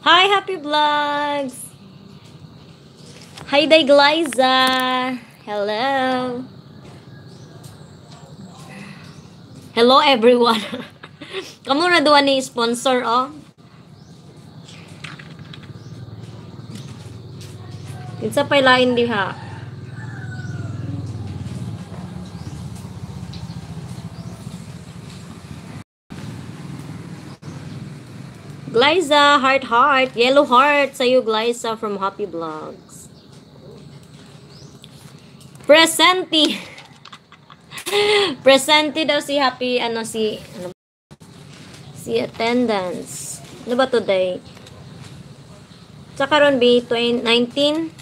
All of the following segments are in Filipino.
Hi, Happy Vlogs! Hi, Day Glyza! Hello! Hello, everyone! Kamu na duwa ni sponsor, oh. Kinsa pa'y lain diha. Glyza, heart, yellow heart sa'yo, Glyza from Happy Vlogs. Presenti! Presenti daw si Happy, si attendance. Ano ba today? Sa karon B, 19?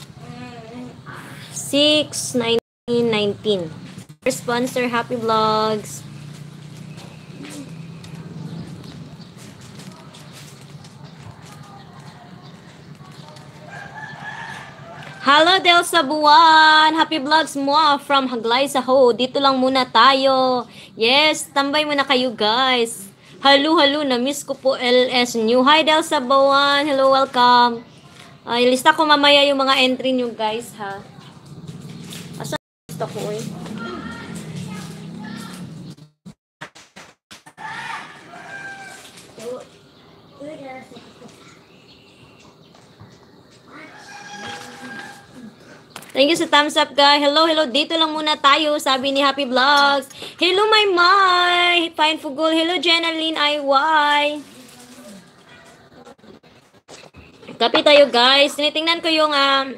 6/19/19. Sponsor, Happy Vlogs. Hello, Del Sabuan! Happy Vlogs mo from Haglay sa Ho. Dito lang muna tayo. Yes, tambay muna kayo, guys. Hello, na-miss ko po LS New. Hi, Del Sabuan. Hello, welcome. Ilista ko mamaya yung mga entry nyo, guys, ha. Asa lista ko, eh? Thank you sa thumbs up, guys. Hello. Dito lang muna tayo, sabi ni Happy Vlogs. Hello, my. Fine Fugol. Hello, Jenaline IY. Kapi tayo, guys. Tinitingnan ko yung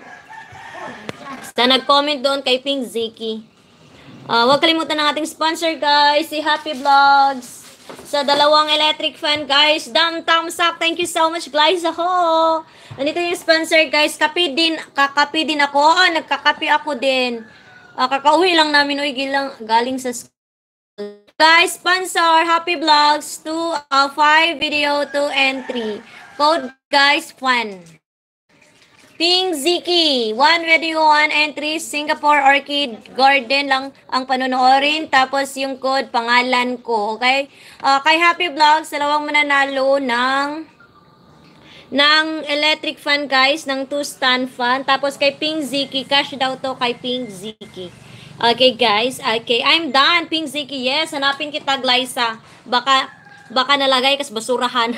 sa nag-comment doon kay Pink Ziki. Huwag kalimutan ng ating sponsor, guys, si Happy Vlogs. Sa dalawang electric fan, guys. Thumbs up. Thank you so much, guys. Ako. Andito yung sponsor, guys. Kakapi din ako. Nagkakapi ako din. Kakauwi lang namin. Galing sa school. Guys, sponsor, Happy Vlogs 2, 5, video 2, and 3. Code, guys, fun. Pink Ziki, 1 video, 1 entry, Singapore Orchid Garden lang ang panonoorin. Tapos yung code, pangalan ko. Okay? Kay Happy Vlogs, dalawang mananalo ng electric fan, guys, ng 2 stand fan. Tapos kay Pink Ziki, cash daw to kay Pink Ziki. Okay, guys. Okay, I'm done. Pink Ziki, yes. Hanapin kita, Glyza. Baka nalagay kas basurahan.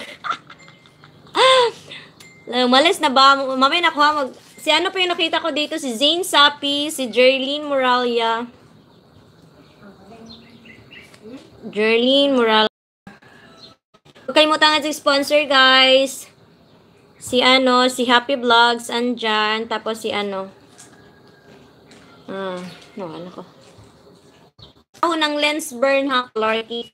Malis na ba? Mamaya nakuha si ano pa yung nakita ko dito? Si Zane Sapi, si Jerlyn Moralia. Huwag kalimutan nga si sponsor, guys. Si Happy Vlogs, andyan. Tapos si nawala ko. Ako ng lens burn, ha, Clarky.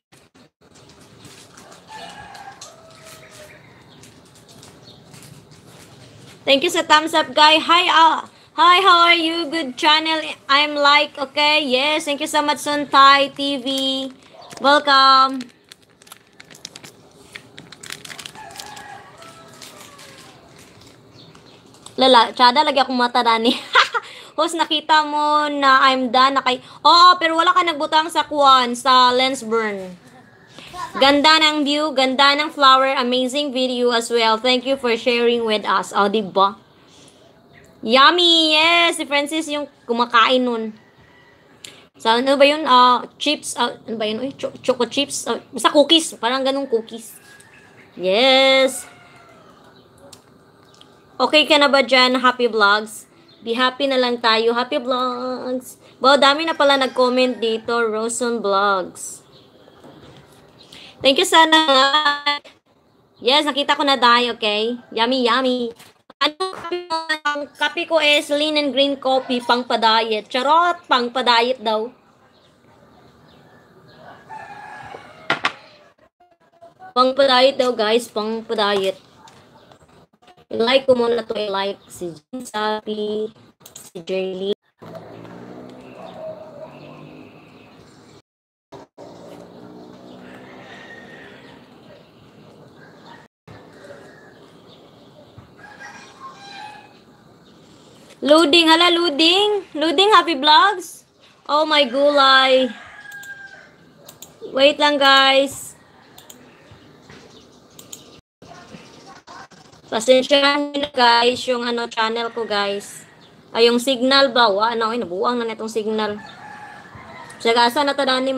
Thank you sa thumbs up, guys. Hi, how are you? Good channel. I'm like, okay. Yes, thank you so much, Suntay TV. Welcome. Tsada, lagi akong mata, Dani. Host, nakita mo na I'm done. Pero wala ka nagbutang sa sa lens burn. Ganda ng view, ganda ng flower, amazing video as well. Thank you for sharing with us. Diba? Yummy! Yes! Si Francis yung kumakain nun. Ano ba yun? Chips. Ano ba yun? Choco chips. Basta cookies. Parang ganung cookies. Yes! Okay ka na ba dyan, Happy Vlogs? Be happy na lang tayo, Happy Vlogs. Dami na pala nag-comment dito. Roson Vlogs. Thank you sana. Yes, nakita ko na dahil, okay? Yummy. Ang kape ko is lean and green coffee, pang pa-diet. Charot, pang pa-diet daw. Pang pa-diet daw, guys, pang pa-diet. I-like ko muna to, i-like si Sapi, si Jerly. Loading, loading, Happy Vlogs. Oh my gulay. Wait lang, guys. Pasensyahan nyo na guys, yung channel ko guys. Ay, yung signal ba? Nabuang na netong signal. Sagasa na tadani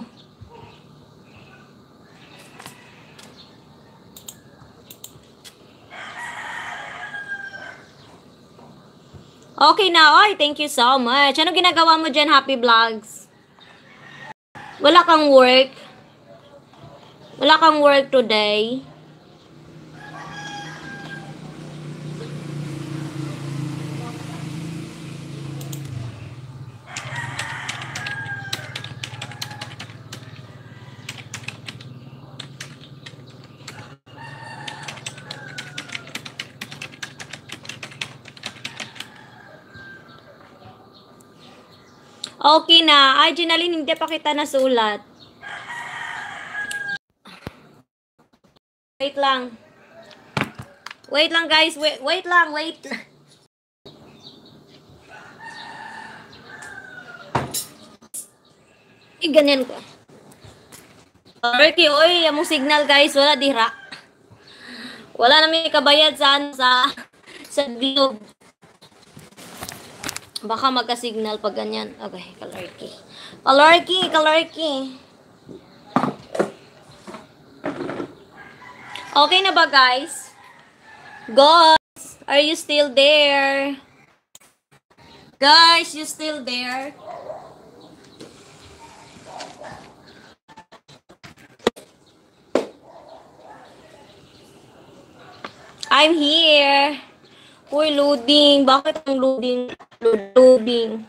Okay na, oy, thank you so much. Ano ginagawa mo dyan, Happy Vlogs? Wala kang work? Wala kang work today? Okay na. Ay, Ginaline, hindi pa kita nasulat. Wait lang. Wait lang, guys. Wait lang. Ganyan ko. Ricky, oy, yung signal, guys. Wala dira. Wala na may kabayad sa globe. Baka magka-signal pag ganyan. Okay, Kalarky. Okay na ba, guys? Guys, are you still there? Guys, you still there? I'm here. Uy, loading. Bakit ang loading? Loading.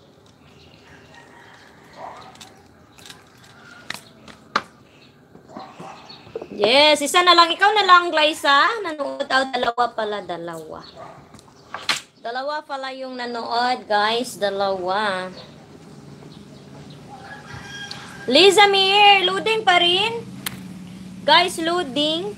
Yes, isa na lang. Ikaw na lang, Glyza. Nanood. Dalawa pala. Dalawa pala yung nanood, guys. Dalawa. Liza Mir, loading pa rin? Guys, loading.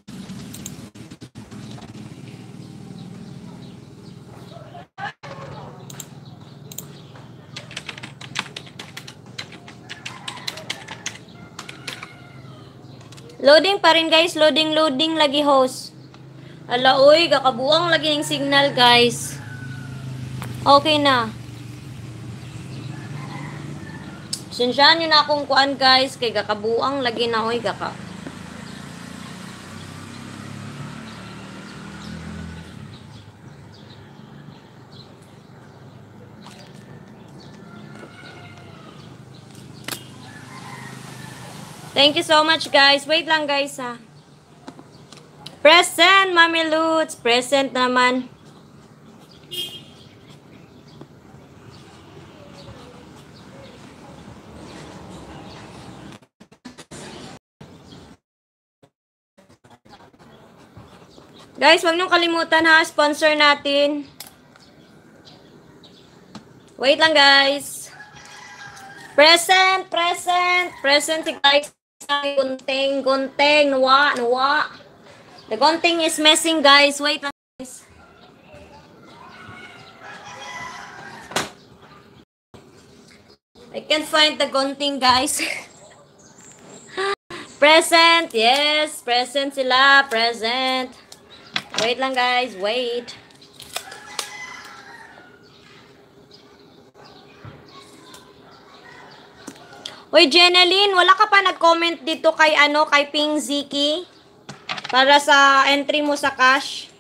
Loading pa rin, guys. Loading lagi, host. Ala, uy, kakabuang lagi yung signal, guys. Okay na. Sinsyahan nyo na akong kuan, guys. Kay kakabuang lagi na, uy, Thank you so much, guys. Wait lang, guys, ha. Present, Mami Lutz. Present naman. Guys, wag niyong kalimutan, ha. Sponsor natin. Wait lang, guys. Present, guys. Gunting, nuwa. The gunting is missing, guys. Wait lang, guys. I can't find the gunting, guys. Present, yes. Present sila, present. Wait lang, guys. Wait. Uy, Jeneline, wala ka pa nag-comment dito kay Ping Ziki? Para sa entry mo sa cash?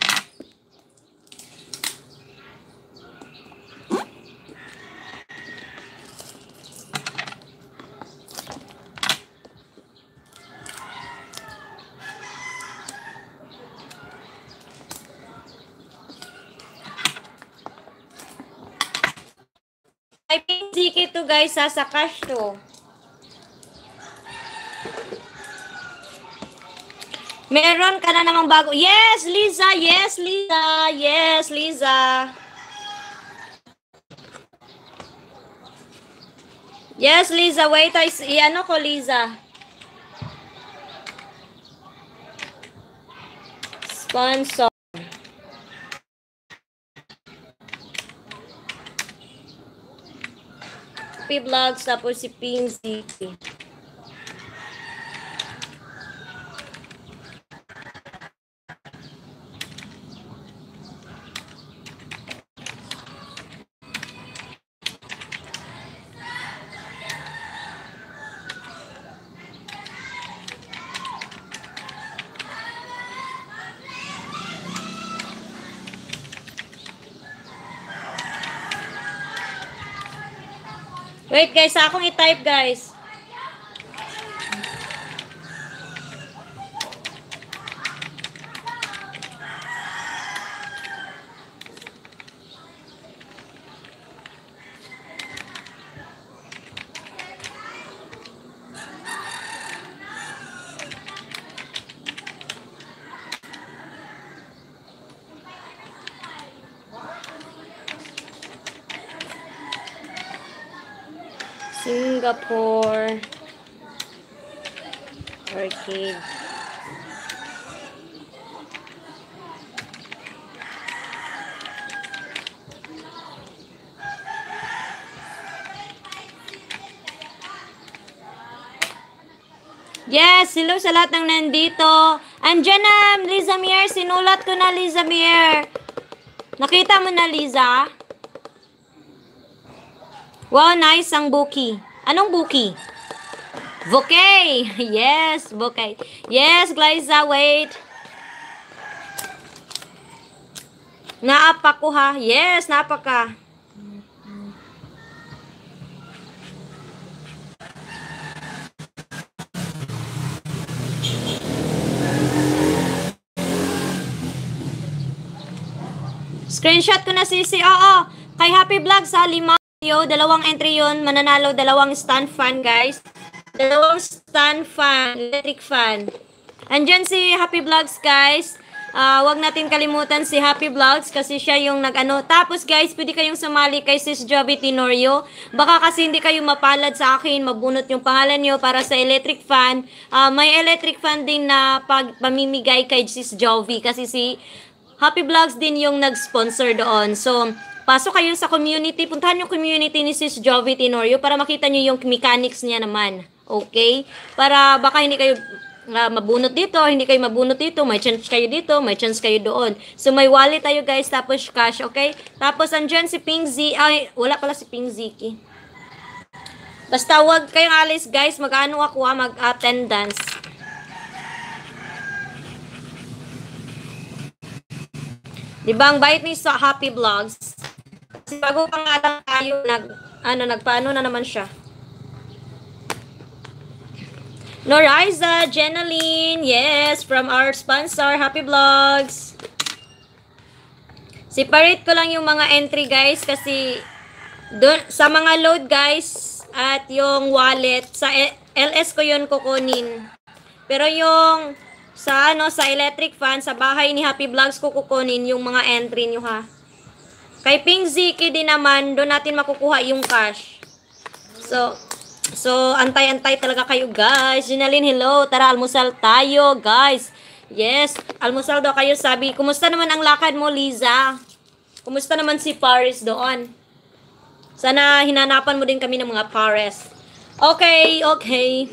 Kay Ping Ziki to, guys, sa cash to. Meron ka na namang bago. Yes, Liza. Yes, Liza. Yes, Liza. Yes, Liza. Wait, i-ano ko, Liza. Sponsor. Happy Vlogs, tapos si Ping Ziki. Wait guys, akong i-type guys. Singapore Arcade. Yes, hello sa lahat ng nandito. Andiyan na, Liza Mier. Sinulat ko na, Liza Mier. Nakita mo na, Liza? Wow, nice ang buki. Anong buki? Bouquet. Yes, bouquet. Yes, Glyza, wait. Naapa ko ha. Yes, naapa ka. Screenshot ko na sisi. Oo. Kay Happy Vlogs sa 5. Dalawang entry yun. Mananalo. Dalawang stand fan, guys. Dalawang stand fan. Electric fan. Andyan si Happy Vlogs, guys. Wag natin kalimutan si Happy Vlogs kasi siya yung nag-ano. Tapos, guys, pwede kayong sumali kay Sis Joby Tenorio. Baka kasi hindi kayo mapalad sa akin. Mabunot yung pangalan nyo para sa electric fan. May electric fan din na pamimigay kay Sis Joby kasi si Happy Vlogs din yung nag-sponsor doon. So, pasok kayo sa community. Puntahan yung community ni Sis Joby Tenorio para makita nyo yung mechanics niya naman. Okay? Para baka hindi kayo mabunot dito, hindi kayo mabunot dito, may chance kayo dito, may chance kayo doon. So, may wallet tayo guys, tapos cash, okay? Tapos, andyan si Ping Z. Ay, wala pala si Ping Ziki. Basta wag kayong alis guys, mag-ano ako mag-attendance. Diba, ang bait ni sa Happy Vlogs. Kasi bago pa nga lang tayo, nagpaano na naman siya. Noriza, Jenaline, yes, from our sponsor, Happy Vlogs. Separate ko lang yung mga entry, guys, kasi dun, sa mga load, guys, at yung wallet, sa LS ko yun kukunin. Pero yung sa electric fan, sa bahay ni Happy Vlogs ko kukunin yung mga entry nyo, ha. Kay Ping Ziki din naman, doon natin makukuha yung cash. So, antay-antay talaga kayo, guys. Jenaline, hello. Tara, almusal tayo, guys. Yes, almusal daw kayo. Sabi, kumusta naman ang lakad mo, Liza? Kumusta naman si Paris doon? Sana hinanapan mo din kami ng mga Paris. Okay, okay.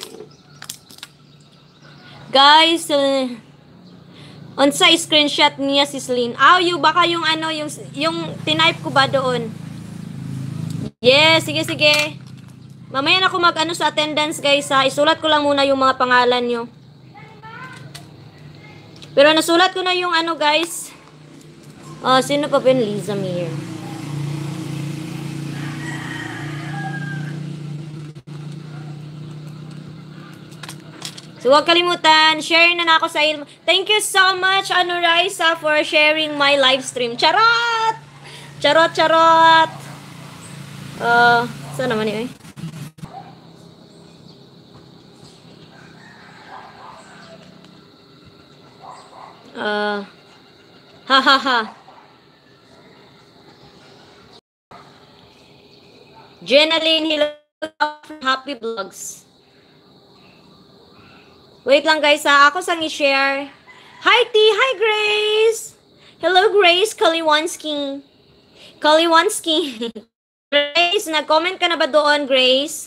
Guys, on sa screenshot niya si Celine. Baka yung yung tinype ko ba doon? Yes, sige, sige. Mamaya na ako mag-ano sa attendance, guys, ha. Isulat ko lang muna yung mga pangalan nyo. Pero nasulat ko na yung guys. Sino pa ba yun? Liza Mir. So, huwag kalimutan. Share na ako sa ilmo. Thank you so much, Raisa, for sharing my live stream. Charot! Charot, charot! Saan naman yun, ha ha ha. Jenaline, hello from Happy Vlogs. Wait lang guys ha, ako sang i-share. Hi T, hi Grace. Hello Grace Kaliwanski. Kaliwanski. Grace, nag-comment ka na ba doon, Grace?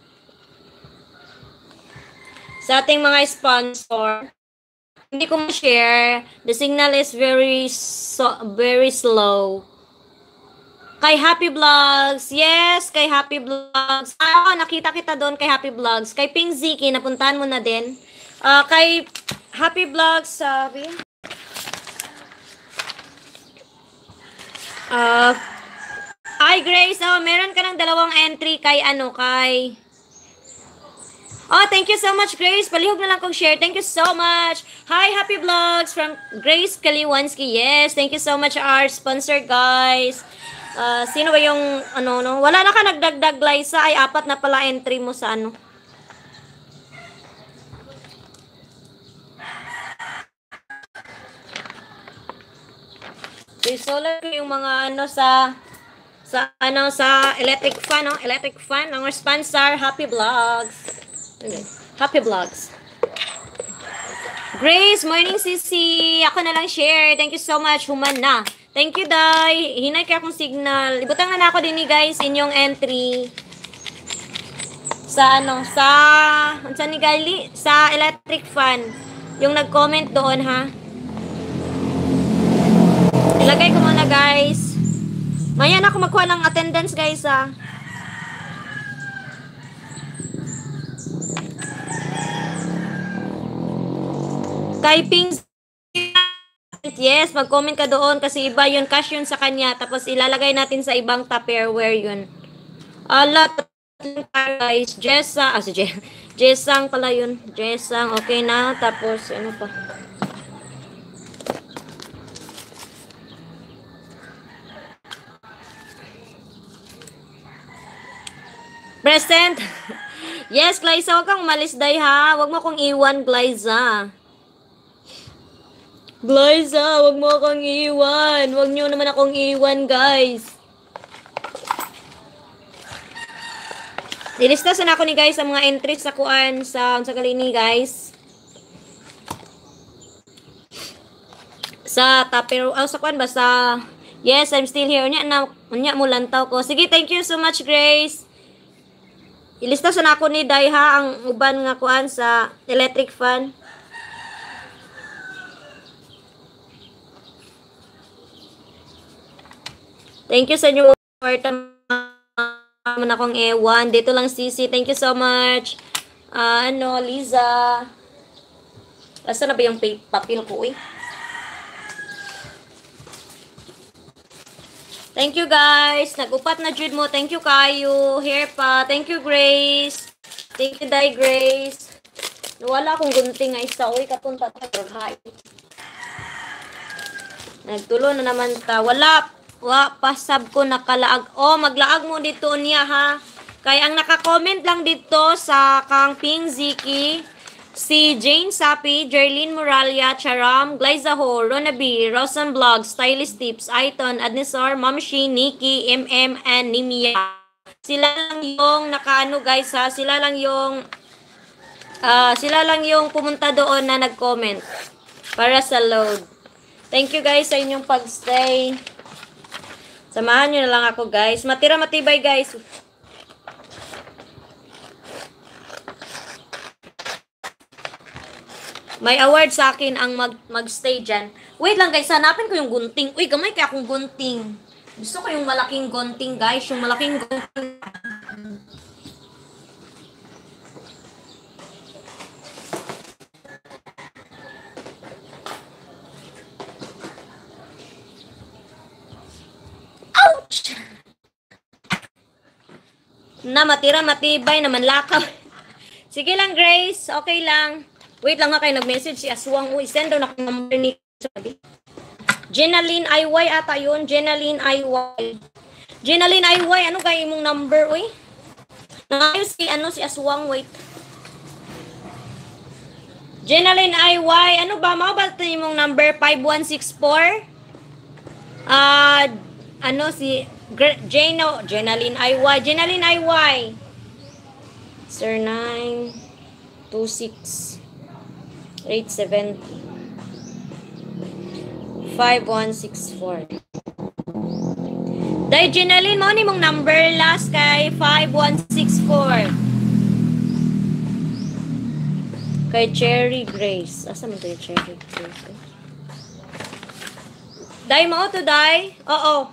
Sa ating mga sponsor. Hindi ko ma-share. The signal is very slow. Kay Happy Vlogs. Yes, kay Happy Vlogs. Nakita kita doon kay Happy Vlogs. Kay Ping Ziki, napuntahan mo na din. Kay Happy Vlogs, sabi. Hi, Grace. Oh, meron ka ng 2 entry kay kay... Oh, thank you so much, Grace. Palihog na lang kong share. Thank you so much. Hi, Happy Vlogs from Grace Kaliwanski. Yes, thank you so much, our sponsor, guys. Sino ba yung, no? Wala na ka nagdagdag, Liza. Ay, 4 na pala entry mo sa Solar yung mga sa electric fan, no? Electric fan, ang sponsor, Happy Vlogs. Okay. Happy Vlogs. Grace, morning sisi. Ako na lang share. Thank you so much. Human na. Thank you, Day. Hinay kaya akong signal. Ibutang na ako din guys, inyong entry. Sa saan ni Gali? Sa electric fan. Yung nag-comment doon, ha? Ilagay ko muna, guys. Maya na ako magkuha ng attendance, guys, ha? Typing. Yes, mag-comment ka doon kasi iba yun, cash yun sa kanya. Tapos ilalagay natin sa ibang Tupperware yun. Lot guys. Jessa. Si Jessang pala yun. Jessang. Okay na. Tapos, ano pa? Present. Yes, Glyza. Huwag kang umalis, day, ha? Huwag mo akong iwan, Glyza. Glyza, wag mo akong iwan. Wag niyo naman akong iwan, guys. Nilistasan ako ni guys sa mga entries sa kuan sa kalini, guys. Sa Tupperware, sa kuan ba sa yes, I'm still here. Unya mo lantaw ko. Sige, thank you so much, Grace. Ilistasan ako ni Daiha ang uban nga kuan sa electric fan. Thank you sa inyo for naman akong ewan. Dito lang Sisi. Thank you so much. Liza. Asa na ba yung papel ko, eh? Thank you, guys. Nag-upat na jud mo. Thank you, kayo. Here pa. Thank you, Grace. Thank you, Day, Grace. Wala akong gunting nga isa. Uy, kapunta tayo. Nagtulo na naman ta. Wala pasab ko nakalaag. Oh, maglaag mo dito niya, ha. Kaya ang naka-comment lang dito sa kang Ping Ziki, si Jane Sapi, Jerlyn Moralia, Charam, Glyza Ho, Ronabi, Rosan Vlog, Stylist Tips, Aiton, Adnesor, Mamshi, Nikki, MM, and Nimia. Sila lang yung nakaano, guys, ha. Sila lang yung pumunta doon na nag-comment para sa load. Thank you, guys, sa inyong pag-stay. Samahan nyo na lang ako, guys. Matira matibay, guys. May award sa akin ang mag-stay dyan. Wait lang, guys. Hanapin ko yung gunting. Uy, gamay kaya akong gunting. Gusto ko yung malaking gunting, guys. Yung malaking gunting. Na matira, matibay, naman lakaw. Sige lang, Grace. Okay lang. Wait lang nga kayo nag-message si Aswang. Uy, send daw na number ni Jenaline IY ata yun. Jenaline IY. Jenaline IY, ano kayo mong number, uy? Nangayos si Aswang, wait. Jenaline IY, ano ba? Makabata niyo mong number 5164? Si Jenaline IY. Jenaline IY. Sir 926 870 5164. Dahil Jenaline, mo ni mong number last kay 5164. Kay Cherry Grace. Asa mo tayo Cherry Grace? Dahil mo to, Dahil? Oo.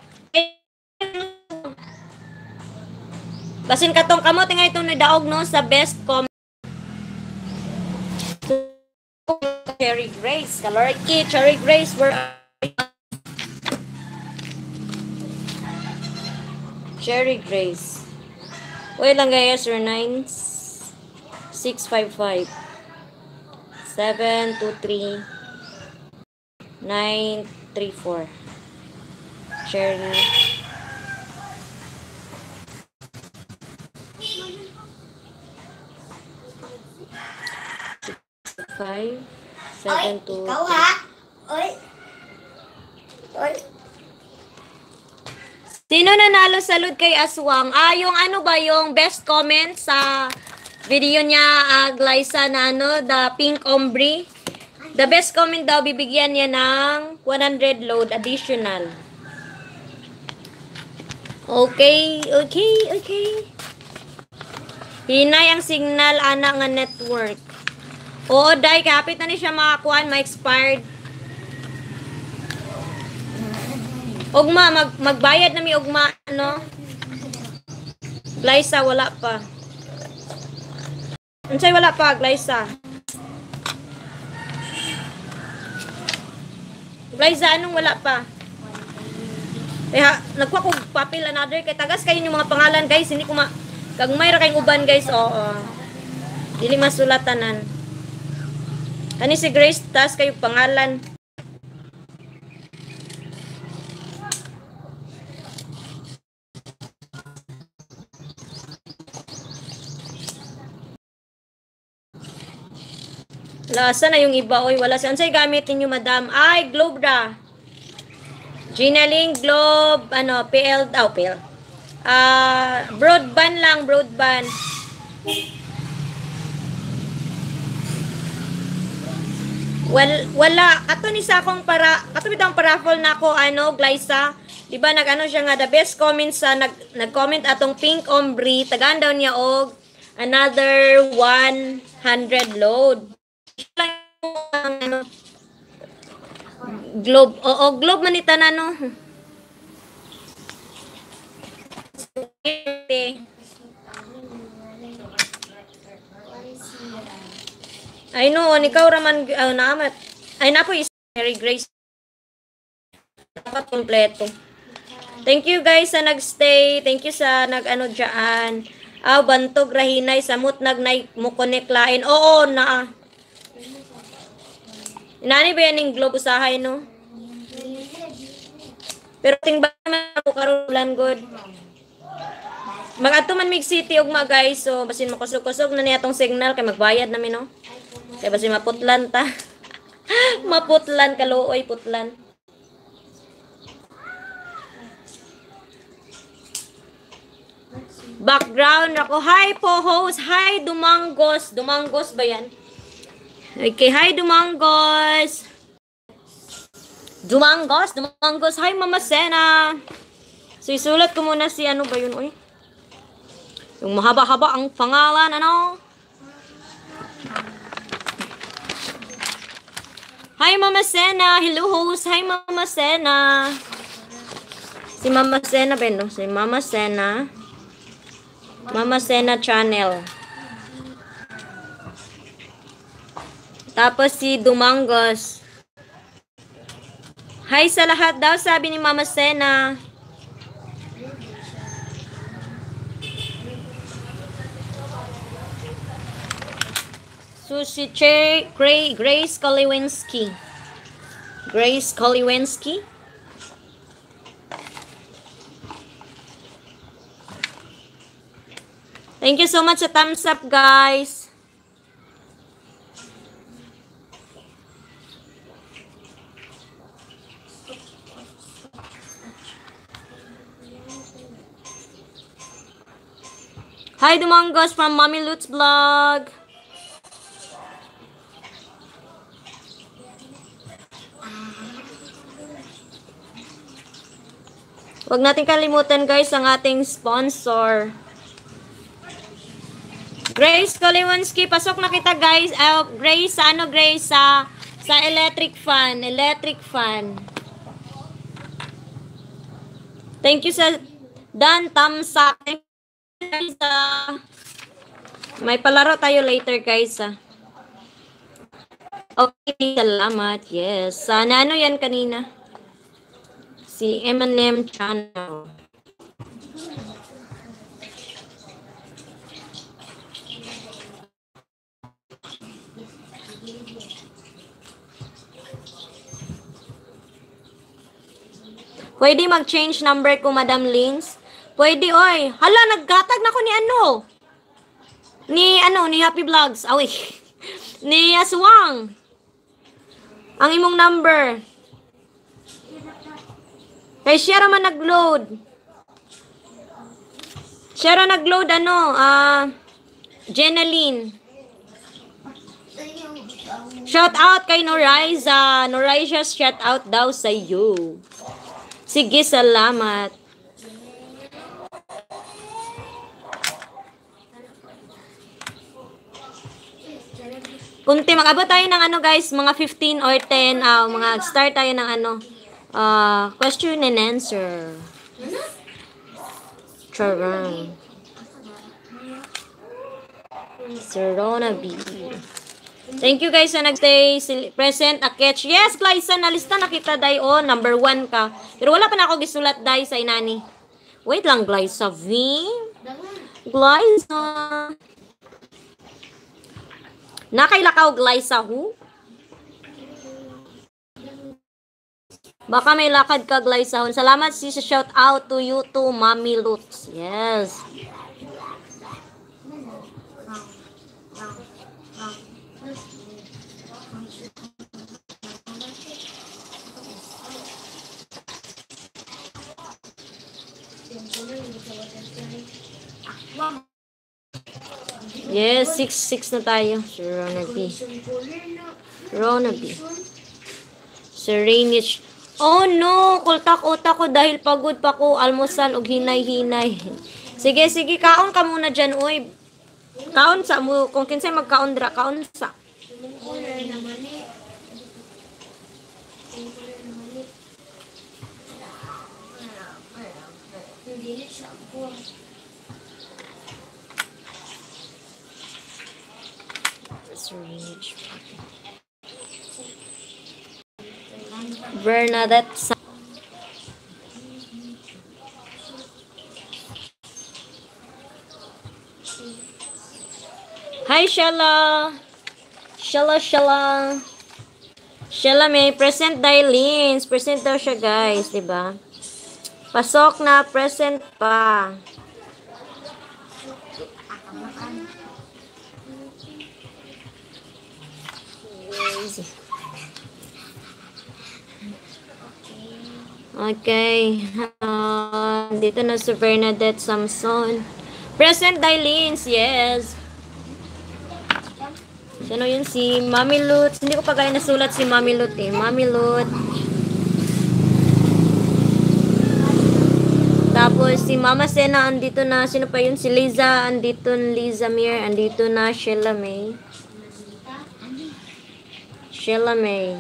Basin katong kamot nga itong nidaog, no, sa best comment. Cherry Grace, Kaloriki, Cherry Grace, where are you? Cherry Grace. Wait lang guys, 0655 723 934. Cherry. Five, seven, two, ikaw ha? Oy. Oy. Sino nanalo salud kay Aswang? Yung ano ba, yung best comment sa video niya, Glyza, na ano, the pink ombre. The best comment daw, bibigyan niya ng 100 load additional. Okay. Hinay ang signal, ana nga network. Oo, day, kapit na ni siya makakuha, ma-expired. Ugma, magbayad na mi ugma, ano? Glyza, wala pa. Unsay wala pa, Glyza? Glyza, anong wala pa? Kaya, nagkuha ko papel another, kay tagas kayo yung mga pangalan, guys. Hindi ko kag mayra kayong uban, guys, oo. Dili masulatanan. Kani si Grace, taas kayo pangalan. Lasa na yung iba, oy, wala siya. Ansay gamit ninyo, madam? Ay, globe ra. Ginaling globe, ano, PL, PL. Broadband lang, broadband. Well, wala. Ato ni sa akong ato bitang paraffle na ako, ano, Glyza. Di ba, nag-ano siya nga, the best comment sa, nag-comment atong pink ombre, tagaan daw niya og another 100 load. Globe. Oo, globe man itanan, no? Ay no, ikaw raman naamat. Ay na po is Mary Grace. Dapat kompleto. Thank you guys sa nagstay. Thank you sa nag-ano dyan. Bantog rahinay samot nagnay mo connect lain. Oo na. Inani ba yan yung globe usahay, no? Pero ting ba naman ako karulan good. Mag-ato man mig city ugma guys. So basin makusog-kusog na niya tong signal kay magbayad namin, no? Kaya basin maputlan ta. Maputlan kaluoy putlan. Background ako. Hi po host. Hi Dumangos. Dumangos ba yan? Okay, hi Dumangos. Dumangos. Hi Mama Sena. So isulat ko muna si ano ba yun, oy? Yung mahaba-haba ang pangalan, ano? Hi Mama Sena. Hello host. Hi Mama Sena. Si Mama Sena ba yun, no? Si Mama Sena. Mama Sena channel. Tapos si Dumangos. Hi sa lahat daw, sabi ni Mama Sena. So si Grace Koliwinski. Grace Koliwinski. Thank you so much sa thumbs up, guys. Hi, Dumangos from Mommy Lutz Vlog. Huwag natin kalimutan, guys, ang ating sponsor. Grace Koliwanski, pasok na kita, guys. Grace, Grace, sa electric fan. Thank you sa Dan Tamsa. Thank you, guys. May palaro tayo later, guys. Okay, salamat. Yes. Sana ano yan kanina? Si M&M Channel. Pwede mag-change number ko, Madam Lins? Pwede, oy. Hala, naggatag na ko ni ni Happy Vlogs. Awi. Ni Aswang. Ang imong number. Kay siya raman nag-load. Siya ra nag-load, Jenaline. Shout out kay Noraiza. Noraiza, shout out daw sa iyo. Sige, salamat. Kunti, mag-abot tayo ng guys, mga 15 or 10, mga start tayo ng question and answer. Charang. Sir Rona B. Thank you guys na nagstay present. Aketch. Yes, Glyza, nalista na kita, day. Oh, number 1 ka. Pero wala pa na ako gisulat, day, sa inani. Wait lang, Glyza. V. Glyza. Nakailakaw, Glyza, who? Baka may lakad ka, Glyza. Salamat sa shout out to you to Mami Lutz. Yes. Yes, 6 na tayo. Sir Rona B. Rona B. Sir Rainish. Oh no, kultak-utak ko dahil pagod pa ko. Almusal og hinay-hinay. Sige, kaon ka muna dyan, uy. Kaon sa mo. Kung kinsay magkaon dra, kaon sa. Bernadette. Hi, Shella. Shella may present Dailins. Present daw siya, guys, diba? Pasok na, present pa. Okay. Dito na si Bernadette Samson. Present Dailins, yes. Sino yun? Si Mami Lut. Hindi ko pa gaya nasulat si Mami Lut eh. Mami Lut. Tapos si Mama Sena andito na. Sino pa yun? Si Liza. Andito Liza Mir. Andito na Sheila May. Sheila May.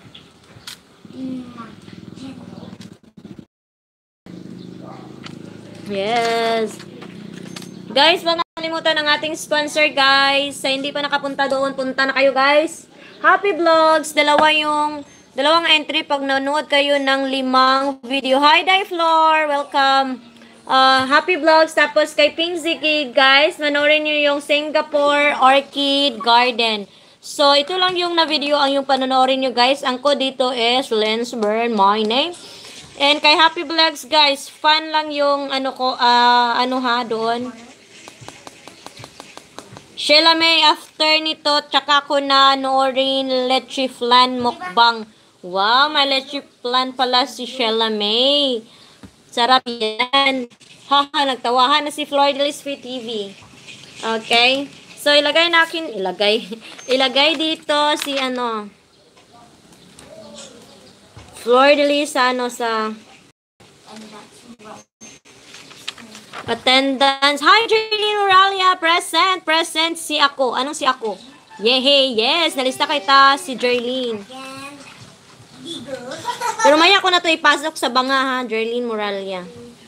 Yes. Guys, wag nakalimutan ng ating sponsor, guys. Sa hindi pa nakapunta doon, punta na kayo, guys. Happy Vlogs. Dalawang entry pag nanonood kayo ng 5 video. Hi, Dai Floor. Welcome. Happy Vlogs. Tapos kay Pink Ziki, guys, manorin nyo yung Singapore Orchid Garden. So, ito lang yung na video ang yung panonorin nyo, guys. Ang ko dito is Lensburn, my name. And kay Happy Vlogs, guys, fun lang yung doon. Sheila May, after nito, tsaka ko na noorin leche flan mukbang. Wow, may leche flan pala si Sheila May. Sarap yan. Haha, nagtawahan na si Flordelis Free TV. Okay. So, ilagay dito si Flordelis sa attendance. Hi, Jerlyn Oralia. Present si ako. Anong si ako? Yehey, yes. Nalista kita si Jerlyn. Pero maya ko na to ipasok sa banga, ha, Jerlyn Moralia.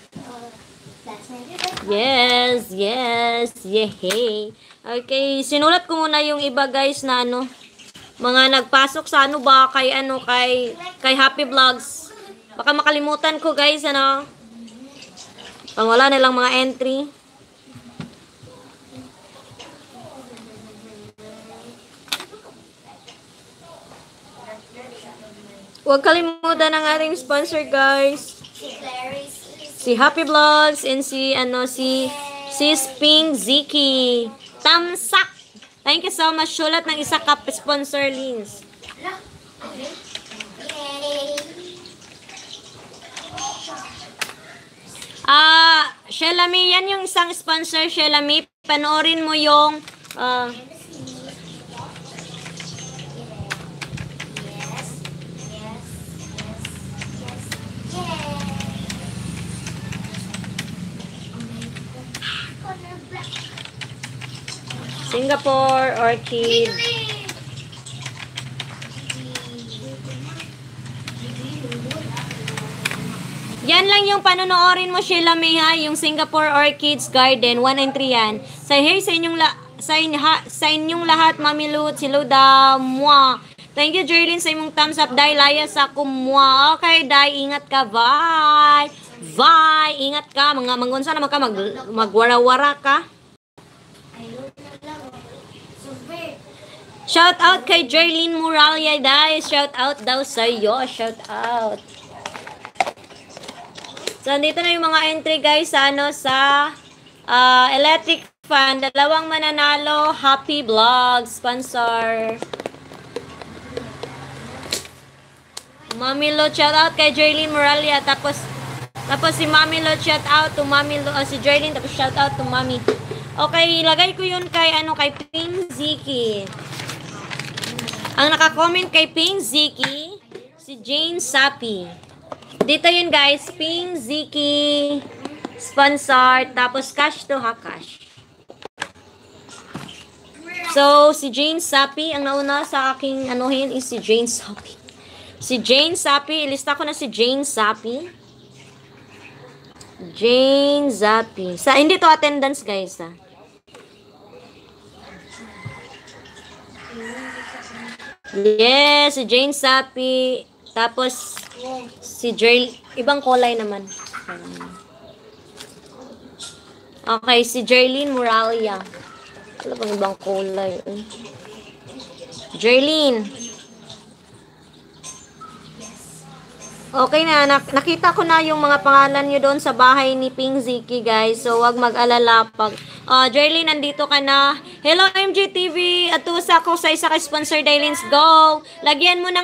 Yes. Yehey. Okay, sinulat ko muna yung iba, guys, na mga nagpasok sa kay Happy Vlogs. Baka makalimutan ko, guys, pang wala nilang mga entry. Huwag kalimutan ang ating sponsor, guys. Si Happy Vlogs and si Pink Ziki. Tamsak. Thank you so much. Sulat ng isa ka sponsor links. Shelami, yan yung isang sponsor, Shelami. Panoorin mo yung Singapore Orchid. Yan lang yung panonoorin mo, Sheila May, ha? Yung Singapore Orchids Garden, 193 yan. Sa inyong lahat, Mami Lut, si Luda, mua. Thank you, Jerlyn, sa imong thumbs up. Dai, laya sa kumwa. Okay, Dai, ingat ka, bye. Bye, ingat ka. Mangunsa naman ka, magwara-wara ka. Shout out kay Jerlyn Muralia, Dai. Shout out daw sa iyo. Shout out. So, dito na yung mga entry, guys, sa electric fan. Dalawang mananalo, Happy Vlogs, sponsor. Mami Lo, shout out kay Jerlyn Moralia. Tapos si Mami Lo, shout out to Mami Lo, si Jerlyn, tapos shout out to Mami. Okay, ilagay ko yun kay Pink Ziki. Ang naka-comment kay Pink Ziki, si Jane Sapi. Dito yun, guys, Pink Ziki, sponsor, tapos cash to ha, cash. So, si Jane Sapi, ang nauna sa aking anuhin is si Jane Sapi. Si Jane Sapi, ilista ko na si Jane Sapi. Jane Sapi. Hindi to attendance, guys, ha. Yes, si Jane Sapi. Tapos, si Jerlyn, ibang kulay naman. Okay, si Jerlyn Moralia. Ano bang ibang kulay? Jerlyn. Okay na, nakita ko na yung mga pangalan nyo doon sa bahay ni Pink Ziki, guys. So, wag mag-alala pag... Jerlyn, nandito ka na. Hello, MGTV. Atusa ko sa isa kay sponsor Dailins. Go! Lagyan mo ng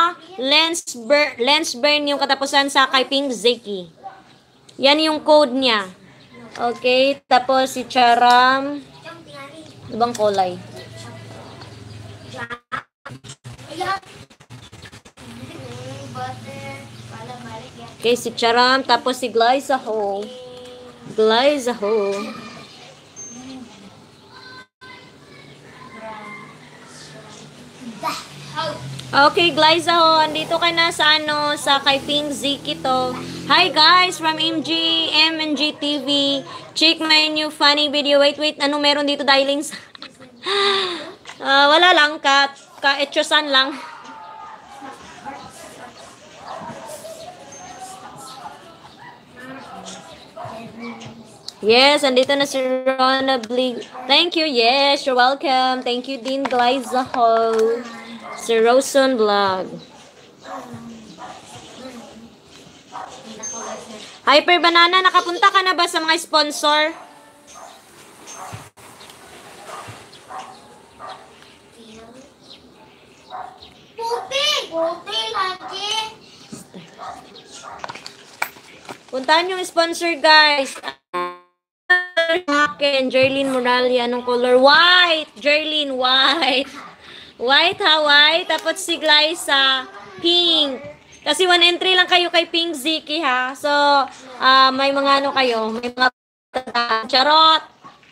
lens burn yung katapusan sa kay Pink Ziki. Yan yung code niya. Okay, tapos si Charam. Ibang kulay. Okay, si Charam, tapos si Glyzaho. Okay, Glyzaho, andito ka na sa sa kay Pink Ziki to. Hi guys, from MG TV. Check my new funny video. Wait, ano meron dito, darlings? Wala lang, ka-etchosan lang. Yes, andito na si Rona Blig. Thank you, yes, you're welcome. Thank you din, Glyzaho. Si Roson Vlog. Hyper Banana, nakapunta ka na ba sa mga sponsor? Puti lagi. Puntahan yung sponsor, guys. Akin, Jerlyn Moralia, anong color? White! Jerlyn, white. White, ha? White. Tapos si Glyza, pink. Kasi 1 entry lang kayo kay Pink Ziki, ha? So, may mga kayo. May mga charot.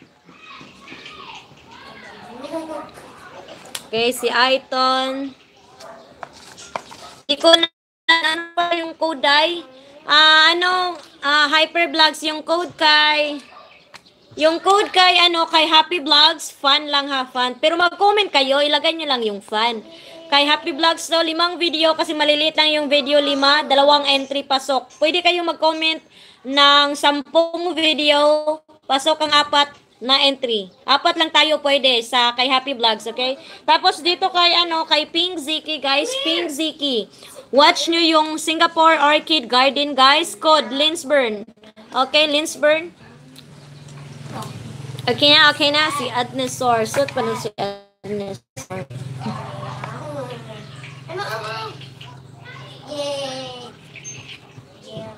Okay, si Aiton. Hindi ko na ano pa yung code ay. Hyper Vlogs, yung code kay kay Happy Vlogs, fun lang ha, fun. Pero mag-comment kayo, ilagay nyo lang yung fun. Kay Happy Vlogs, so 5 video kasi maliliit lang yung video, 5, 2 entry pasok. Pwede kayong mag-comment ng 10 video, pasok ang 4 na entry. 4 lang tayo pwede sa kay Happy Vlogs, okay? Tapos dito kay Pink Ziki, guys, Pink Ziki. Watch nyo yung Singapore Orchid Garden, guys. Code Linsburn. Okay, Linsburn. Okay na. Si Agnes Sor. Suot pa nun si Agnes Sor. Yay! Yeah.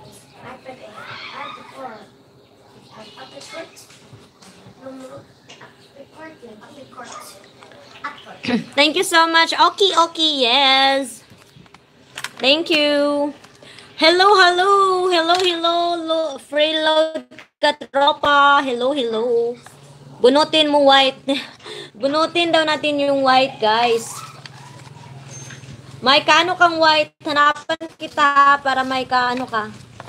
Thank you so much. Okay, yes. Thank you. Hello. Freeload katropa. Hello. Bunutin mo white. Bunutin daw natin yung white, guys. May kaano kang white. Hanapan kita para may kaano ka.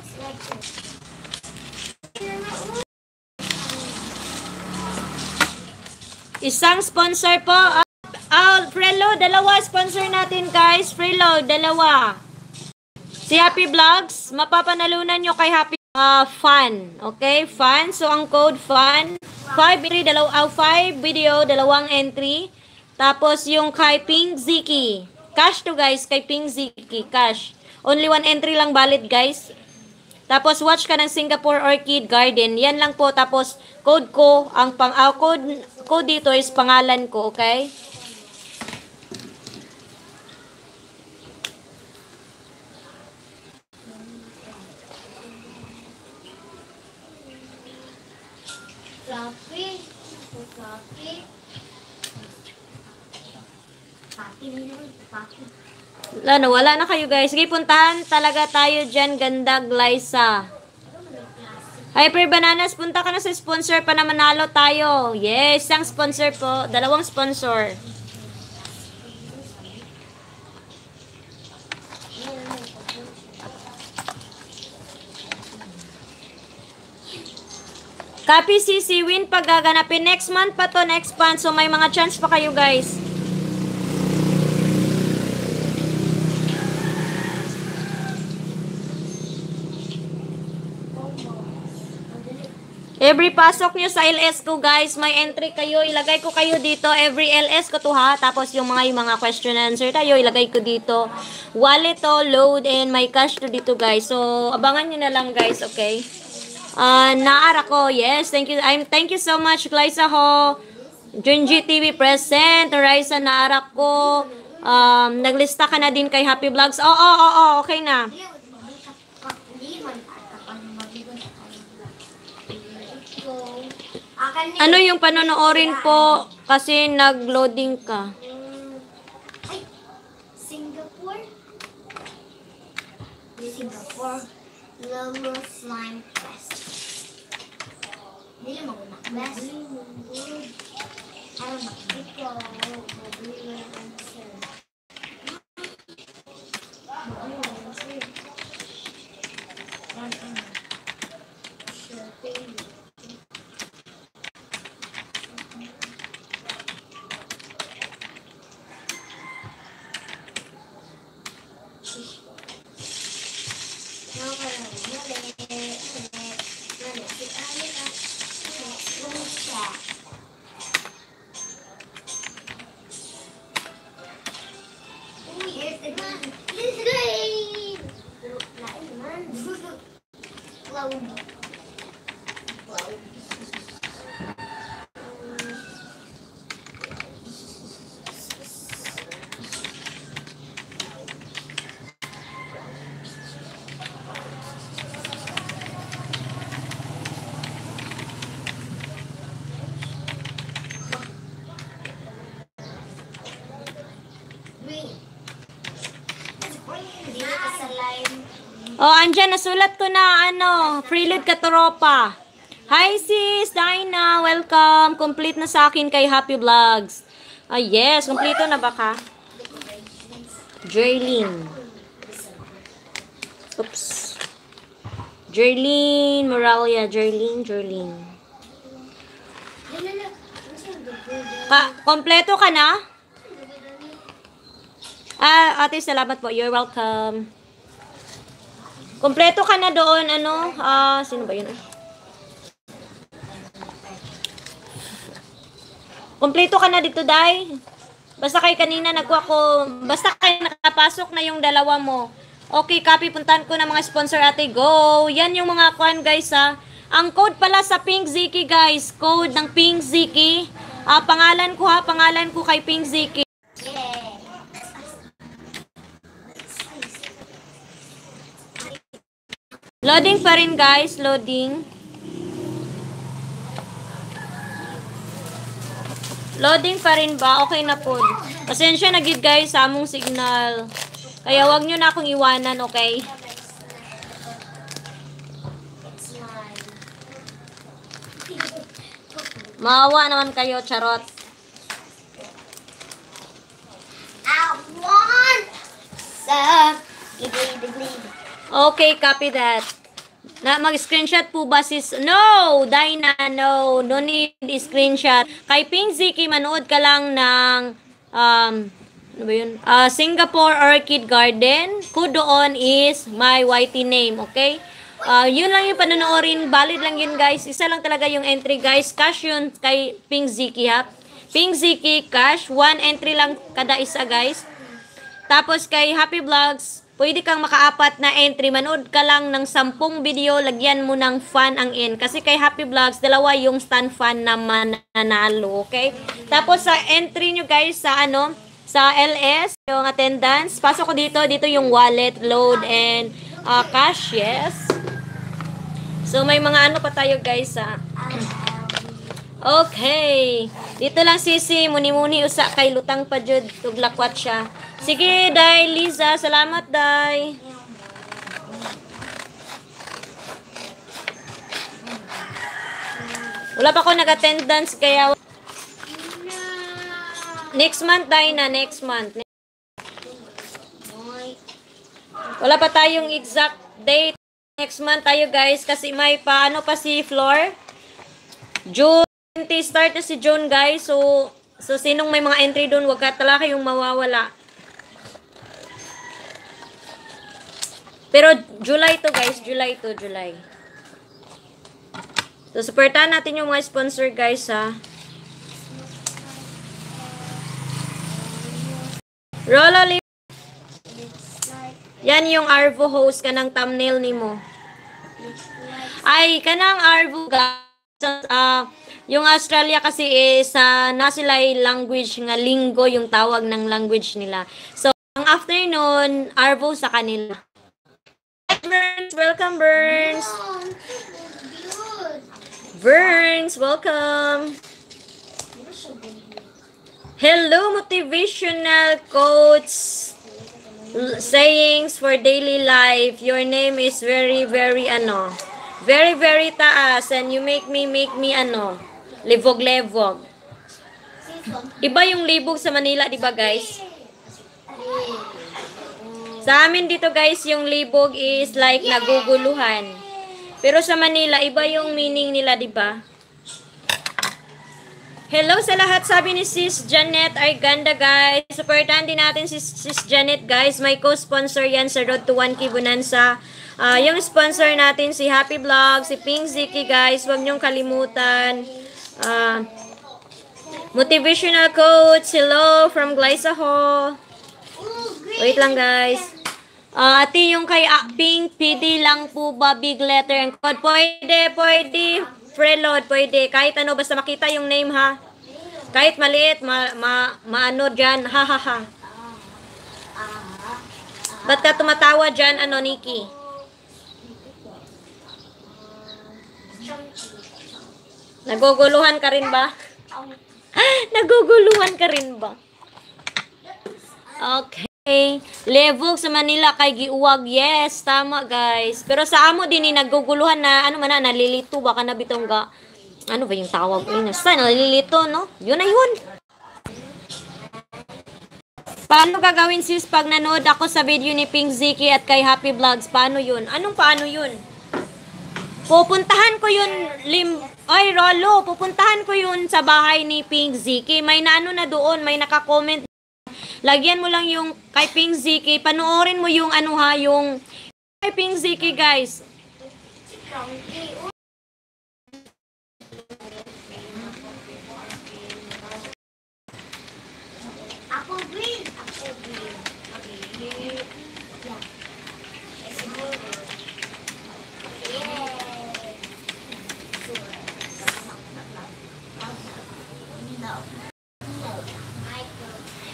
Isang sponsor po. Freeload, dalawa sponsor natin, guys. Freeload, dalawa. Si Happy Vlogs, mapapanalunan nyo kay Happy Fun. Okay, Fun. So, ang code Fun, 5 video, dalawang entry. Tapos, yung kay Pink Ziki. Cash to, guys, kay Pink Ziki. Cash. Only one entry lang valid, guys. Tapos, watch ka ng Singapore Orchid Garden. Yan lang po. Tapos, code ko, ang code dito is pangalan ko, okay? Fluffy. Wala na kayo, guys. Sige, puntahan talaga tayo dyan. Ganda, Glyza. Hyper Bananas, punta ka na sa sponsor para manalo tayo. Yes, isang sponsor po. Dalawang sponsor. Copy CC win pag gaganapin. Next month pa to, next month. So may mga chance pa kayo, guys. Every pasok nyo sa LS ko, guys, may entry kayo. Ilagay ko kayo dito. Every LS ko to, ha. Tapos yung mga question and answer tayo, ilagay ko dito. Wallet to, load, and may cash to dito, guys. So, abangan nyo na lang, guys, okay? Naara ko, yes, thank you. Thank you so much, Glyza ho. Junji TV present. Raisa, naara ko. Naglista ka na din kay Happy Vlogs. Oo, okay na. Ano yung panonoorin po kasi nag-loading ka? Singapore Global Slime Fest. Dili mo na best. Ano ba? Ito. Oh, andyan, nasulat ko na, Freeload Katropa. Hi sis, Dinah, welcome. Complete na sa akin kay Happy Vlogs. Yes, kompleto na ba ka? Jerlyn. Oops. Jerlyn Moralia, Jerlyn. Kompleto ka na? Ate, salamat po. You're welcome. Kompleto ka na doon, sino ba yun? Kompleto ka na dito, Day. Basta kay kanina nagkuha ko, basta kay nakapasok na yung dalawa mo. Okay, copy. Puntahan ko na mga sponsor ate. Go! Yan yung mga kuan guys ha. Ang code pala sa Pink Ziki guys. Code ng Pink Ziki. Pangalan ko ha. Pangalan ko kay Pink Ziki. Yeah. Loading pa rin guys. Loading. Loading pa rin ba? Okay na po. Pasensya na gid guys sa among signal. Kaya wag nyo na akong iwanan, okay? It's mine. Maawa naman kayo, charot. I want some. Giggly. Okay, copy that. Mag-screenshot po ba sis? No! Dina, no. No need screenshot. Kay Pink Ziki, manood ka lang ng ano ba yun? Singapore Orchid Garden. Code doon is my YT name, okay? Yun lang yung panonoorin. Valid lang yun, guys. Isa lang talaga yung entry, guys. Cash yun kay Pink Ziki, ha? Pink Ziki, cash. 1 entry lang kada isa, guys. Tapos kay Happy Vlogs, pwede kang makaapat na entry. Manood ka lang ng 10 video. Lagyan mo ng fan ang in. Kasi kay Happy Vlogs, dalawa yung stand fan na mananalo, okay? Tapos sa entry nyo, guys, sa sa LS, yung attendance. Pasok ko dito. Dito yung wallet, load, and cash, yes. So, may mga ano pa tayo, guys, ha. Okay. Dito lang, sisi. Muni-muni usa kay lutang pa jud. Tuglakwat siya. Sige, Day, Liza. Salamat, Day. Wala pa ako nag-attendance, kaya next month tayo na, next month. Wala pa tayong exact date. Next month tayo guys, kasi may paano pa si Floor. June 20, start na si June guys. So sinong may mga entry doon, wag ka talaga yung mawawala. Pero July to guys, July. So supportahan natin yung mga sponsor guys ha. Rolo Lim. Yan yung Arvo host ka ng thumbnail ni mo. Ay, kanang Arvo yung Australia kasi is nasilay language nga linggo yung tawag ng language nila. So, ang afternoon, Arvo sa kanila. Burns, welcome Burns. Burns, welcome. Hello, motivational quotes, sayings for daily life. Your name is very, very, very, very taas. And you make me, libog-lebog. Iba yung libog sa Manila, di ba guys? Sa amin dito guys, yung libog is like naguguluhan. Pero sa Manila, iba yung meaning nila, di ba? Hello sa lahat, sabi ni Sis Janet Arganda guys. Supportan din natin si Sis Janet guys. May co-sponsor yan sa Road to 1K Bonanza. Yung sponsor natin si Happy Vlog, si Pink Ziki guys. Huwag niyong kalimutan. Motivational coach, hello from Glyza Hall. Wait lang guys. Ati yung kay Pink PD lang po ba big letter and code? Pwede. Preload, pwede. Kahit ano, basta makita yung name ha. Kahit maliit, maano dyan, ha. Ba't ka tumatawa dyan, Nikki? Naguguluhan ka rin ba? Naguguluhan ka rin ba? Okay. Levog sa Manila kay giuwag. Yes, tama guys. Pero sa amo din naguguluhan na nalilito baka nabitong ga. Ano ba yung tawag ko? Sa nalilito, no? Yun na yun. Paano gagawin sis pag nanood ako sa video ni Pink Ziki at kay Happy Vlogs? Paano yun? Paano yun? Pupuntahan ko yun, Rolo, pupuntahan ko yun sa bahay ni Pink Ziki. May na doon, may naka-comment. Lagyan mo lang yung kay Pink Ziki. Panoorin mo yung yung kay Pink Ziki, guys.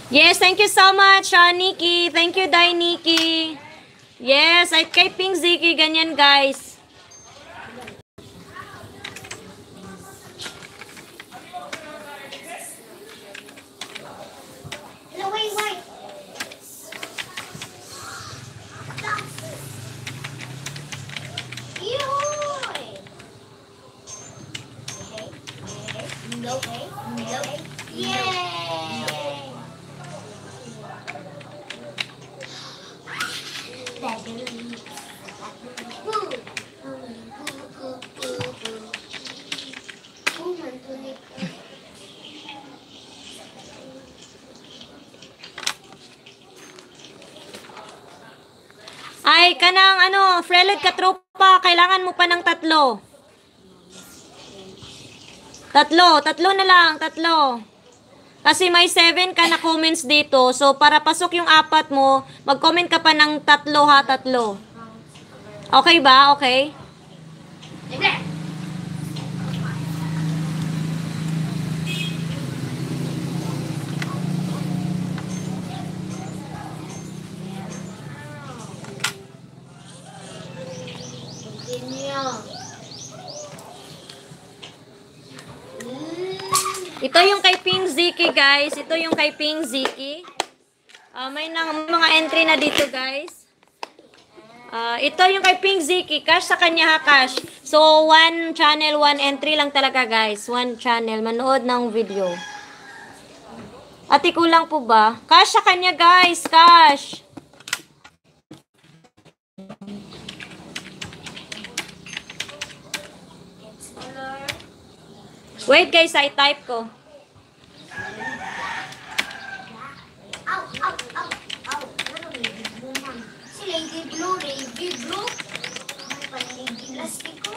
Yes, thank you so much, Nikki. Thank you, Dai Nikki. Yes, ay kay Pink Ziki, ganyan guys. No, wait. Yoy! Okay. Yay! Ay, kanang ano, Frelid Katropa, kailangan mo pa ng tatlo. Tatlo na lang, tatlo. Kasi may 7 ka na comments dito. So, para pasok yung 4 mo, mag-comment ka pa ng tatlo ha, tatlo. Okay ba? Okay? Ito yung kay Pink Ziki, guys. Ito yung kay Pink Ziki. May mga entry na dito, guys. Ito yung kay Pink Ziki. Cash sa kanya ha, cash. So, 1 channel, 1 entry lang talaga, guys. 1 channel. Manood ng video. Ate, kulang po ba? Cash sa kanya, guys. Cash. Wait, guys. I-type ko. Si Lady Blue. Plastic ko.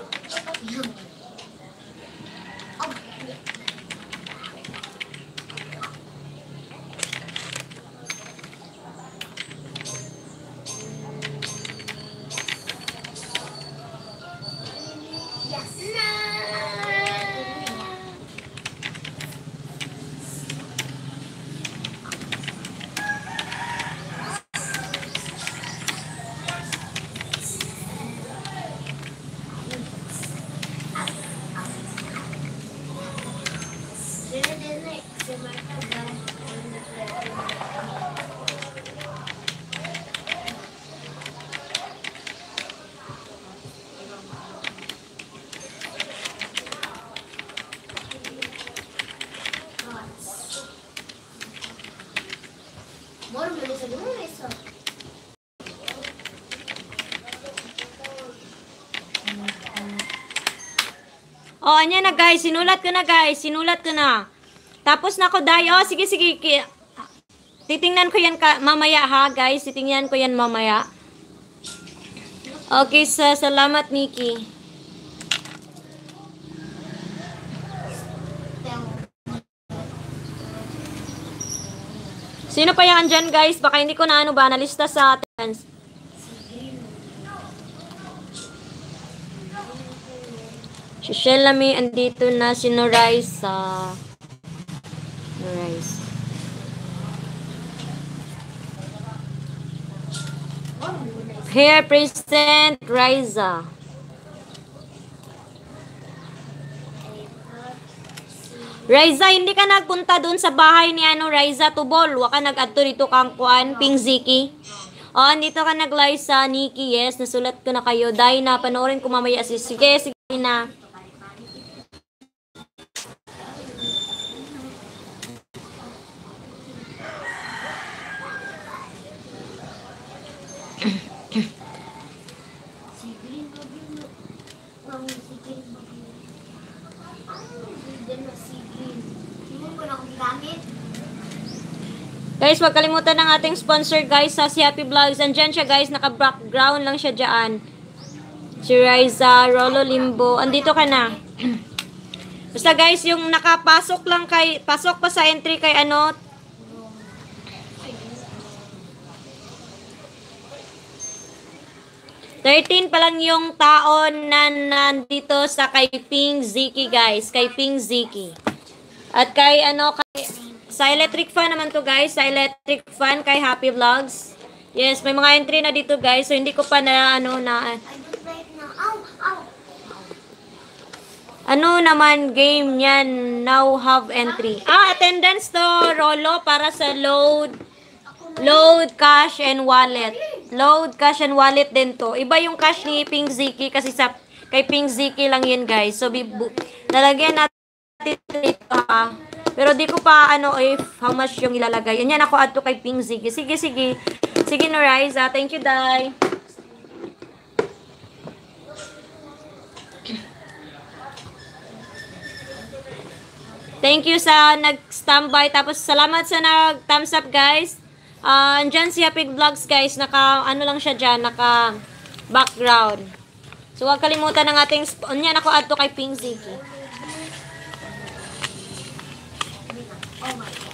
Oh, anya na guys. Sinulat ko na guys. Sinulat ko na. Tapos na ako, Day. Oh, sige. Titingnan ko yan mamaya ha, guys. Titingnan ko yan mamaya. Okay, salamat, Nikki. Sino pa yan dyan, guys? Baka hindi ko na nalista sa attendance. Si Shelami, andito na si Noraisa. Here present Riza. Riza, hindi ka nagpunta doon sa bahay ni Riza Tubol. Wa ka nag-adto dito kang kuan, Pink Ziki. Andito ka nag-live sa Nikki. Yes, nasulat ko na kayo. Dahil na, panoorin ko mamaya. Sige na. Guys, wag kalimutan ng ating sponsor guys sa si Happy Vlogs. Andyan siya guys, naka-background lang siya dyan. Si Riza, Rolo Limbo. Andito ka na. Basta guys, yung nakapasok lang pasok pa sa entry kay 13 pa lang yung taon na nandito sa kay Pink Ziki guys. Kay Pink Ziki. At kay Sa electric fan naman to guys. Sa electric fan kay Happy Vlogs. Yes, may mga entry na dito guys. So hindi ko pa na I don't like na. Ow! Ow! ano naman game yan. Now have entry. Attendance to Rolo para sa load, cash, and wallet. Load, cash, and wallet din to. Iba yung cash ni Pink Ziki kasi sa kay Pink Ziki lang yun guys. So lalagyan natin ito ha. Pero di ko pa if how much yung ilalagay. Yan ako add to kay Pink Ziki. Sige. Sige no Riza. Thank you Dai. Thank you sa nag-standby. Tapos, salamat sa nag-thumbs up, guys. Andyan si Happy Vlogs, guys. Lang siya dyan. Naka-background. So, huwag kalimutan ng ating... Yan, ako add to kay Pink Ziki. Oh my God.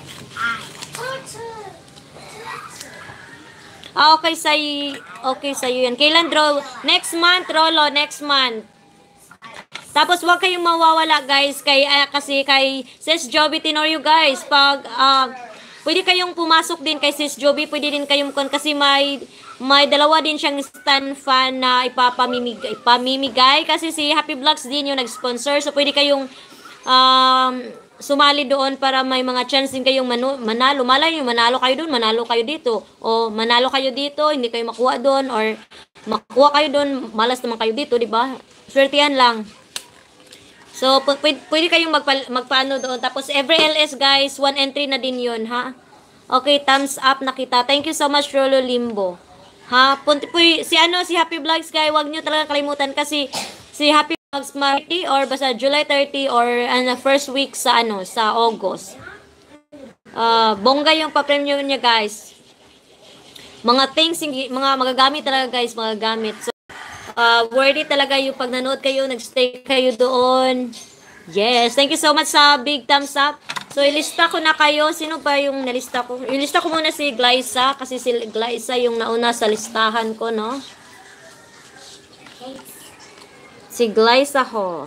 Okay sa'yo yan. Kailan draw? Next month, Rolo. Next month. Tapos wag kayong mawawala guys kasi kay Sis Joby Tenorio guys. Pag pwede kayong pumasok din kay Sis Joby, pwede din kayong kasi may dalawa din siyang stand fan na ipamimigay kasi si Happy Vlogs din yung nag-sponsor. So pwede kayong sumali doon para may mga chance din kayong manalo. Malay nyo, manalo kayo doon, manalo kayo dito. O manalo kayo dito, hindi kayo makuha doon or makuha kayo doon, malas naman kayo dito, di ba? Swertihan lang. So, pwede kayong magpaano doon. Tapos, every LS, guys, 1 entry na din yun, ha? Okay, thumbs up na kita. Thank you so much, Rolo Limbo. Ha? Si Happy Vlogs, guys, wag nyo talaga kalimutan kasi si Happy Vlogs 30 or basta July 30 or first week sa August. Bongga yung pa-premium niya, guys. Mga things, mga magagamit talaga, guys, magagamit. So, worthy talaga yung pag nanood kayo, nagstay kayo doon. Yes, thank you so much sa big thumbs up. So, ilista ko na kayo. Sino ba yung nalista ko? Ilista ko muna si Glyza kasi si Glyza yung nauna sa listahan ko, no? Si Glyza ho.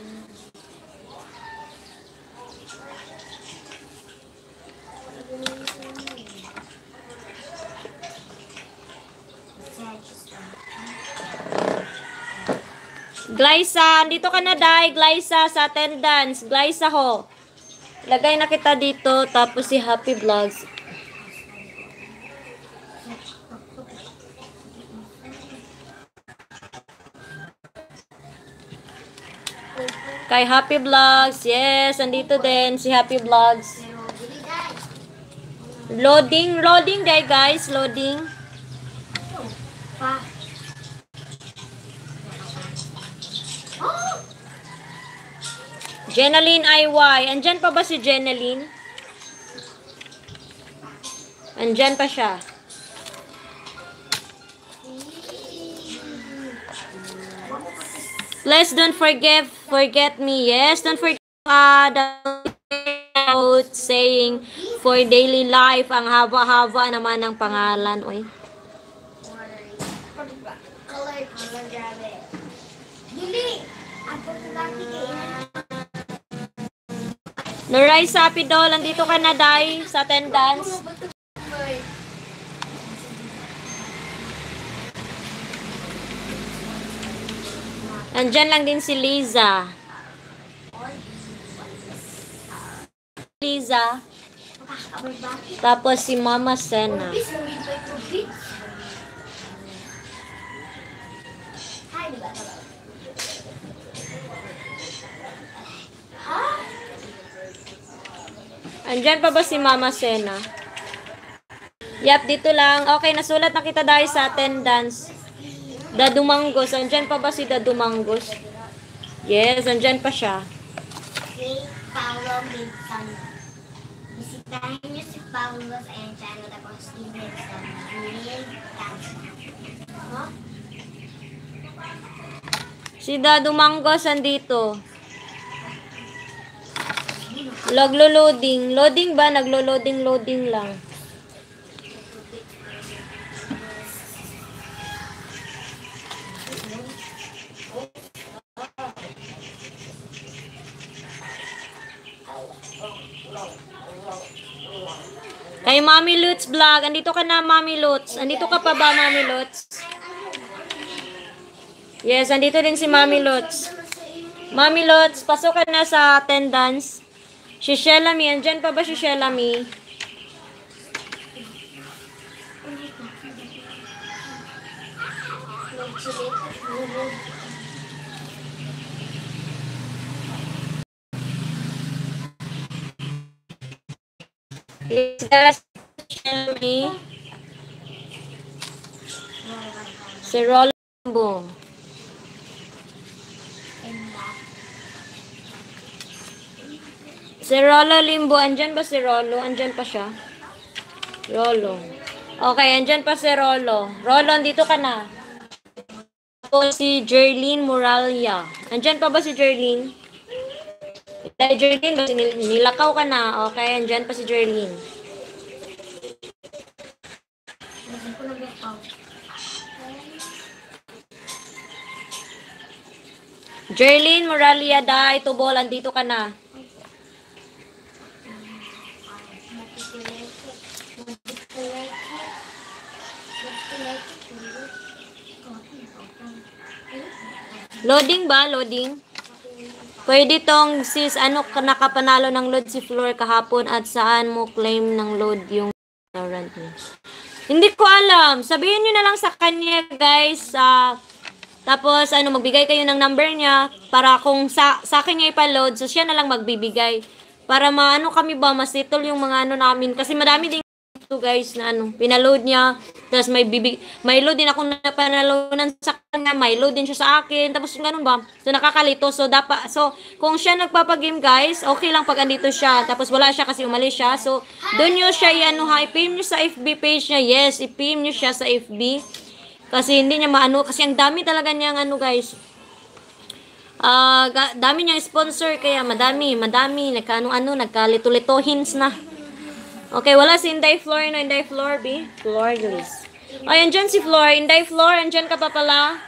Glyza, andito ka na, Day. Glyza, sa attendance. Glyza ho. Lagay na kita dito. Tapos si Happy Vlogs. Kay Happy Vlogs. Yes, andito din si Happy Vlogs. Loading, Day, guys. Loading. Jenaline IY. Andyan pa ba si Jenaline? Andyan pa siya. Please don't forget me. Yes, don't forget the out saying for daily life. Ang haba-haba naman ng pangalan. Oy. Color grabe. Dili. Ako lagi kayo. Noray Sapidol, andito ka na, Day, sa attendance. Andyan lang din si Liza. Tapos si Mama Sena. Andyan pa ba si Mama Sena? Yap, dito lang. Okay, nasulat na kita dahil sa attendance. Dadumangos. Andyan pa ba si Dadumangos? Yes, andyan pa siya. Si Paolo Minsan. Bisitahin niyo si Paolo sa iyong channel tapos i-hit sa big thumbs up. Si Dadumangos andito. Naglo-loading. Loading ba? Naglo-loading lang. Ay, Mami Lutz vlog. Andito ka na, Mami Lutz. Andito ka pa ba, Mami Lutz? Yes, andito din si Mami Lutz. Mami Lutz, pasok ka na sa attendance. Si Shelami, andyan pa ba si Shelami? Yes, that's Shelami. Si Rolando. Si Rolo Limbo, andyan ba si Rolo? Andyan pa siya. Rolo. Okay, andyan pa si Rolo. Rolo, andito ka na. O si Jerlyn Moralia. Andyan pa ba si Jerlyn? Dahil Jerlyn, nilakaw ka na. Okay, andyan pa si Jerlyn. Jerlyn Moralia, dahil tubol, andito ka na. Loading ba? Loading? Pwede tong sis, ano nakapanalo ng load si Floor kahapon at saan mo claim ng load yung restaurant niya? Hindi ko alam. Sabihin nyo na lang sa kanya, guys. Tapos, magbigay kayo ng number niya para kung sa akin niya ipaload, so siya na lang magbibigay. Para kami ba, masitol yung mga namin. Kasi madami din ito guys na pinaload niya. Tapos may load din ako na panaloadan sa kanya, may load din siya sa akin. Tapos ganun ba? So nakakalito. So kung siya nagpapagame guys, okay lang pag andito siya. Tapos wala siya kasi umalis siya. So doon niyo siya i-PM niyo sa FB page niya. Yes, i-PM niyo siya sa FB. Kasi hindi niya kasi ang dami talaga niyang guys. Dami niyang sponsor kaya madami, nagkalito-lito hints na. Okay, wala si Inday Floor, no? Inday Floor, B? Floor, guys. Ay, andyan si Floor. Inday Floor, andyan ka pa pala.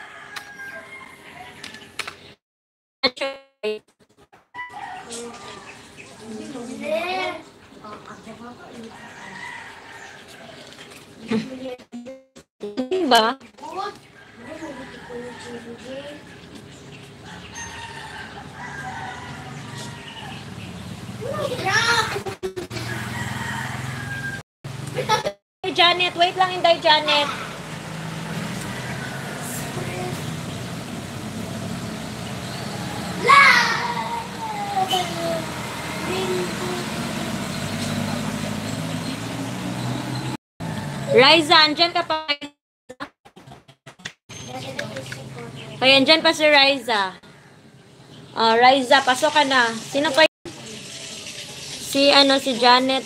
Diba? Janet, wait lang, Inday Janet. Riza, andyan ka pa. Kaya andyan pa si Riza. Riza, pasok ka na. Sino pa yun? Si Janet.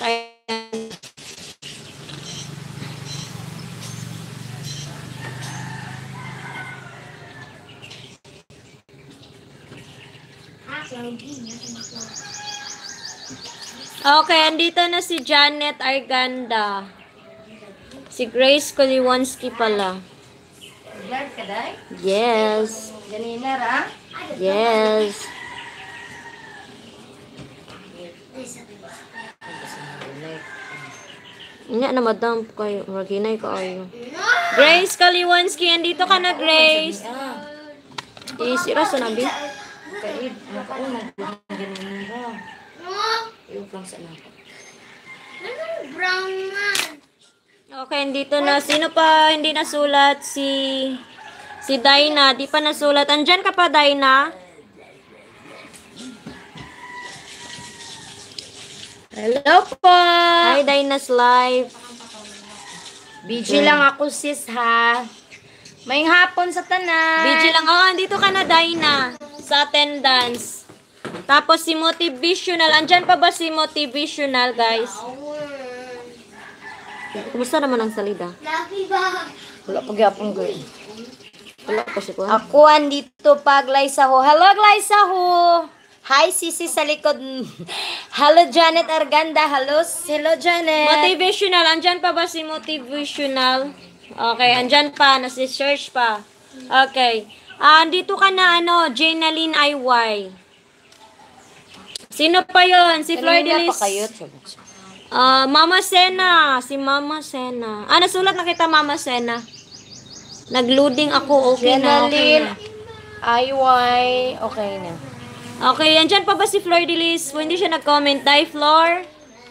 Okay, andito na si Janet Arganda. Si Grace Koliwanski pala. Vlog ka, Day? Yes. Ganina, ra? Yes. Ina na madam kayo. Maginay ka ayo. Grace Koliwanski, andito ka na, Grace. Isira sa nabi. Kaid, makaunag. Ganina, ra. Iyok lang sa nako. Brown man. Okay, andito na. Sino pa hindi nasulat? Si Dina. Di pa nasulat. Andyan ka pa, Dina? Hello po! Hi, Dina's live. Busy lang ako, sis, ha? May hapon sa tanan. Busy lang. Oh, andito ka na, Dina. Sa attendance. Tapos si Motivational. Andyan pa ba si Motivational, guys? Kumusta naman ang salida? Lucky ba? Wala pagyapon, girl. Wala pa si Kuan. Ako andito pa, Glyza ho. Hello, Glyza ho! Hi, Sisi sa likod. Hello, Janet Arganda. Hello, Janet. Motivational. Andyan pa ba si Motivational? Okay, andyan pa. Nasi-search pa. Okay. Andito ka na, Janeline IY. Sino pa yon? Si Flor Kanina Delis. pa kayo. Mama Sena. Si Mama Sena. Nasulat na kita, Mama Sena. Nag-loading ako. Okay na. Okay Jenalyn, na. IY, okay na. Okay, andyan pa ba si Flor Delis? Hindi siya nag-comment. Day, Flor.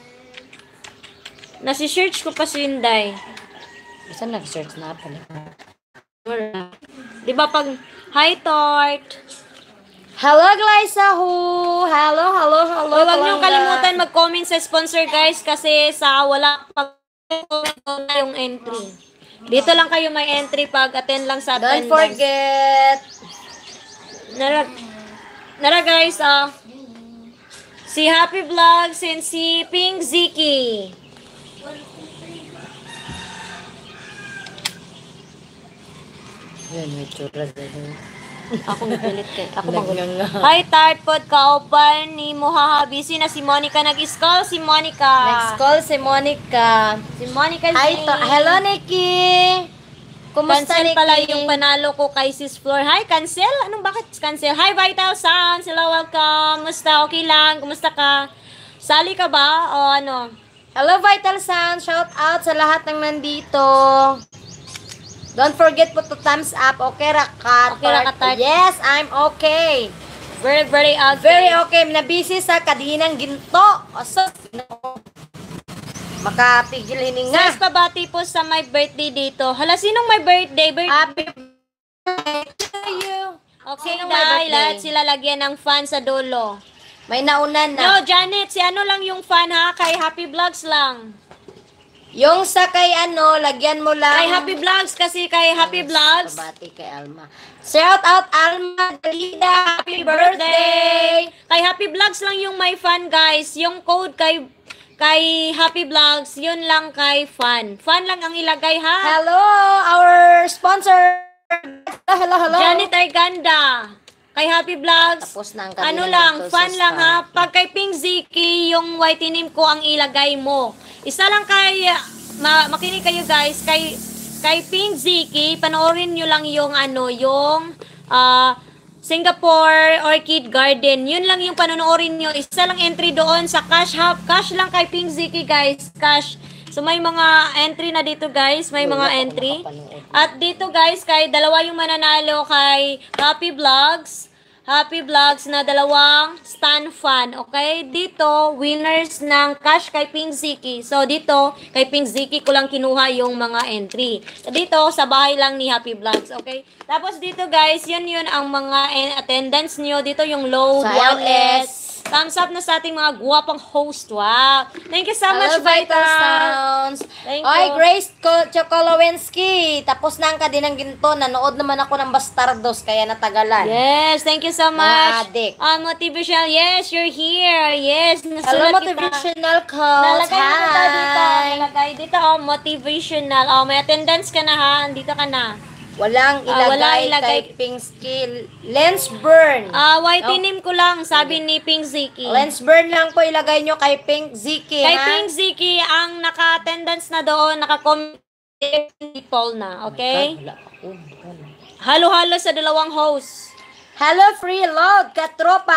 Nasi-search ko pa si Inday. Basta nag-search na pala. Di ba pag, hi, Tort. Hello, Glyza Hu! Hello. Huwag niyong Kalangga. kalimutan mag-comment sa sponsor, guys, kasi sa wala pag yung entry. Dito lang kayo may entry pag attend lang sa Don't attendance. forget. Nara guys, si Happy Vlogs and si Pink Ziki. Yan, may tsura dyan. Ako napilit kay. Ako Nagnanga. Hi, Tartpod, kaupan ni Muhahabisi na si Monica nag-scroll. Si Monica. Next call si Monica. Si Monica Hi, Zane. hello, Nikki! Kumusta, Cancel Nikki? pala yung panalo ko kay Sis Floor. Hi, cancel? Anong bakit cancel? Hi, Vital Sounds. Hello, welcome. Kumusta? Okay lang. Kumusta ka? Sali ka ba? O ano? Hello, Vital Sound. Shout out sa lahat ng nandito. Don't forget po to thumbs up. Okay, Rakat. Okay, Rakat. Yes, I'm okay. Very, very okay. Very okay. Nabisi sa kadinang ginto. Oso. Makapigil hininga. Sis, pabati po sa my birthday dito. Hala, sinong my birthday? Happy birthday to you. Okay, Sinong may dahil birthday? lahat sila lagyan ng fan sa dulo. May naunan na. No, Janet, si ano lang yung fan ha? Kay Happy Vlogs lang. Yung sa kay ano, lagyan mo lang. Kay Happy Vlogs kasi kay Happy Vlogs. Pabati kay Alma. Shout out Alma Dalida. Happy birthday. Kay Happy Vlogs lang yung my fan, guys. Yung code kay Happy Vlogs, yun lang kay fan. Fan lang ang ilagay ha. Hello, our sponsor. Hello. Janet Arganda. Kay Happy Vlogs. Tapos na ang Ano kanina lang, ng fan Tulsa lang ha. Star. Pag kay Pink Ziki, yung white name ko ang ilagay mo. Isa lang kay, makinig kayo guys, kay Pink Ziki, panoorin nyo lang yung yung Singapore Orchid Garden. Yun lang yung panonoorin nyo. Isa lang entry doon sa cash hub. Cash lang kay Pink Ziki guys. Cash. So may mga entry na dito guys. May mga entry. At dito guys, kay dalawa yung mananalo kay Happy Vlogs. Happy Vlogs na dalawang stand fan. Okay? Dito, winners ng cash kay Pink Ziki. So, dito, kay Pink Ziki ko lang kinuha yung mga entry. Dito, sa bahay lang ni Happy Vlogs. Okay? Tapos dito, guys, yun ang mga attendance nyo. Dito yung load, Sa wireless. Thumbs up na sa ating mga guwapang host. Wow! Thank you so much, Hello, Vital Vital. Sounds. Thank Oy, you. Grace Chokolowensky. Tapos na ang kadinang ginto. Nanood naman ako ng Bastardos, kaya natagalan. Yes, thank you so much. Adik. Motivational. Yes, you're here. Yes, Hello, nasulat kita. motivational coach. Nalagay mo na dito. Hi. Nalagay dito, motivational. May attendance ka na ha. Dito ka na. Walang ilagay, Wala ilagay. kay Pinkski. Lens burn. White name ko lang, sabi ni Pink Ziki. Lens burn lang po ilagay nyo kay Pink Ziki. Kay ha? Pink Ziki, ang naka-attendance na doon, naka-comment people na. Okay? Wala ako. Halo-halo sa dalawang host. Hello, free load, katropa.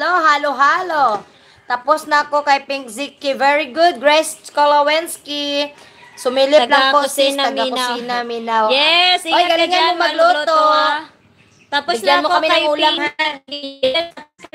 Hello. Tapos na ako kay Pink Ziki. Very good, Grace Kolowensky. Sumilip lang po sis, taga-kusina Minaw. Yes, Oy, ingat ka galingan dyan, mo magluto. ha. Tapos Bigyan na mo ako kami kay ng ulam, Pink. Yes,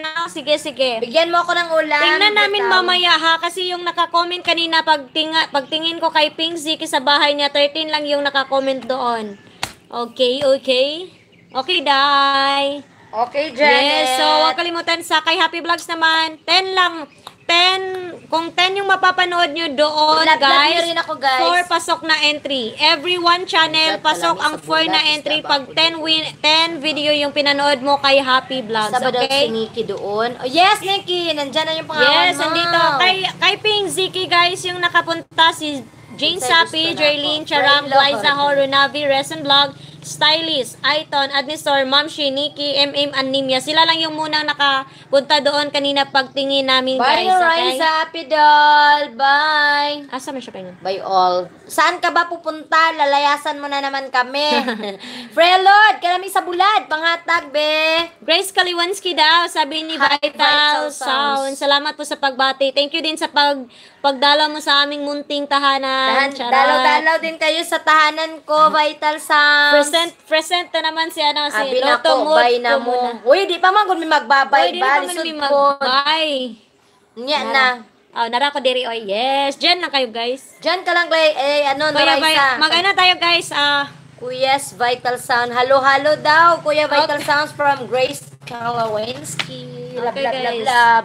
sige. Bigyan mo ako ng ulam. Tingnan namin Bitaw. mamaya ha, kasi yung naka-comment kanina, pagtingin ko kay Pink Ziki sa bahay niya, 13 lang yung naka-comment doon. Okay. Okay, Day. Okay, Janet. Yes, so huwag kalimutan sa kay Happy Vlogs naman, 10 lang. 10, kung 10 yung mapapanood nyo doon, Vlog nyo guys, rin ako, guys. 4 pasok na entry. Every one channel, Vlog pasok pala, ang sa 4 na bulat, entry basta pag ba ako 10 video yung pinanood mo kay Happy Vlogs, Sabado okay? si Nikki doon. Oh, yes, Nikki. Nandyan na yung pangalan Yes, mo. andito. Kay Pink Ziki, guys, yung nakapunta si Jane Isay, Sapi, gusto na Jerlyn, ako. Charang, Friend, Liza Lord. Ho, Runavi, Reson Vlog, Stylist, Aiton, Adnisor, Ma'am Shi, Nikki, MM, Anemia. Sila lang yung munang nakapunta doon kanina pagtingin namin, Bye, guys. Okay? Raisa, Happy Doll. Bye. Asa man siya pa yun? Bye all. Saan ka ba pupunta? Lalayasan mo na naman kami. Frelod, kalami sa bulad. Panghatag, be. Grace Kaliwanski daw, sabi ni Hi, Vital Vital Sound. Sounds. Salamat po sa pagbati. Thank you din sa pagdalaw mo sa aming munting tahanan. Charot. Dalaw-dalaw din kayo sa tahanan ko, Vital Sounds. Present na naman si ano, si Abi na Loto ko, Mood. bye na mo. Uy, di pa man kung may magbabay. Uy, di na pa Balisod man ko. mag-bye. Nya na. Oh, nara ko diri oy. Yes, diyan lang kayo, guys. Diyan ka lang, Clay. Kuya, Raisa. mag-ano tayo, guys. Kuyas Vital Sound. Halo-halo daw. Kuya Vital Sounds from Grace Kalawensky. Love, Okay, love, love, guys. love.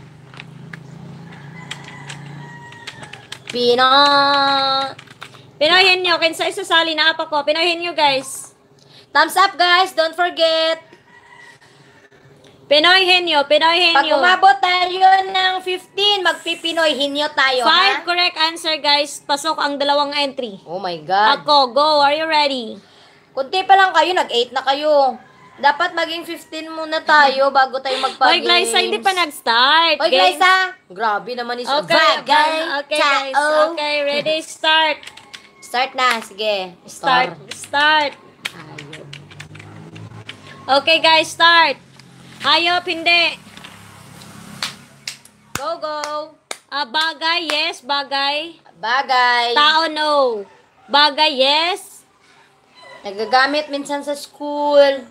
Pinoyhin nyo, kinsa isasali na apa ko. Pinoyhin nyo, guys. Thumbs up, guys. Don't forget. Pinoyhin nyo, pinoyhin Pag nyo. umabot tayo ng 15, magpipinoy hinyo tayo, 5 ha? correct answer, guys. Pasok ang dalawang entry. Oh my God. Ako, go. Are you ready? Kunti pa lang kayo, nag-8 na kayo. Dapat maging 15 muna tayo bago tayo Hoy, magpag-games. Glyza, hindi pa nag-start. Hoy, Games. Glyza. Grabe naman ni Okay, Bagay. okay, guys. Ciao. Okay, ready, start. Start na, sige. Start. Start. Ayun. Okay, guys, start. Hayop, hindi. Go, go. Bagay, yes. Bagay. Bagay. Tao, no. Bagay, yes. Nagagamit minsan sa school.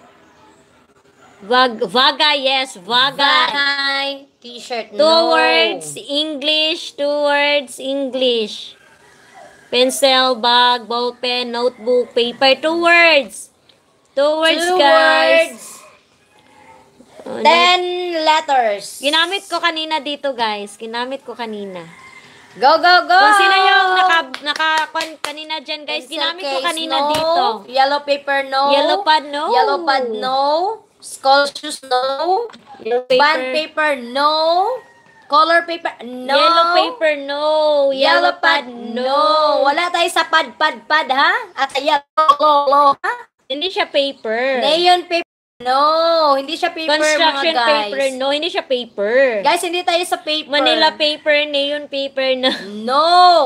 Vagay, yes. Vagay. Bagay. T-shirt, no. Two words, English. Two words, English. Pencil, bag, ballpen, notebook, paper. Two words. Two words, Two guys. words. 10 letters. Ginamit ko kanina dito, guys. Ginamit ko kanina. Go, go, go. Kung sino yung kanina dyan, guys. Pencil Ginamit ko case, kanina no. dito. Yellow paper, no. Yellow pad, no. Yellow pad, no. Skull shoes, no. Yellow Band paper, no. Color paper, no. Yellow paper, no. Yellow pad, no. Wala tayo sa pad, ha? At yellow, ha? Hindi siya paper. Neon paper, no. Hindi siya paper, Construction mga guys. paper, no. Hindi siya paper. Guys, hindi tayo sa paper. Manila paper, neon paper, no. No.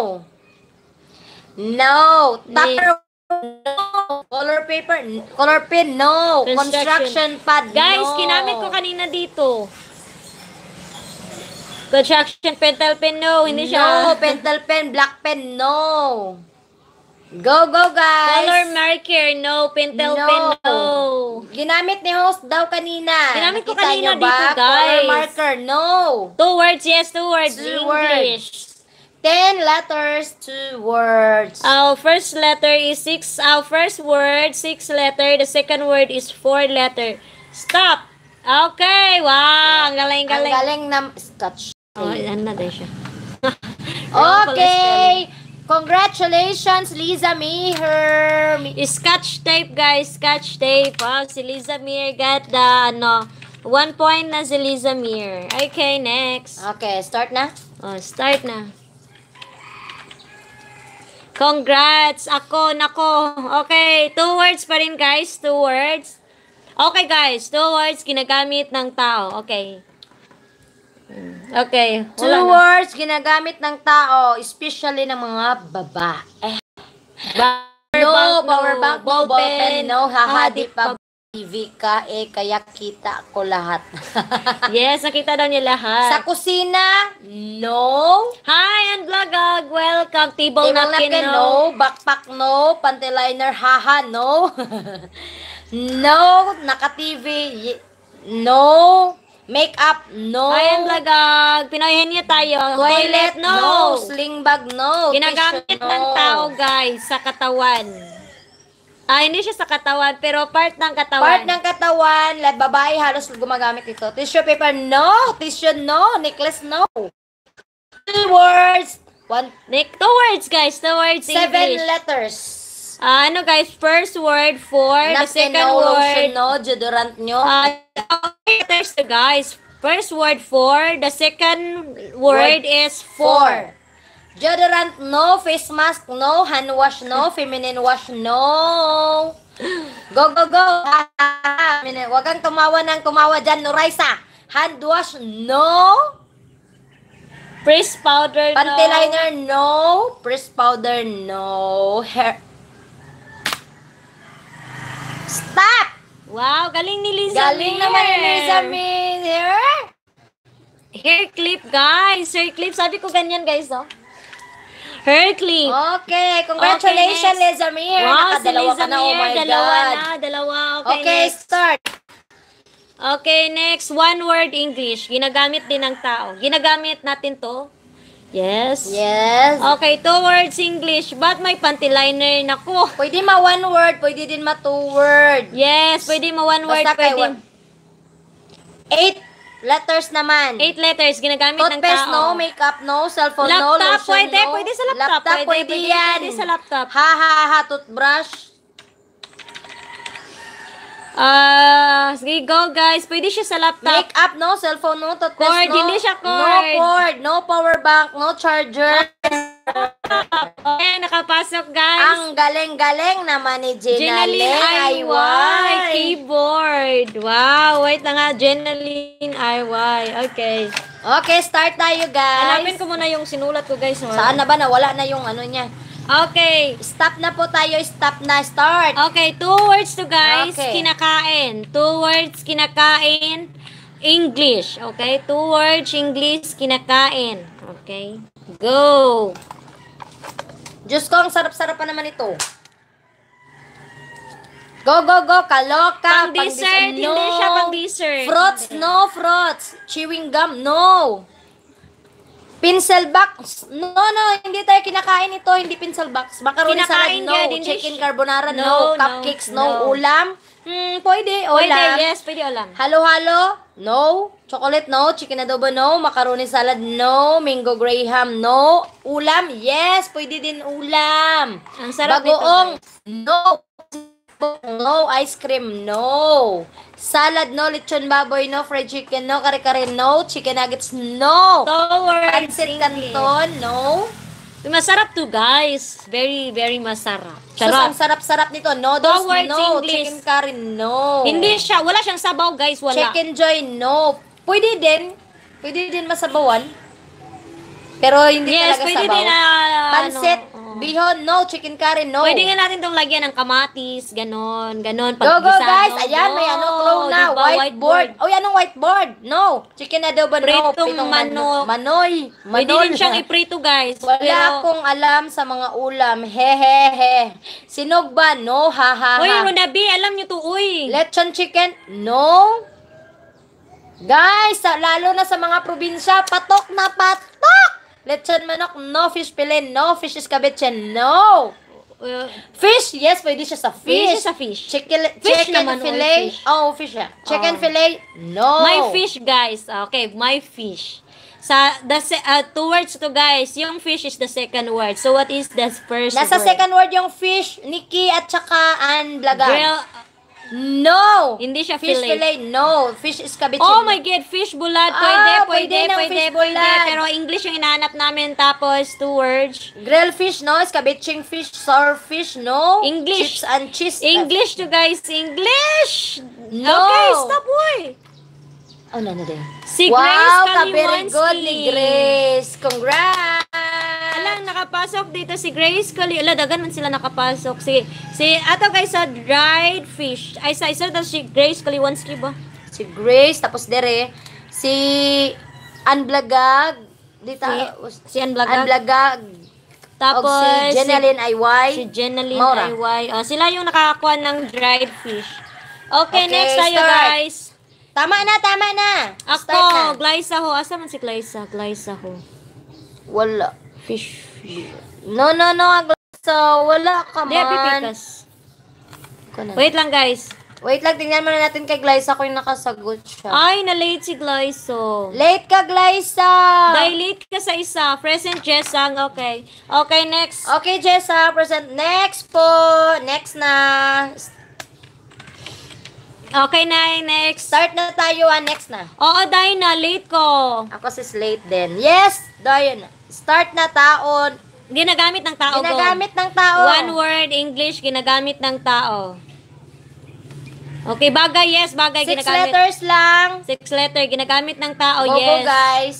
No. Tucker, no. Color paper, color pen, no. Construction pad, Guys, no. ginamit ko kanina dito. Construction pentel pen, no. Hindi siya. No, pentel pen, black pen, no. Go, go, guys. Color marker, no. Pentel No. pen, no. Ginamit ni host daw kanina. Ginamit ko Nakita kanina nyo ba? dito, guys. Color marker, no. Two words, yes. Two words. Two English. 10 letters, 2 words. Our first letter is 6. Our first word, 6 letter. The second word is 4 letter. Stop. Okay. Wow. Ang galing, Ang galing. galing na scotch. Oh, ano na din siya. Okay. Congratulations, Liza Meher. Scotch tape, guys. Scotch tape. Oh, si Liza Mir got the, 1 point na si Liza Mir. Okay, next. Okay, start na. Oh, start na. Congrats! Ako, nako. Okay, 2 words pa rin, guys. 2 words. Okay, guys. 2 words ginagamit ng tao. Okay. Okay. 2 Wala na. words ginagamit ng tao, especially ng mga babae. No, power bank, no, ballpen, no, haha, di pa TV ka, kaya kita ko lahat. Yes, nakita daw niya Sa lahat. kusina, no. Hi, and vlogag. Welcome. Table Table napkin, napkin, no. no. Backpack, no. Panty liner, haha, no. No. Naka-TV, no. Makeup, no. Hi, and vlogag. Pinoyhin niyo tayo. Toilet, no. no. Sling bag, no. Ginagamit Tissue, ng no. tao, guys, sa katawan. Hindi siya sa katawan, pero part ng katawan. Part ng katawan, babae halos gumagamit ito. Tissue paper, no. Tissue, no. Necklace, no. 2 words. 2 words, guys. 2 words 7 English. letters. Guys, first word, 4. The Napkin, second no. word, Lotion, no. Deodorant, nyo. letters to guys. First word, 4. The second word is 4. Deodorant, no. Face mask, no. Hand wash, no. Feminine wash, no. Go, go, go. Huwag kang tumawa ng tumawa dyan, Noraisa. Hand wash, no. Press powder, Panty no. liner, no. Press powder, no. Hair. Stop! Wow, galing ni Liza Galing naman ni Liza Mir. Hair clip, guys. Hair clip. Sabi ko ganyan, guys, oh. Hair clip. Okay, congratulations, Okay, next. Liza Mir. Wow, si Nakadalawa Liza ka na, oh Mir. my Dalawa God. na, dalawa. Okay, Next. start. Okay, next. One word English. Ginagamit din ng tao. Ginagamit natin to. Yes. Yes. Okay, 2 words English. Ba't may panty liner? Naku. Pwede ma one word, pwede din ma two word. Yes, pwede mo one word. Basta kay Pwede. 8 letters naman. 8 letters. Ginagamit ng Toothpaste, tao. no. Makeup, no. Cellphone, no. Laptop, Lotion, pwede. no. Pwede sa laptop. Laptop, pwede yan. Pwede sa laptop. Ha, ha, ha. Toothbrush. Sige, go guys. Pwede siya sa laptop. Makeup, no. Cellphone, no. Toothpaste, Cord, no. hindi siya cord. No cord. No power bank. No charger. Okay, nakapasok guys. Ang galing-galing naman ni Jenaline Jenaline IY. Keyboard. Wow, wait na nga. Jenaline IY. Okay. Okay, start tayo, guys. Hanapin ko muna yung sinulat ko guys. Saan na ba? Nawala na yung ano niya. Okay. Stop na po tayo. Stop na. Start. Okay, 2 words to guys. Okay. Kinakain. 2 words kinakain. English. Okay, 2 words English kinakain. Okay. Go. Diyos ko, ang sarap-sarap pa naman ito. Go, go, go. Kaloka. Pang dessert. No. Hindi siya pang dessert. Fruits. No fruits. Chewing gum. No. Pencil box. No, no. Hindi tayo kinakain ito. Hindi pencil box. Macaroni Kinakain salad. No. yan, hindi Chicken siya- carbonara. No, No. no, Cupcakes. No. no. Ulam. Pwede. Ulam. Pwede, yes. Pwede ulam. Halo-halo? No. Chocolate? No. Chicken adobo? No. Macaroni salad? No. Mango graham? No. Ulam? Yes. Pwede din ulam. Ang sarap Bagoong? nito. No. No. Ice cream? No. Salad? No. Lechon baboy? No. Fried chicken? No. Kare-kare? No. Chicken nuggets? No. 2 words Pancit English. canton? No. Masarap to guys. Very, very masarap. Sus, ang Sarap. sarap-sarap nito. Noodles? Two words No. English. Chicken curry? No. Hindi siya. Wala siyang sabaw guys. Wala. Chicken joy, no. Pwede din. Pwede din masabawan. Pero hindi Yes, talaga pwede sabaw. din Pansit, ano, bihon, no. Chicken curry, no. Pwede nga natin itong lagyan ng kamatis, ganon. Go, go, paggisado. guys. Ayan, may ano, clue na. Diba, Whiteboard. Uy, anong whiteboard? No. Chicken adobo, no. Pritong Pitong manok. Manoy. Pwede Manol. din siyang iprito, guys. Wala Pero, akong alam sa mga ulam. Hehehe. Sinog ba? No. Ha, ha, uy, ha. Ronabi, alam nyo to, uy. Lechon chicken? No. Guys, lalo na sa mga probinsya, patok na patok. Lechon manok, no. Fish fillet, no. Fish escabeche, no. Fish, yes, pwede siya sa Pwede fish. siya sa fish. Chicken Fish naman, fillet. fish. Oh, fish siya. Chicken Oh. fillet, no. My fish, guys. Okay, my fish. Sa two words to guys. Yung fish is the second word. So what is the first Nasa word? second word yung fish, Nikki at saka Ann Blagan. Grill. No. Hindi siya Fish fillet. fillet, no. Fish escabeche. Oh my God, fish bulad. Ah, Pwede, pwede ng pwede. fish bulad. Pero English yung hinahanap namin. Tapos, 2 words. Grilled fish, no. Escabeching fish, sour fish, no. English. Chips and cheese. English to guys. English! No. Okay, stop, boy. Oh, no, no, no. Si Wow, Grace very good ni Grace. Congrats. Alang, nakapasok dito si Grace Kali. Ala, dagan man sila nakapasok. Si ato guys sa dried fish. Ay, sa isa daw si Grace Kaliwanski ba? Si Grace, tapos dere, si Anblagag, dito, Si Anblagag. Anblagag, Tapos, o si Jenaline IY. si Jenaline Maura. IY. Sila yung nakakakuha ng dried fish. Okay, Okay, next tayo start. guys. Tama na, tama na. Ako, Start na. Glyza ho. Asa man si Glyza? Glyza ho. Wala. Fish. No, so, wala ka Di, man. pipikas. Ko na. Wait lang guys. Wait lang, tingnan muna natin kay Glyza kung yung nakasagot siya. Ay, na-late si Glyza. Late ka, Glyza! Dilate ka sa isa. Present Jessang. Okay. Okay, next. Okay, Jessa, present. Next po. Next na. Okay na, next. Start na tayo, Next na. Oo, dahil na. Late ko. Ako si Slate din. Yes, Dayan. Start na taon. Ginagamit ng tao. Ginagamit ng tao. One word, English, ginagamit ng tao. Okay, bagay, yes, bagay. 6 Ginagamit. letters lang. 6 letter, ginagamit ng tao, Go, yes. guys.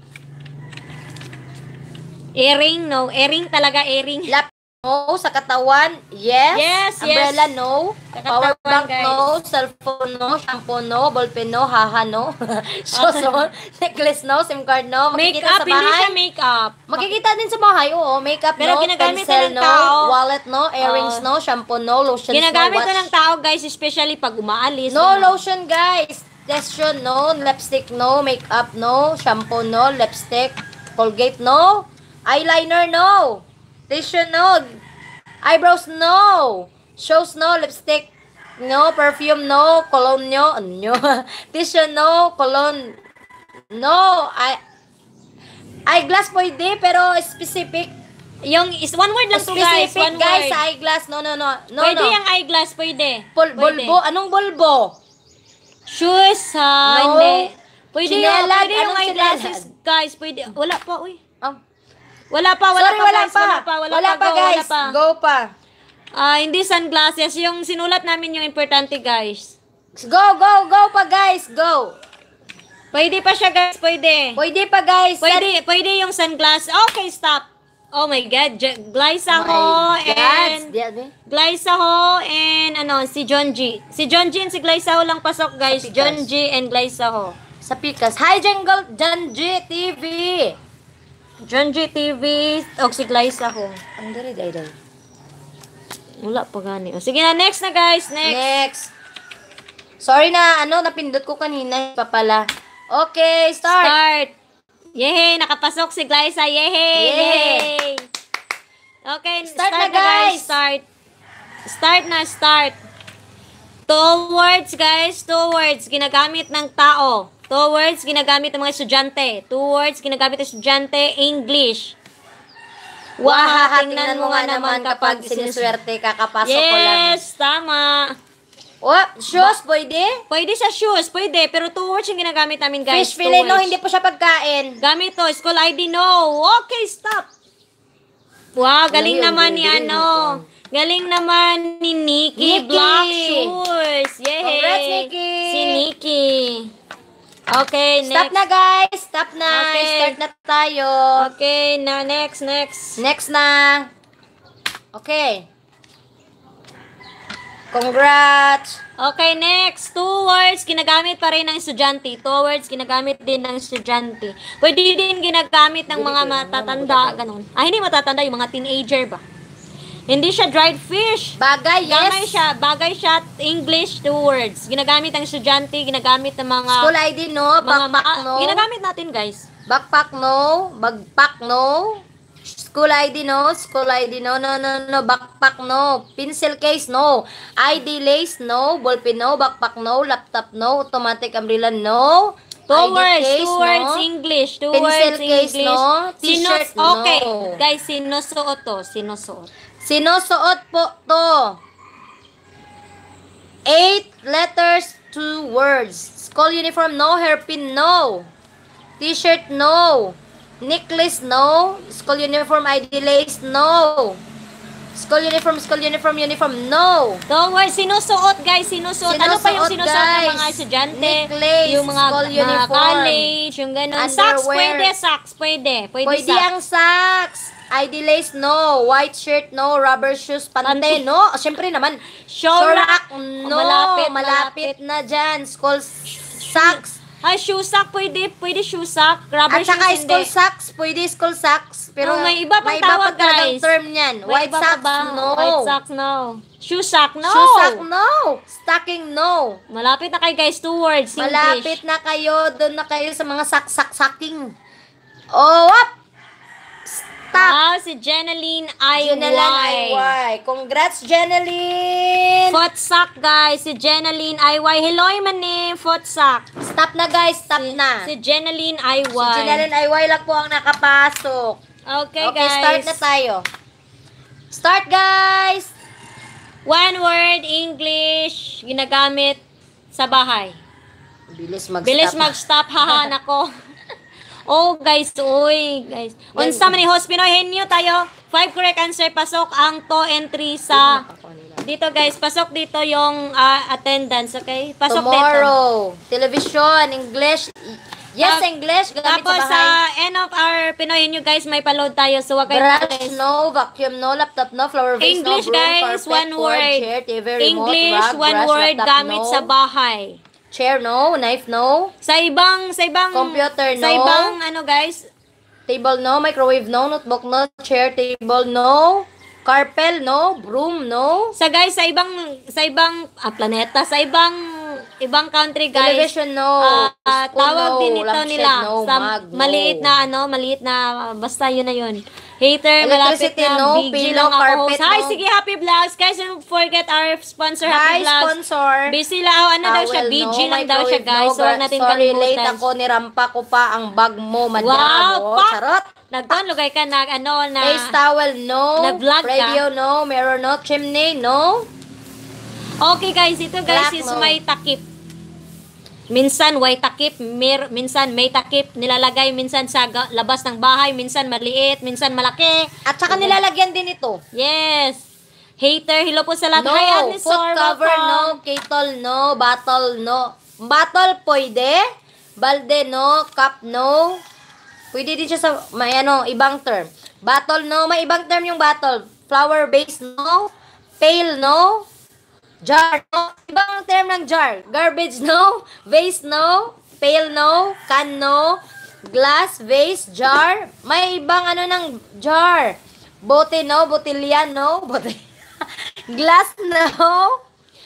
Earring, no. Earring talaga, earring. Lap, no. Sa katawan, yes. Yes, Umbrella, yes. no. Sa Power katawan, bank, guys. no. Cellphone, no. Shampoo, no. Ballpen, no. Haha, no. Shoes, no. Necklace, no. SIM card, no. Makikita Makeup, sa hindi siya bahay. makeup. Makikita din sa bahay, oo. Makeup, Pero no. ginagamit Pencil, na ng no. tao. Wallet, no. Earrings, no. Shampoo, no. Lotion, Ginagamit no. to Watch. ng tao, guys, especially pag umaalis. No Ano. lotion, guys. Lotion, no. Lipstick, no. Makeup, no. Shampoo, no. Lipstick. Colgate, no. Eyeliner, no. Tissue, no. Eyebrows, no. Shoes, no. Lipstick, no. Perfume, no. Cologne, no. Ano? Tissue, no. Cologne, no. Eyeglass pwede, pero specific. Yung is one word lang to, guys. Specific, One guys, word. sa eyeglass. No. Pwede no. yung eyeglass, pwede. Pwede. Bulbo. Anong bulbo? Shoes, ha? No. Hindi. Pwede Chinelag, yung anong eyeglasses, chinelag? guys. Pwede. Wala pa, uy. Oh. Wala pa, Sorry, wala guys. pa. Wala pa, go, guys. wala pa. Go pa. Hindi sunglasses. Yung sinulat namin yung importante, guys. Go pa, guys. Go. Pwede pa siya, guys. Pwede. Pwede pa, guys. Pwede yung sunglasses. Okay, stop. Oh my God. Glyza ho and... Glyza ho and si John G. Si John G and si Glyza ho lang pasok, guys. Sa Pikas. John G and Glyza ho. Sa Pikas. Hi, John G TV. John G TV o si Glyza ho. Ang day. Wala pa gani. O, sige na, next na, guys. Next. Sorry na, napindot ko kanina pa pala. Okay, start. Start. Yehey, nakapasok si Glyza. Yehey. Yehey. Okay, Start na, guys. Start. Two words, guys. Two words. Ginagamit ng tao. Two words, ginagamit ng mga estudyante. Two words, ginagamit ng estudyante. English. Tingnan mo nga naman kapag sinuswerte kakapasok ko lang. Yes, tama. Oh, shoes, pwede? Pwede sa shoes, pwede. Pero two words yung ginagamit namin, guys. Fish fillet, Two no, words. hindi po siya pagkain. Gamit to, school ID, no. Okay, stop. Wow, galing Ayun, naman ni galing, Galing naman ni Nikki Nikki. Black Shoes. Yay! Congrats, Nikki. Si Nikki. Okay, Stop next. na, guys. Stop na. Okay. Start na tayo. Okay, na next. Next na. Okay. Congrats. Okay, next. Two words, ginagamit pa rin ng estudyante. Two words, ginagamit din ng estudyante. Pwede din ginagamit ng mga matatanda, ganun. Hindi matatanda, yung mga teenager ba? Hindi siya dried fish. Bagay, yes. Bagay siya, English, two words. Ginagamit ng estudyante, ginagamit ng mga... School ID, no. Backpack, no. Ginagamit natin, guys. Backpack, no. Backpack, no. School ID, no. School ID, no. No. Backpack, no. Pencil case, no. ID lace, no. Ballpen, no. Backpack, no. Laptop, no. Automatic umbrella, no. Two ID words, case, two words no. English, two Pencil words case, English. no. T-shirt, Okay, no. guys, sinusuot to, sinusuot. Sinusuot po to. 8 letters, 2 words. School uniform, no. Hairpin, no. T-shirt, no. Necklace, no. School uniform, ID lace, no. School uniform, no. Two words, sinusuot, guys, sinusuot. Ano pa yung Sinusuot, sinusuot ng guys. mga estudyante? Necklace, yung mga school uniform. college, yung ganun. Socks, Underwear. pwede. Pwede Pwede socks. ang socks. ID lace, no. White shirt, no. Rubber shoes, pante, no. Siyempre naman. Shorak, no. Malapit na dyan. School socks. Ay, shoe sock, pwede shoe sock. Rubber At saka shoes, school hindi. socks. Pwede school socks. Pero Oh, may iba pang tawag, talagang guys. term niyan. May White iba pa socks, ba? no. White socks, no. Shoe sock, no. Shoe sock, no. Stocking, no. Malapit na kayo, guys. Two words, English. Malapit na kayo. Doon na kayo sa mga sak-sak-saking. Oh, up. Stop. Wow, si Jeneline Jeneline IY. Congrats, Jeneline. Foot sock, guys. Si Jeneline IY. Hello, my name. Foot sock. Stop na, guys. Stop na. Si Jeneline IY. Si Jeneline IY lang po ang nakapasok. Okay, Okay, guys. start na tayo. Start, guys. One word, English, ginagamit sa bahay. Bilis mag-stop. Bilis mag-stop, haha, nako. Oh, guys, uy, guys. Unsa man ni Hospinoy, henyo tayo. 5 correct answer, pasok ang 2 and 3 sa Dito guys, pasok dito yung attendance, okay? Pasok dito. Tomorrow, television, English. Yes, English. Gamit Tapos sa sa bahay. end of our Pinoy nyo guys, may pa-load tayo. So, wag kayo Brush, no. Vacuum, no. Laptop, no. Flower vase, English no. Broom, guys, carpet, one cord, word. chair, TV, remote, English, rug, one brush, word laptop, gamit no. sa bahay. Chair, no. Knife, no. Sa ibang Computer, Sa no. ibang ano guys, Table, no. Microwave, no. Notebook, no. Chair, table, no. Carpel, no. Broom, no. sa guys sa ibang planeta, sa ibang country guys. Television, no. Spoon, Tawag no. din ito Lampshade, nila no. sa Mug, no. maliit na basta yun na yun. Hater, malapit Electricity, na, no. BG Pillow, lang ako carpet, host. Hi, no. sige, Happy Vlogs. Guys, don't forget our sponsor, Hi, Happy Vlogs. sponsor. Busy lang, ano daw siya, Towel, BG no. lang daw siya, Microwave, guys. no. So, huwag natin Sorry, kalimutan. late ako. Nirampa ko pa ang bag mo, madam. Wow, Oh, pak! charot. Nagtanlugay ka na, Face towel, no. Nag-vlog ka? Radio, no. Mirror, no. Chimney, no. Okay guys, ito guys Black, is no. may takip. Minsan may takip, minsan may takip nilalagay minsan sa labas ng bahay, minsan maliit, minsan malaki. At saka nilalagyan din ito. Yes. Hater, hello po sa lahat. No. Hi, Agnes Foot Sor, cover, welcome. no. Kettle, no. Bottle, no. Bottle, pwede. Balde, no. Cup, no. Pwede din siya sa, may ibang term. Bottle, no. May ibang term yung bottle. Flower base, no. Pail, no. Jar, no. Ibang term ng jar. Garbage, no. Vase, no. Pail, no. Can, no. Glass, vase, jar. May ibang ng jar. Bote, no. Botilya, no. Bote. Glass, no.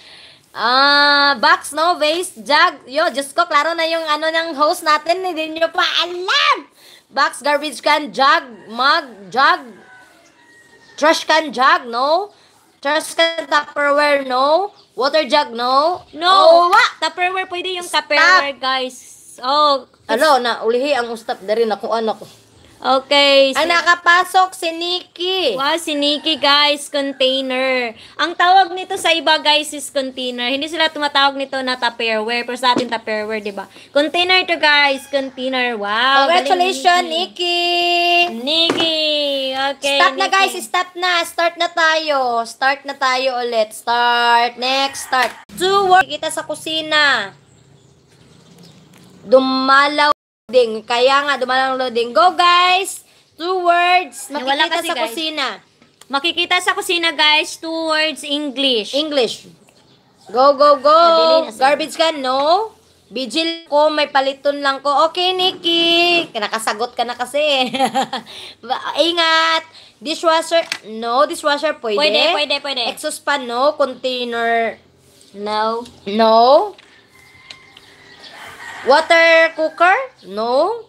Box, no. Vase, jug. Yo, Diyos ko, klaro na yung ng host natin. Hindi nyo pa alam. Box, garbage can, jug, mug, jug. Trash can, jug, no. Trash can, Tupperware, no. Water jug, no. No. Oh, wa. Tupperware, pwede yung Tupperware, guys. Oh, Na ulihi ang ustap dari na kung ano ko. okay. Ang nakapasok si Nikki. Wow, si Nikki guys, container. Ang tawag nito sa iba guys is container. Hindi sila tumatawag nito na Tupperware. Pero sa atin Tupperware, di ba? Container to guys, container. Wow. Congratulations, galing, Nikki. Nikki. Okay, Stop na Nikki. guys, stop na. Start na tayo. Start na tayo ulit. Start. Next, start. 2 words. Kita sa kusina. Dumalaw loading. Kaya nga, dumalaw loading. Go guys. 2 words. Wala Makikita kasi, sa guys. kusina. Makikita sa kusina guys, 2 words English. English. Go, go, go. Madali na siya. Garbage can, no? Vigil ko, may paliton lang ko. Okay, Nikki. Nakasagot ka na kasi. Ingat. Dishwasher, no. Dishwasher, pwede. Pwede. Exhaust fan, no. Container, No. no. Water cooker, no.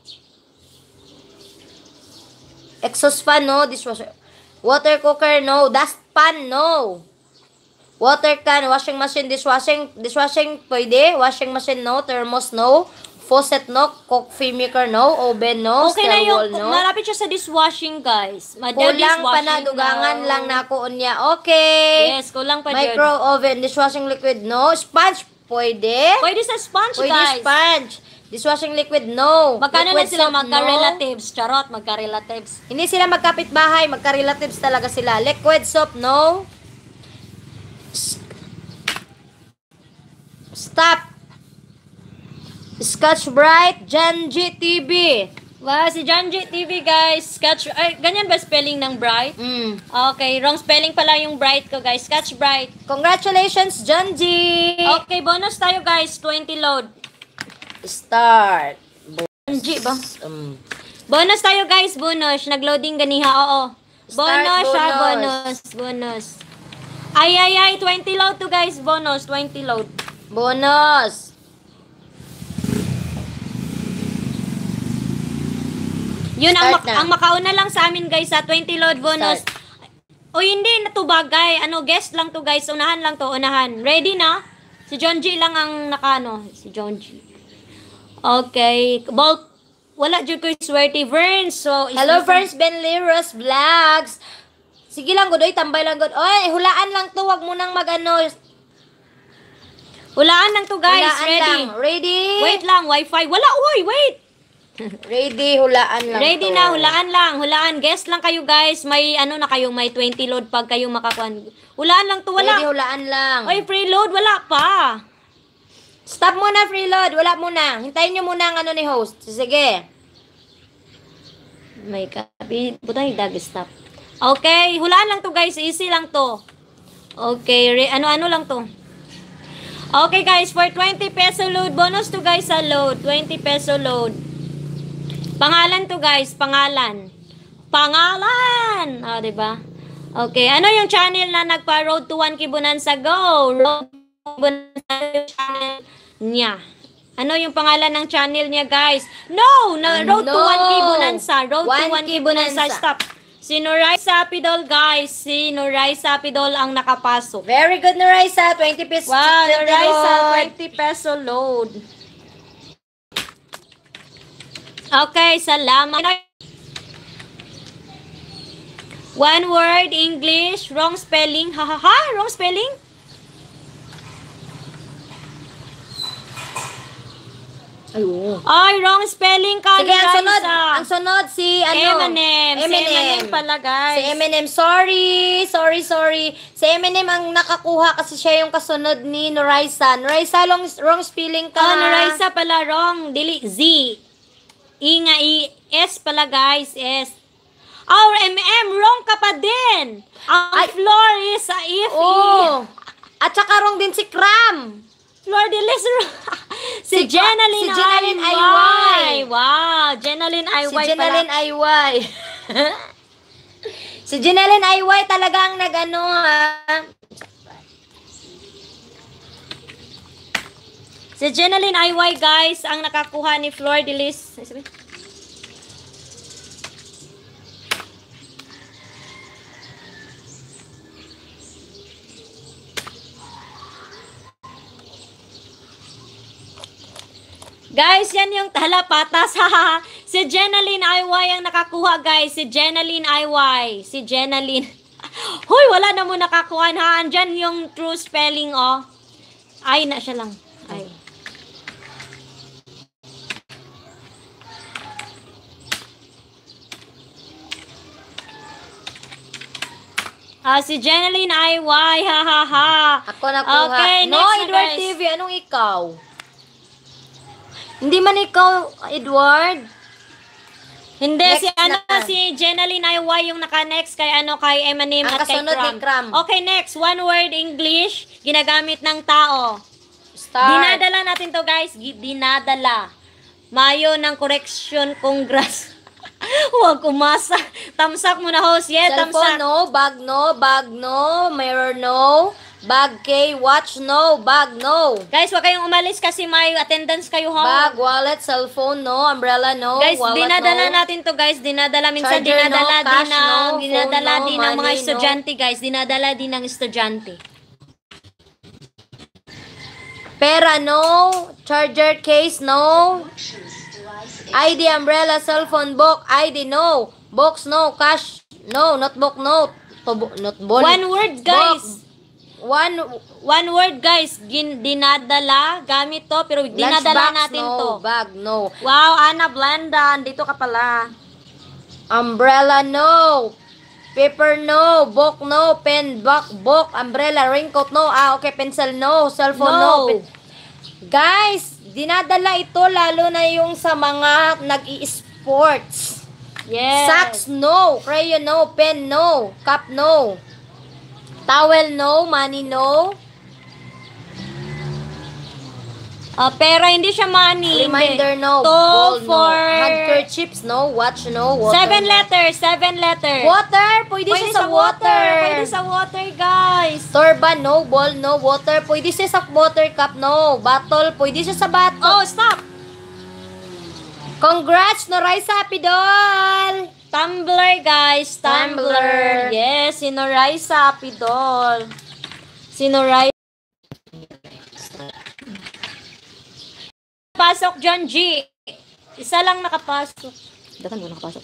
Exhaust fan, no. Dishwasher. Water cooker, no. Dustpan, no. Water can, washing machine, dishwashing, pwede. Washing machine, no. Thermos, no. Faucet, no. Coffee maker, no. Oven, no. Okay na Stairwell, yung, no. malapit siya sa dishwashing guys. Kulang pa na, dugangan lang na ako unya. Okay. Yes, kulang pa Micro dyan. oven, dishwashing liquid, no. Sponge, pwede. Pwede sa sponge Pwede guys. sponge. Dishwashing liquid, no. Magkano Liquid na sila soap, magka-relatives? Charot, magka-relatives. No. Hindi sila magkapit-bahay, magka-relatives talaga sila. Liquid soap, no. Stop. Scotch Bright, Janji TV. Wow, si Janji TV guys. Scotch, ay, ganyan ba spelling ng bright? Okay, wrong spelling pala yung bright ko guys. Scotch bright. Congratulations, Janji. Okay, bonus tayo guys. 20 load. Start. Janji ba? Bonus tayo guys, bonus. Nag-loading ganiha, oo. Start Bonus siya, bonus. bonus. Ay, 20 load to guys, bonus. 20 load. Bonus. Yun, Start na. ang makauna lang sa amin guys sa 20 load bonus. O hindi na to bagay. Guest lang to guys. Unahan lang to, unahan. Ready na? Si John G lang ang nakano. Si John G. Okay. Wala dyan ko swerty. Verns. So, Hello, friends, Benliros Vlogs. Sige lang, good. Oy, tambay lang, good. Oy, hulaan lang to. Wag mo nang Hulaan lang to guys. Hulaan Ready? lang. Ready? Wait lang, wifi. Wala, oy, wait. Ready, hulaan lang Ready to. na, hulaan lang. Hulaan. Guess lang kayo guys. May ano na kayo, may 20 load pag kayo makakuha. Hulaan lang to, wala. Ready, hulaan lang. Oy, free load, wala pa. Stop muna, freeload. Wala muna. Hintayin nyo muna ang ano ni host. Sige. May copy. Butang stop. Okay, hulaan lang to guys. Easy lang to. Okay, ano-ano lang to. Okay guys, for 20 peso load, bonus to guys sa load. 20 peso load. Pangalan to guys, pangalan. Pangalan! Ah, diba? Okay, ano yung channel na nagpa-road to 1K Bonanza? Go! Road to Bonanza yung channel niya. Ano yung pangalan ng channel niya, guys? No! Road to 1K Bonanza. Road to 1K Bonanza. Stop. Si Noray Sapidol, guys. Si Noray Sapidol ang nakapasok. Very good, Noraisa. 20 pesos. Wow, 20 Noray sa load. 20 peso load. Okay, salamat. One word, English, wrong spelling. Ha ha ha, wrong spelling? Ay, oo. Ay, wrong spelling ka. Sige, ang sunod. Liza. Ang sunod si ano? Eminem. Si Eminem pala, guys. Si Eminem. Sorry. Si Eminem ang nakakuha kasi siya yung kasunod ni Noraisa. Noraisa, wrong spelling ka. Oh, Noraisa pala, wrong. Dili, Z. I nga, I. S pala, guys. S. Oh, MM, wrong ka pa din. Ang floor is a if. Oh. At saka wrong din si Cram. Floor de lis. Si Jenaline IY. Wow, Jenaline IY Si Jenaline IY. Si Jenaline IY talagang nag-ano ha. Si Jenaline IY, guys, ang nakakuha ni Flor de Lis. Guys, yan yung talapatas, ha. Si Jenaline IY ang nakakuha, guys. Si Jenaline IY. Si Jenaline. Hoy, wala na mo nakakuha, ha. Andyan yung true spelling, oh. Ay na siya lang. Ay. Si Jenaline IY, ha, ha, ha. Ako nakuha. Okay, No, next na, Edward guys. TV, anong ikaw? Hindi man ikaw, Edward. Hindi, Next si ano, na. si Jenaline IY yung naka-next kay ano, kay Eminem Ang at kay kasunod ni Cram. Cram. Okay, next. One word English, ginagamit ng tao. Start. Dinadala natin to, guys. Dinadala. Mayo ng correction, congrats. Huwag kumasa. Tamsak mo na, host. Yeah, tamsak. Cellphone, no. Bag, no. Mirror, no. Bag, K. Watch, no. Bag, no. Guys, huwag kayong umalis kasi may attendance kayo, ha? Bag, wallet, cellphone, no. Umbrella, no. Guys, wallet, dinadala no. natin to, guys. Dinadala minsan, Charger, no. dinadala Cash, din ng, no. dinadala Phone, no. din ng mga Money, no. estudyante, guys. Dinadala din ng estudyante. Pera, no. Charger case, no. ID, umbrella, cellphone, book, ID, no. Box, no. Cash, no. Notebook, no. Notebook. One word, guys. One word, guys. Dinadala. Gamit to, pero dinadala lunchbox, natin no. to. Bag, no. Wow, Ana Blandan. Dito ka pala. Umbrella, no. Paper, no. Book, no. Pen, book, umbrella, raincoat, no. Okay, pencil, no. Cellphone, no. No. Guys, dinadala ito lalo na yung sa mga nag-i-sports. Yes. Socks, no. Crayon, no. Pen, no. Cup, no. Towel, no. Money, no. Pero hindi siya money. Reminder, Hindi. no. To Ball, no. for... Handkerchiefs, no. Watch, no. Water, 7 no. letters. 7 letters. Water. Pwede siya sa water. Pwede sa water, guys. Torba, no. Ball, no. Water. Pwede siya sa water cup, no. Bottle. Pwede siya sa bottle. Oh, stop. Congrats, Noray Sapidol! Tumblr, guys. Tumblr. Tumblr. Yes, si Noray Sapidol. Si Noray. Pasok, John G. Isa lang nakapasok. Dakan mo nakapasok.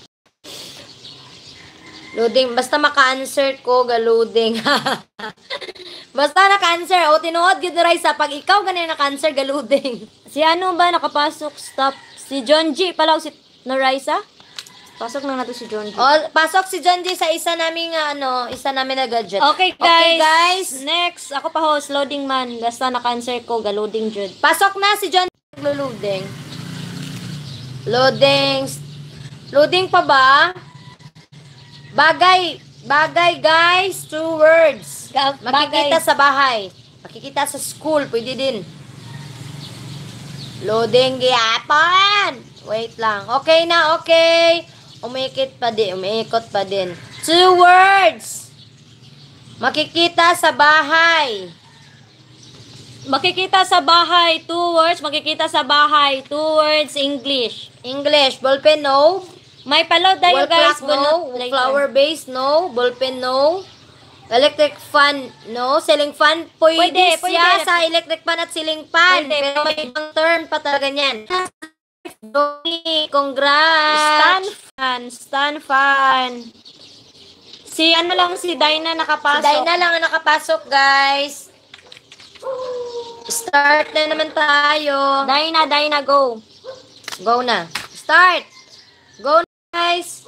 Loading. Basta maka-answer ko, galuding. Basta naka-answer. O, tinuod, good Noray sa. Pag ikaw ganyan naka-answer, galuding. Si ano ba nakapasok? Stop. Si John G pala o si Noraisa? Pasok na nato si John G. Oh, pasok si John G sa isa namin na gadget. Okay, guys. Okay, guys. Next, ako pa host, loading man. Basta naka-answer ko, ga-loading jud. Pasok na si John G. Loading. Loading. Loading pa ba? Bagay, guys. 2 words. Makikita sa bahay. Makikita sa school. Pwede din. Loading gyapon. Wait lang. Okay na, okay. Umiikot pa din. 2 words. Makikita sa bahay. Makikita sa bahay, 2 words. Makikita sa bahay, 2 words, English. English. Ballpen, no. May paload tayo, Wall guys. clock, no. Flower base, no. Ballpen, no. Electric fan, no. Ceiling fan, pwede siya sa electric fan at ceiling fan. Pwede, Pero may ibang term pa talaga niyan. Congrats. Stand fan. Si Dina nakapasok. Si Dina lang ang nakapasok, guys. Start na naman tayo. Dina, go. Go na. Start. Go na, guys.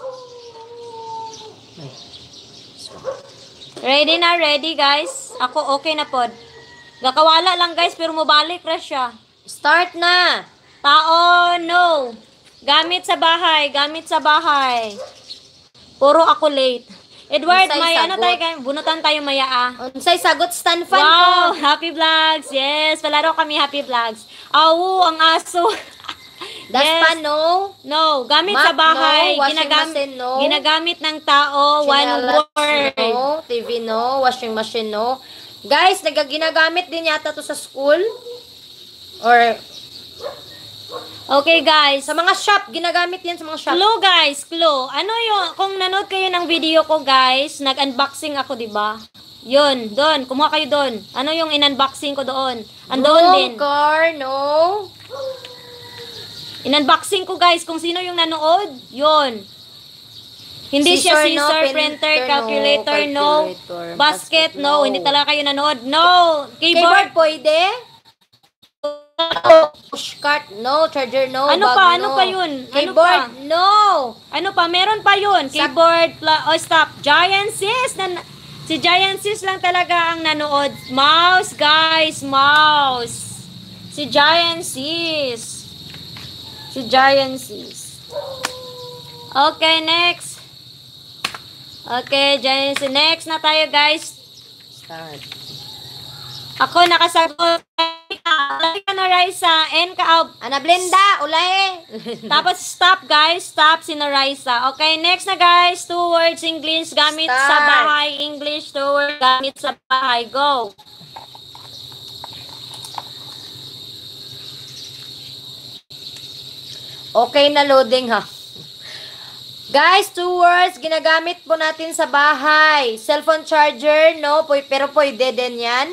Ready, guys. Ako okay na pod. Gakawala lang, guys, pero mabalik ra siya. Start na. Tao, no. Gamit sa bahay. Puro ako late. Edward, Unsay may sagot? tayo, bunutan tayo maya Unsay sagot stand fan Wow, ko. happy vlogs. Yes, palaro kami happy vlogs. Ang aso. Daspan, no. No, gamit Mat, sa bahay. no. Washing machine, no. Ginagamit ng tao, one Chinelas, word. no. TV, no. Washing machine, no. Guys, ginagamit din yata to sa school. Or Okay, guys. sa mga shop. Ginagamit yan sa mga shop. Clue, guys. Clue. Ano yung, kung nanood kayo ng video ko, guys, nag-unboxing ako, di ba? Yun, doon. Kumuha kayo doon. Ano yung in-unboxing ko doon? Andoon din. Car, no. In-unboxing ko, guys, kung sino yung nanood. Yun. Hindi siya Scissor, no. scissor, printer, calculator, no. Basket, no. Hindi talaga kayo nanood. No. Keyboard, Keyboard. pwede. Pushcart, no. Charger, no. Ano Bag, pa? no. Ano pa yun? Ano Keyboard, pa? no. Ano pa? Meron pa yun. Keyboard, stop. Giant Sis. Si Giant Sis lang talaga ang nanood. Mouse, guys. Mouse. Si Giant Sis. Okay, next. Okay, Giant Sis. Next na tayo, guys. Start. Ako nakasagot. Alay ka na, Raisa. N ka. Ana Blenda, ulay. Tapos stop, guys. Stop si Raisa. Okay, next na, guys. 2 words English gamit sa Start. bahay. English 2 words gamit sa bahay. Go. Okay na loading, ha. Guys, 2 words ginagamit po natin sa bahay. Cellphone charger, no. Pero pwede din yan.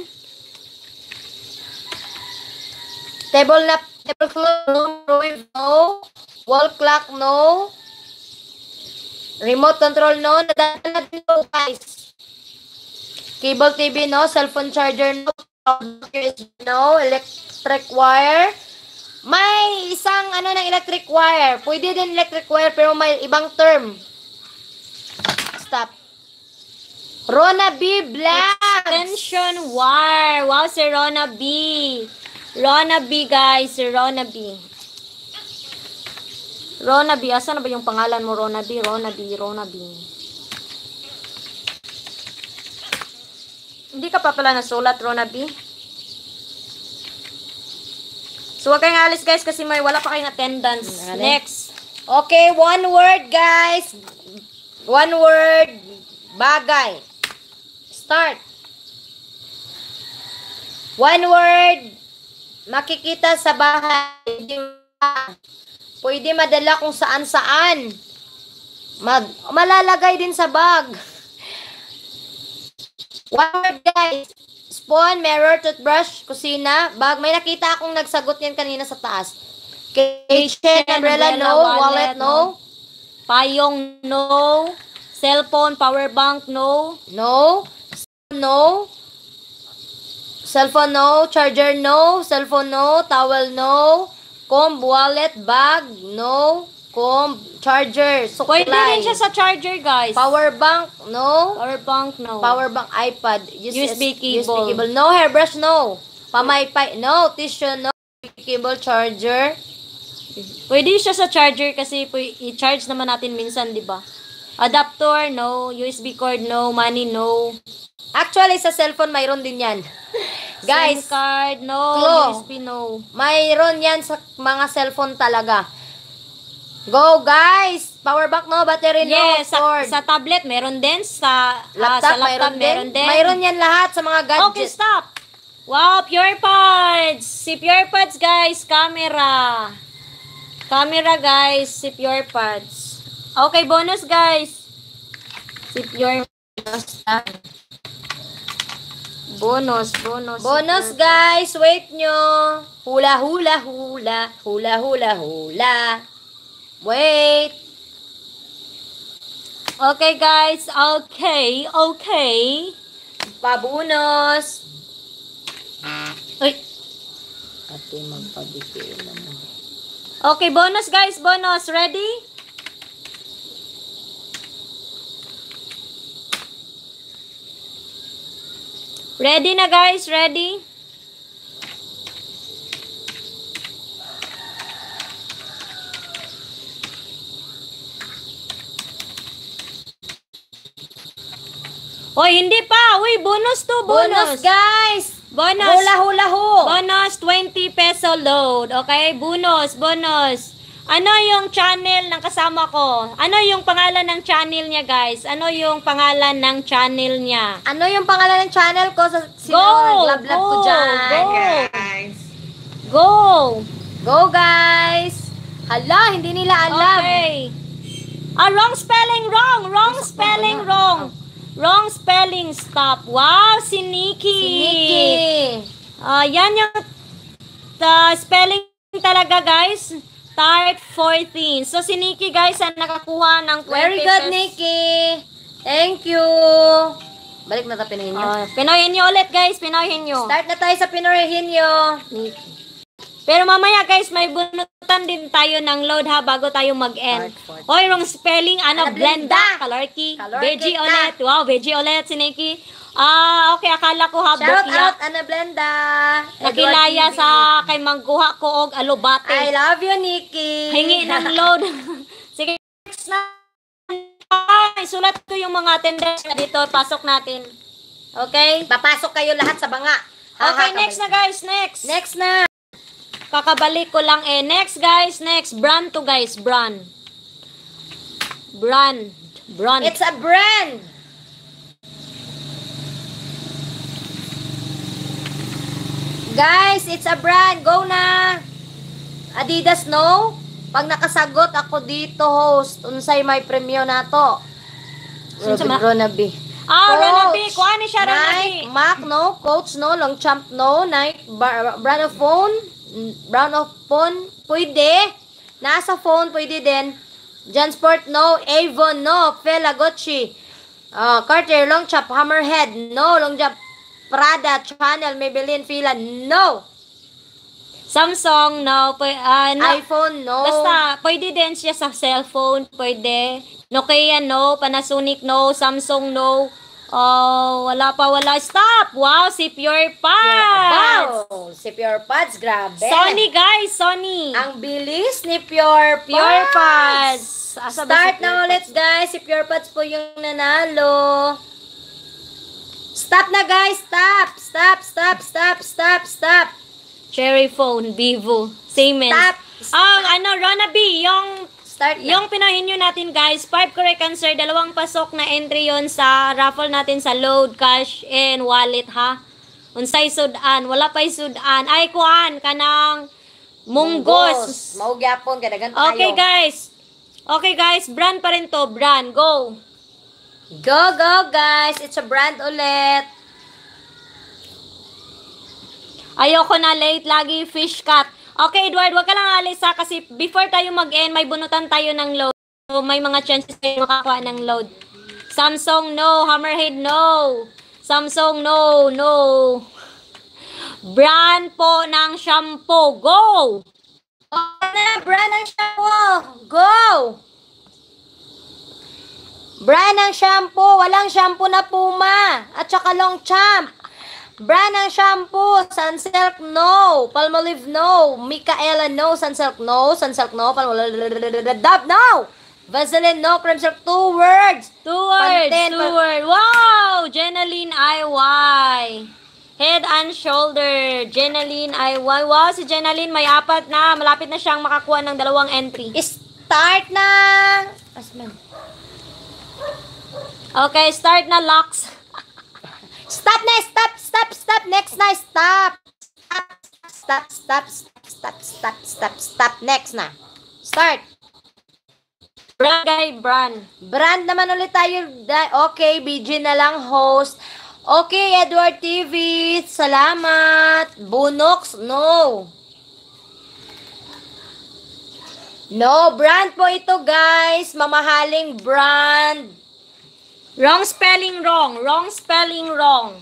Table clock, no. Microwave, no. Wall clock, no. Remote control, no. Nadala din po, guys. Cable TV, no. Cellphone charger, no. USB, no. Electric wire. May isang ng electric wire. Pwede din electric wire pero may ibang term. Stop. Rona B. Black. Extension wire. Wow, si Rona B. Rona B, guys. Si Rona B. Rona B. Asan na ba yung pangalan mo, Rona B? Rona B. Hindi ka pa pala nasulat, Rona B? So, huwag kayong alis, guys, kasi wala pa kayong attendance. Next. Okay, 1 word, guys. 1 word. Bagay. Start. 1 word. Makikita sa bahay. Pwede madala kung saan-saan. Malalagay din sa bag. 1 word, guys. Spoon, mirror, toothbrush, kusina, bag. May nakita akong nagsagot yan kanina sa taas. Kitchen, umbrella, no. Wallet, no. Payong, no. Cellphone, power bank, no. No. No. Cellphone, no. Charger, no. Cellphone, no. Towel, no. comb, wallet, bag, no. Comb, charger, supply. Pwede rin siya sa charger, guys. Power bank, no. Power bank, no. Power bank, iPad, USB cable. No hairbrush, no. Pamaypay, no. Tissue, no. Cable, charger. Pwede siya sa charger kasi i-charge naman natin minsan, di ba? Adapter, no. USB cord, no. Money, no. Actually, sa cellphone, mayroon din yan. Guys, SIM card, no. Klo. USB, no. mayroon yan sa mga cellphone talaga. Go, guys! Power bank, no. Battery, no. Yes, Cord. sa tablet, meron din. Sa Laptop, laptop, meron din. Mayroon yan lahat sa mga gadgets. Okay, stop. Wow, PurePods. Si PurePods, guys. Camera. Camera, guys. Si PurePods. Okay, bonus, guys. Si PurePods. Bonus. Bonus, guys. Wait nyo. Hula, hula, hula. Hula, hula, hula. Wait. Okay, guys. Okay. Pabonus. Uy. Ate, magpabigay naman. Okay, bonus, guys. Bonus. Ready? Ready na, guys. Ready? Hoy, hindi pa. Uy, bonus to. Bonus, guys. Bonus. Hula, hula, ho. Bonus, 20 peso load. Okay? Bonus. Ano yung channel ng kasama ko? Ano yung pangalan ng channel niya, guys? Ano yung pangalan ng channel niya? Ano yung pangalan ng channel ko? Sino Go! nag-love ko dyan? Go! Go, guys. Hala, hindi nila alam. Okay. Wrong spelling, wrong. Wrong spelling, stop. Wow, si Nikki. Yan yung spelling talaga, guys. Start 14. So, si Nikki, guys, ang nakakuha ng 20 Very good, pesos. Nikki. Thank you. Balik na tayo pinahin nyo. Pinoyin nyo ulit, guys. Pinoyin nyo. Start na tayo sa pinahin nyo. Pero mamaya, guys, may bunutan din tayo ng load, ha, bago tayo mag-end. Hoy, wrong spelling. Blenda. Kalorki. Veggie ka. ulit. Wow, veggie ulit si Nikki. Okay, akala ko ha, Shout bukya. out, Ana Blenda. Nakilaya Edward TV. sa kay mangguha ko og alubate. I love you, Nikki. Hingi ng load. Sige, next na. Ay, sulat ko yung mga attendance na dito. Pasok natin. Okay? Papasok kayo lahat sa banga. Okay, next na, guys. Next. Next na. Kakabalik ko lang eh. Next, guys. Next. Brand to, guys. Brand. It's a brand. Guys, it's a brand. Go na. Adidas, no? Pag nakasagot ako dito, host, unsay may premyo na to. Ronabi. Ronabi. Kuha ni siya, Nike, Ronabi. Mac, no? Coach, no? Longchamp, no? Nike, brand of phone. Pwede. Nasa phone, pwede din. Jansport, no? Avon, no? Fela, Gucci. Cartier, Longchamp, Hammerhead, no? Longchamp, Prada, Chanel, Maybelline, Fila, no. Samsung, no. No. iPhone, no. Basta, pwede din siya sa cellphone. Pwede. Nokia, no. Panasonic, no. Samsung, no. Wala. Stop! Wow, si PurePods! Wow! Si PurePods, grabe. Sony, guys. Sony. Ang bilis ni PurePods. PurePods. Start na ulit, guys. Si PurePods po yung nanalo. Stop na, guys. Stop. Cherry phone, Vivo, Siemens. Stop. Ronabi, Start na. yung pinahin nyo natin, guys, 5 correct answer, 2 pasok na entry yon sa raffle natin sa load, cash, and wallet, ha? Unsay sudan, wala pa'y sudan. Ay, kuhan, kanang munggos. Maugyapon, kadagan tayo. Okay, guys, brand pa rin to, brand, go. Go, guys. It's a brand ulit. Ayoko na late, lagi fish cut. Okay, Edward, wag ka lang alis ha, kasi before tayo mag-end, may bunutan tayo ng load. So, may mga chances tayo makakuha ng load. Samsung, no. Hammerhead, no. Samsung, no. Brand po ng shampoo, go! brand ng shampoo. Go! Brand ng shampoo. Walang shampoo na Puma. At saka Longchamp. Brand ng shampoo. Sunsilk, no. Palmolive, no. Micaela, no. Sunsilk, no. Sunsilk, no. Palmolive, Dove, no. Vaseline, no. Creme Silk, 2 words. 2 words. Pantene, 2 words. Wow! Jenaline IY. Head and shoulder. Jenaline IY. Wow, si Jenaline may 4 na. Malapit na siyang makakuha ng 2 entry. Start na. Asman. Okay, start na, Lux. Stop na. Stop. Stop. Stop. Next na. Stop. Stop. Stop. Stop. Stop. Stop. Stop. Stop. Next na. Start. Brand, guy, brand. Brand naman ulit tayo. Okay, BG na lang host. Okay, Edward TV. Salamat. Bunox, no. No, brand po ito, guys. Mamahaling brand. Wrong spelling wrong. Wrong spelling wrong.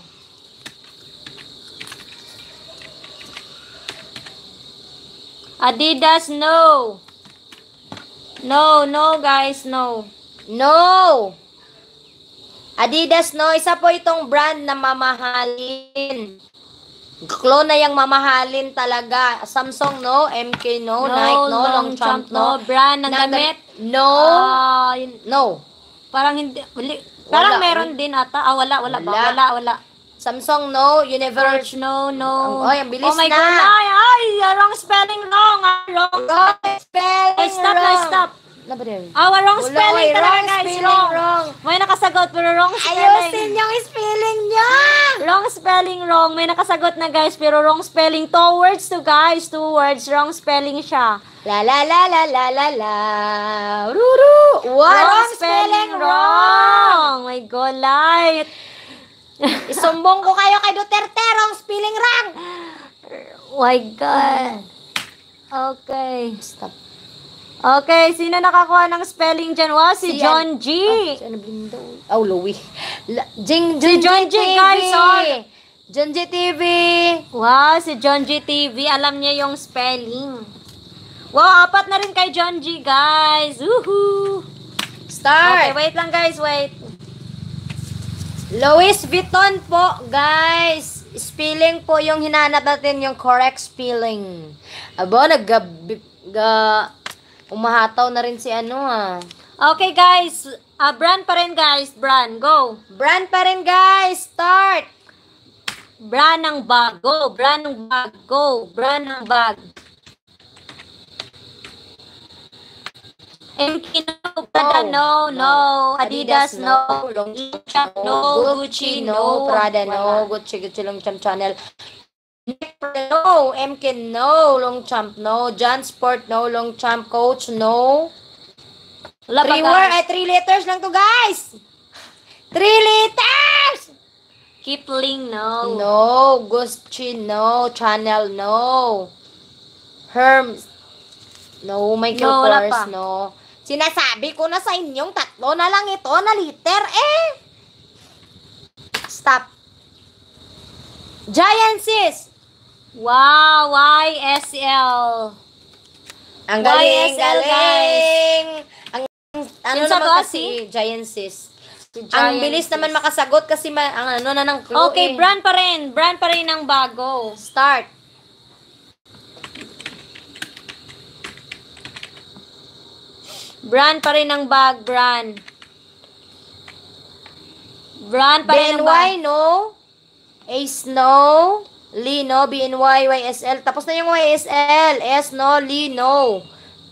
Adidas, no. No, no, guys, no. No. Adidas, no. Isa po itong brand na mamahalin. Clone na yung mamahalin talaga. Samsung, no. MK, no. Nike, no. Longchamp, no. Brand ng damit. No. No. Parang hindi. Parang Wala. meron din ata. Wala. Wala. Samsung, no. Universal. Search, no. Ay, ang bilis oh my na. God, ay, wrong spelling wrong. Wrong. Spelling Stop wrong. na, stop. Wrong Wala, spelling talaga, wrong guys. spelling wrong. May nakasagot, pero wrong spelling. Ayusin yung spelling niya. Wrong spelling wrong. May nakasagot na, guys, pero wrong spelling. 2 words to, guys. 2 words. Wrong spelling siya. La la la la la la la. Ruru. Wrong spelling wrong. My God, light. Isumbong ko kayo kay Duterte. Wrong spelling wrong. My God. Okay. Stop. Okay, sino nakakuha ng spelling dyan? Wow, si John G. Si ano Blindo? Oh, Louie. Si John G, guys, oh. John G TV. Wow, si John G TV. Alam niya yung spelling. Wow, 4 na rin kay John G, guys. Woohoo! Start. Okay, wait lang, guys. Wait. Louis Vuitton po, guys. Spelling po yung hinanap natin, yung correct spelling. Abo, umahataw na rin si ano Okay, guys. Brand pa rin, guys. Brand. Go. Brand pa rin, guys. Start. Brand ng bag. Go. Brand ng bag. Go. Brand ng bag. MK, no. Prada, no. No. Adidas, no. Longchamp, no. Gucci, no. Prada, no. Gucci Longchamp channel. No. MK, no. Longchamp, no. John Sport, no. Longchamp Coach, no. 3 3 letters lang to, guys. 3 letters. Kipling, no. No. Gucci, no. Channel, no. Hermes, no. Michael No, wala Kors, pa. no. Sinasabi ko na sa inyong 3 na lang ito na liter, Stop. Giant sis. Wow, YSL. Ang galing, YSL, galing. Ano Yung sa naman boss, kasi, Giant sis. Si Ang Giant bilis sis. naman makasagot kasi ang ano na ng clue. Okay, brand pa rin. Brand pa rin ng bago. Start. Brand pa rin ng bag, brand. Brand pa rin ng BNY, bag. no? Ace, no? Lee, no? BNY, YSL. Tapos na yung YSL. S, no? Lee, no?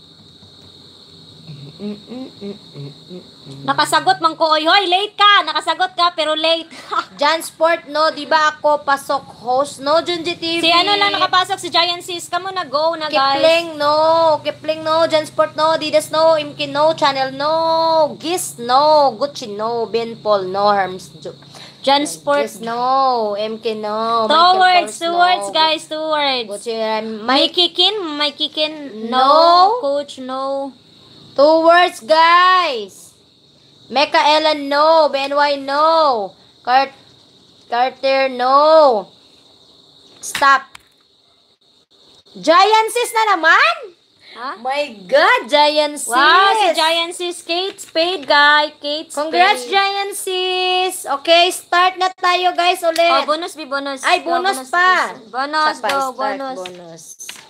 Nakasagot man ko. Oy, hoy, late ka. Nakasagot ka, pero late. John Sport, no? Di ba ako pasok host, no? Junji TV. Si ano lang nakapasok, si Giant Sis. Kamo na, go na, guys. Kipling, no? Kipling, no? John Sport, no? Adidas, no? Imkin, no? Channel, no? Gis, no? Gucci, no? Ben Paul, no? Hermes, John Sport. Gis, no? MK, no? 2 Michael words, Kors, 2 no? words, guys. 2 words. Gucci, May Mike. kikin, No. no. Coach, no. 2 words, guys. Mecca Ellen, no. BNY, no. Carter, no. Stop. Giant sis na naman? Ha? My God, Giant Sis! Wow, si Giant Sis Kate Spade, guys. Kate Spade. Congrats, Giant Sis! Okay, start na tayo, guys, ulit. Oh, bonus, bonus. Ay, Go, bonus pa. Bonus, Isa pa, go, start, bonus. bonus.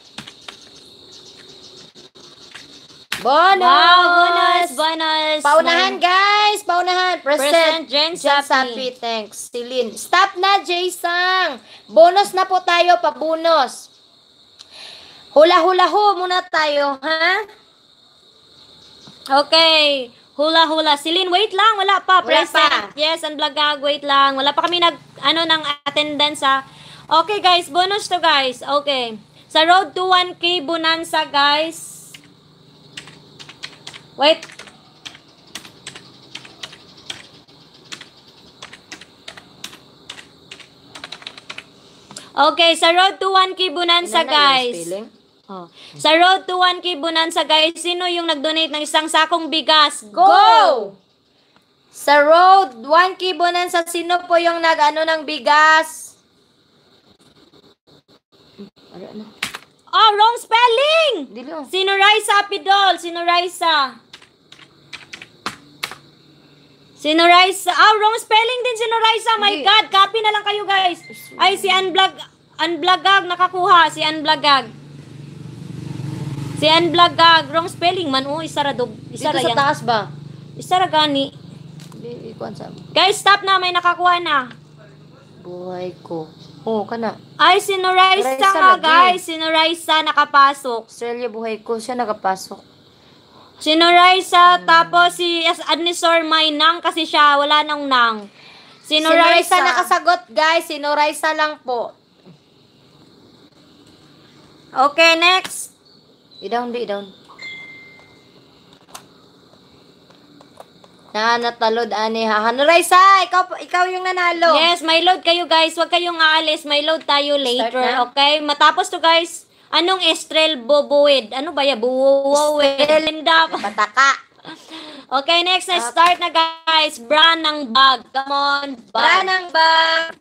Bonus! Wow, bonus. Paunahan, guys! Paunahan! Present, Jen Jen Sapi. Thanks. Celine. Stop na, Jaysang! Bonus na po tayo, pa-bonus. Hula-hula-ho muna tayo, ha? Okay. Hula. Celine, wait lang. Wala pa. Wala Present. pa. Yes, unblagag. Wait lang. Wala pa kami ng attendance, ha? Okay, guys. Bonus to, guys. Okay. Sa road to 1K bonanza, guys. Wait. Okay, sa road to 1K bonanza, guys. Oh. Sa road to 1K bonanza, guys, sino yung nag-donate ng isang sakong bigas? Go! Sa road, 1K bonanza, sino po yung nag-ano ng bigas? Oh, wrong spelling! Dilo. Sino Raisa Apidol? Sino Raisa? Ah, wrong spelling din sino Raisa. My Hindi. God, copy na lang kayo, guys. Ay, si Unblagag nakakuha. Si Unblagag. Wrong spelling man. Oh, isa ra Dito sa taas ba? Isa ra gani. Di, ikuan sa Guys, stop na. May nakakuha na. buhay ko. Oh, kana. Ay, sino Raisa Raisa nga, lagi. guys. Sino Raisa nakapasok. Australia, buhay ko. Siya nakapasok. Sino Raisa, tapos si Adnisor may nang kasi siya, wala nang nang. Sino Raisa? nakasagot, guys. Sino Raisa lang po. Okay, next. I-down. Natalod, ani ha. Ano, Raisa? Ikaw yung nanalo. Yes, may load kayo, guys. Huwag kayong aalis. May load tayo later, Start na? okay? Matapos to, guys. Anong Estrel Boboid? Ano ba ya? Buwawid. Linda. Pataka. Okay, next na. Start na, guys. Brand ng bag. Come on, bag. Branang bag.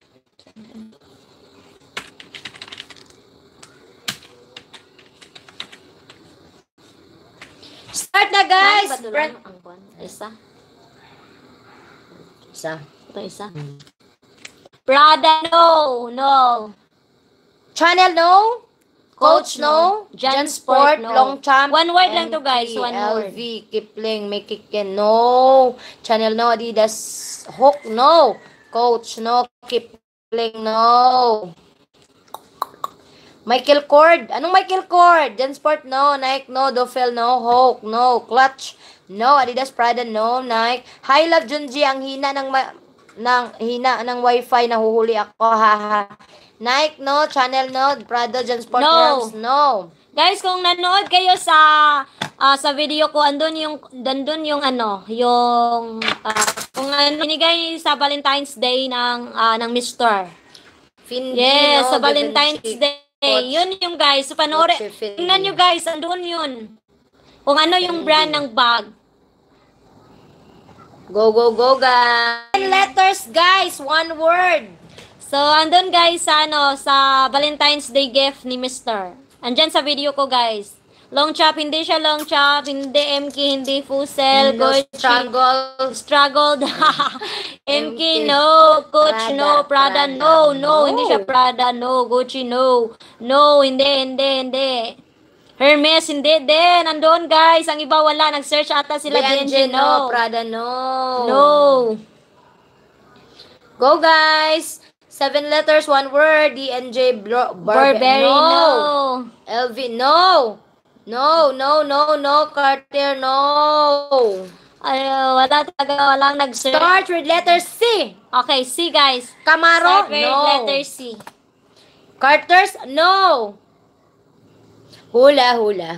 Start na, guys. Ang buwan. Isa. Isa. Ito, isa. Prada, no. Channel, no. Coach, no. Jan Sport, Sport, no. Longchamp. One word lang to, guys. MK, One word. LV, Kipling, Mekiken, no. Channel, no. Adidas, Hook, no. Coach, no. Kipling, no. Michael Kors. Anong Michael Kors? Jan Sport, no. Nike, no. Dofel, no. Hook, no. Clutch, no. Adidas, Prada, no. Nike. Hi, Love Junji. Ang hina ng wifi. Nahuhuli ako, haha. Nike, no. Channel, no. Prada, Jan Sport, No. Rams, no. Guys, kung nanood kayo sa video ko, andun yung kung binigay sa Valentine's Day ng Mr. Findi, Yes, no. sa Valentine's Givenchy, Day. Coach. Yun yung guys. So, panoorin. Coach, Fendi. Tingnan nyo guys, andun yun. Kung ano yung brand ng bag. Go, guys. 10 letters, guys. One word. So, andun guys sa Valentine's Day gift ni Mr. Andyan sa video ko guys. Long chop, hindi siya long chop, hindi MK, hindi Fusel, No Gucci, struggled. MK, no. Coach, no. Prada, no. Hindi siya Prada, no. Gucci, no. No, hindi. Hermes, hindi din. Nandun, guys. Ang iba wala. Nag-search ata sila. BNJ, DNG, no. no. Prada, no. No. Go, guys. 7 letters, one word. DNJ, Burberry, no. LV, no. No. Cartier, no. Ay, wala talaga. Walang nag-search. Start with letter C. Okay, C, guys. Camaro, Start with no. letter C. Carters, no. Hula.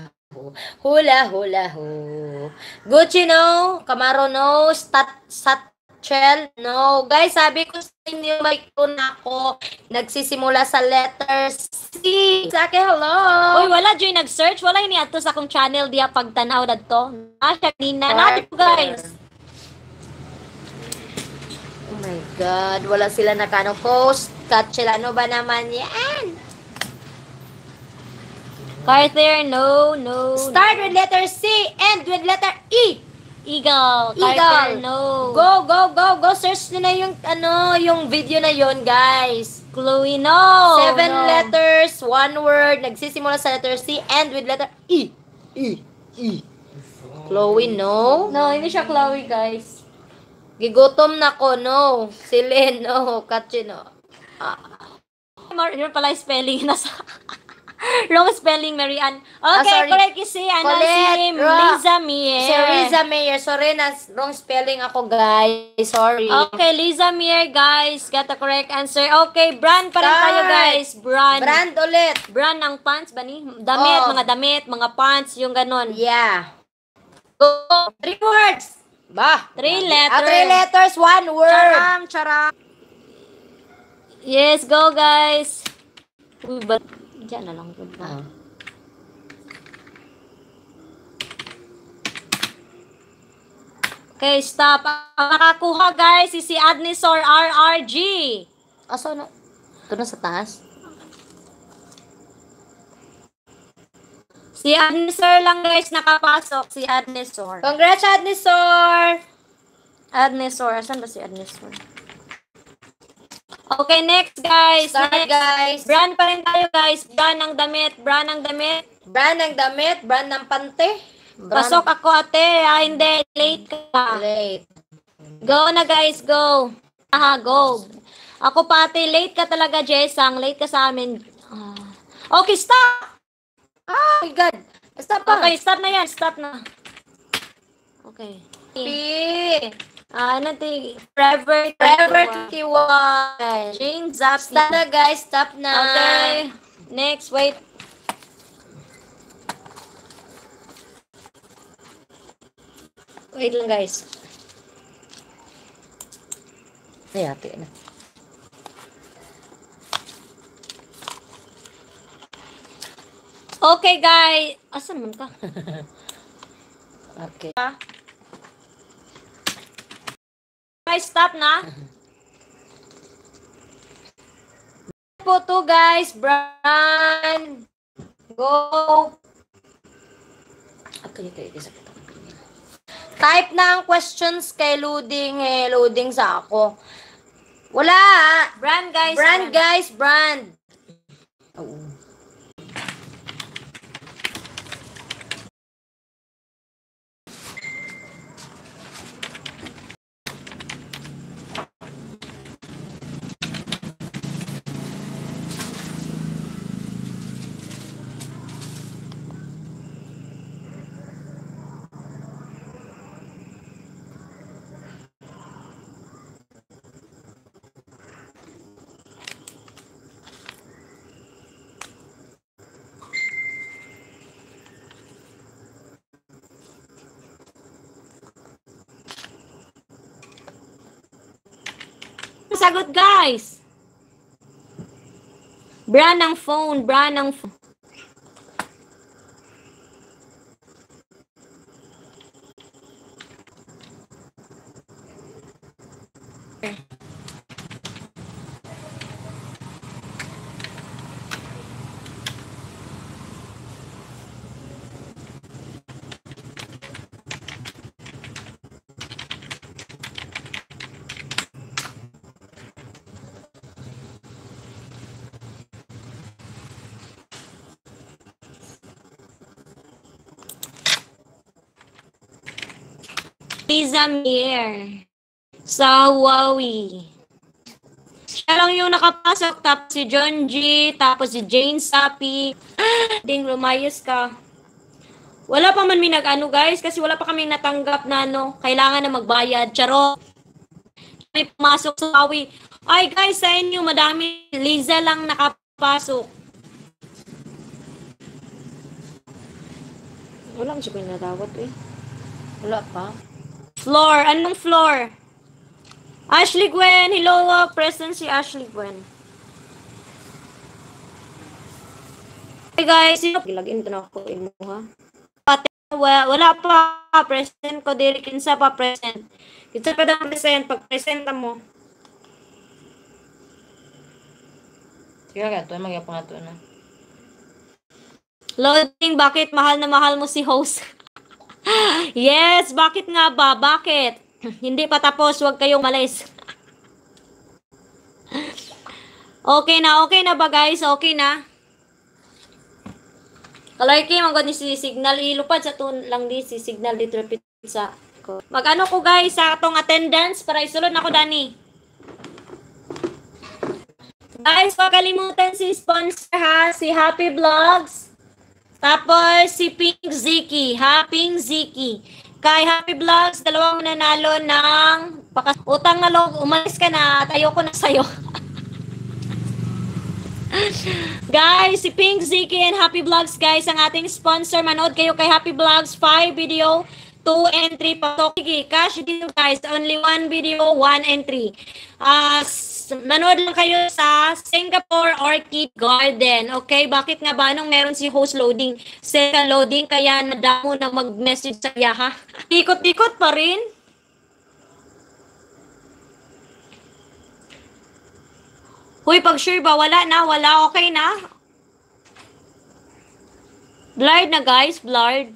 Gucci, no. Camaro, no. Satchel, no. Guys, sabi ko sa inyo, may na ako. Nagsisimula sa letter C. Sake, hello. Uy, wala Joy nag-search. Wala ini ato sa akong channel diya pagtanaw dadto. Nasya nina. Natin po, guys. Oh my God. Wala sila nakano post. Satchel, ano ba naman yan? Carter, no, no. Start with letter C, end with letter E. Eagle. Eagle. Carter, no. Go, go, go, go. Search nyo na yung video na yon, guys. Chloe, no. 7 no. letters, 1 word. Nagsisimula sa letter C, end with letter E. E. E. Chloe, no. No, hindi siya Chloe, guys. Gigutom na ko, no. Silin, no. Katsi, no. Yun pala yung spelling. Nasa... Wrong spelling, Mary Ann. Okay, sorry. correct si, si Liza Mier. Si Liza Mier. Sorry na, wrong spelling ako, guys. Sorry. Okay, Liza Mier, guys. Got the correct answer. Okay, brand pa rin Start. tayo, guys. Brand. Brand ulit. Brand ng pants ba ni? Damit, Oh. mga damit, mga pants, yung ganon. Yeah. Go. 3 words. Bah. 3 letters. 3 letters, 1 word. Charam. Yes, go, guys. Uy, ba? Diyan na lang. Okay, stop. Ang nakakuha, guys, si Agnes or RRG. Aso na? Ito na sa taas. Si Adnesor lang, guys, nakapasok. Si Adnesor. Congrats, Adnisor! Adnesor. Asan ba si Adnesor? Okay, next, guys. Start, Next. guys. Brand pa rin tayo, guys. Brand ng damit. Brand ng damit. Brand ng damit, brand ng pante. Pasok ako, ate. Ah, hindi. Late ka. Late. Go na, guys. Go. Aha, go. Ako pa, ate. Late ka talaga, Jesang. Late ka sa amin. Okay, stop. Oh my God. Stop pa. Okay, stop na yan. Stop na. Okay. P. Ano ti? Forever Forever 21. 21. Jane Zappi. Stop na, guys. Stop na. Okay. Next, wait. Wait lang, guys. Ay, ate na. Okay, guys. Asan naman ka? Okay. Guys, stop na. Po to, guys. Brand. Go. Okay. Type na ang questions kay loading. Loading sa ako. Wala. Brand, guys. Brand, guys. Brand. Oo. Sagot, guys. Brand ng phone. Brand ng phone. Liza Mier sa Huawei. Siya lang yung nakapasok. Tapos si John G. Tapos si Jane Sapi. Ding, lumayas ka. Wala pa man may nag-ano, guys. Kasi wala pa kaming natanggap na kailangan na magbayad. Charot. May pumasok sa Huawei. Ay, guys, sa inyo, madami. Liza lang nakapasok. Wala siya pinatawat eh. Wala pa. Floor. Anong floor? Ashley Gwen. Hello, present si Ashley Gwen. Hey guys, lagin na ako imo ha. Wala pa present ko diri kinsa pa present. Kinsa pa daw present pag present mo. Sige ka to magyapon ato na. Loading, bakit mahal na mahal mo si host? Yes, bakit nga ba? Bakit? Hindi pa tapos, huwag kayong malis. Okay na ba guys? Okay na? Kalay kayo, magod ni si signal ilupad sa tun lang di si signal dito repeat sa ko. Magano ko guys sa atong attendance para isulod na ko Dani. Guys, huwag kalimutan si sponsor ha, si Happy Vlogs. Tapos si Pink Ziki, ha, Pink Ziki. Kay Happy Vlogs, dalawang nanalo ng utang na loob. Umalis ka na at ayoko na sa'yo. Guys, si Pink Ziki and Happy Vlogs, guys, ang ating sponsor. Manood kayo kay Happy Vlogs, 5 video, 2 and 3 pasok. Sige, cash deal guys, only 1 video, 1 and 3. Manood lang kayo sa Singapore Orchid Garden. Okay, bakit nga ba anong meron si host loading? Second loading, kaya nadamo na mag-message sa iya ha. Ikot-ikot pa rin. Huy, pag sure ba, wala na, wala, okay na? Blurred na guys, blurred.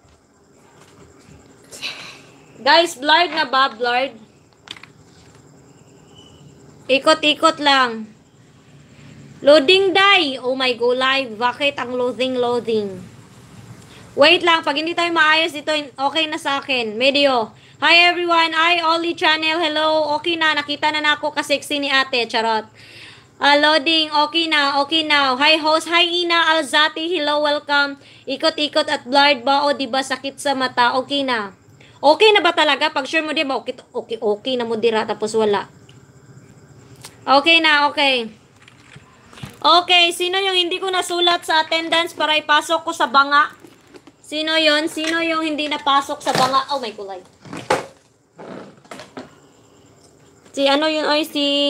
Guys, blurred na ba, blurred? Ikot-ikot lang. Loading die. Oh my go live. Bakit ang loading? Wait lang, pag hindi tayo maayos ito, okay na sa akin. Medio. Hi everyone, Ollie channel. Hello, okay na, nakita na ako ka-sexy ni ate, charot. Loading, okay na, okay now. Hi host, hi Ina Alzati, hello, welcome. Ikot-ikot at blurred ba o diba sakit sa mata? Okay na. Okay na ba talaga? Pag sure mo diba, okay na mo dira tapos wala. Okay na, okay. Okay, sino yung hindi ko nasulat sa attendance para ipasok ko sa banga? Sino yon? Sino yung hindi napasok sa banga? Oh my kulay. Si ano yun? Ay,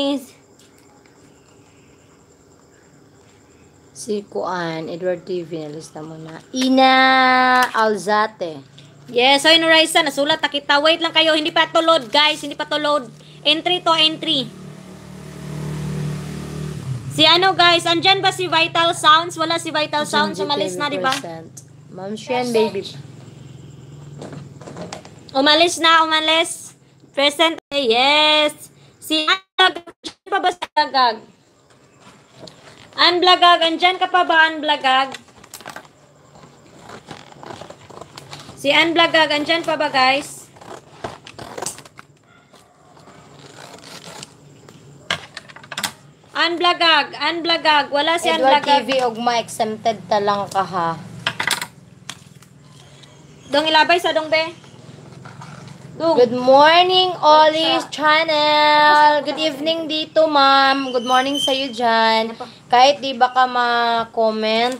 Si Kuan, Edward TV, nalista mo na. Ina Alzate. Yes, so Raisa, nasulat na kita. Wait lang kayo, hindi pa to load guys, hindi pa to load. Entry to entry. Si ano guys, andyan ba si Vital Sounds? Wala si Vital Sounds, umalis na, di ba? Ma'am Shen, baby. Umalis na, umalis. Present, yes. Si Unblagag, andyan pa ba si Unblagag? Unblagag, andyan ka pa ba, Unblagag? Si Unblagag, andyan pa ba guys? Unblagag, wala si Edward Unblagag. TV, ugma exempted talang ka ha. Dong ilabay sa dong be. Dong. Good morning, Ollie's channel. Good evening dito, ma'am. Good morning sa iyo dyan. Kahit di ba ka ma-comment,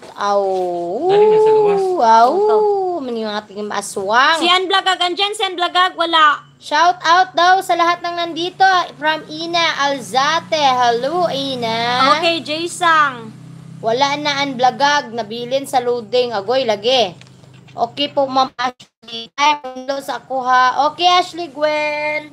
man yung ating aswang. Si Unblagag, andyan si Unblagag, wala. Shout out daw sa lahat ng nandito from Ina Alzate. Hello, Ina. Okay, Jaysang. Wala na Unblagag, nabilin sa loading. Agoy, lagi. Okay po, Ma'am Ashley. Ay, hello sa ako ha. Okay, Ashley Gwen.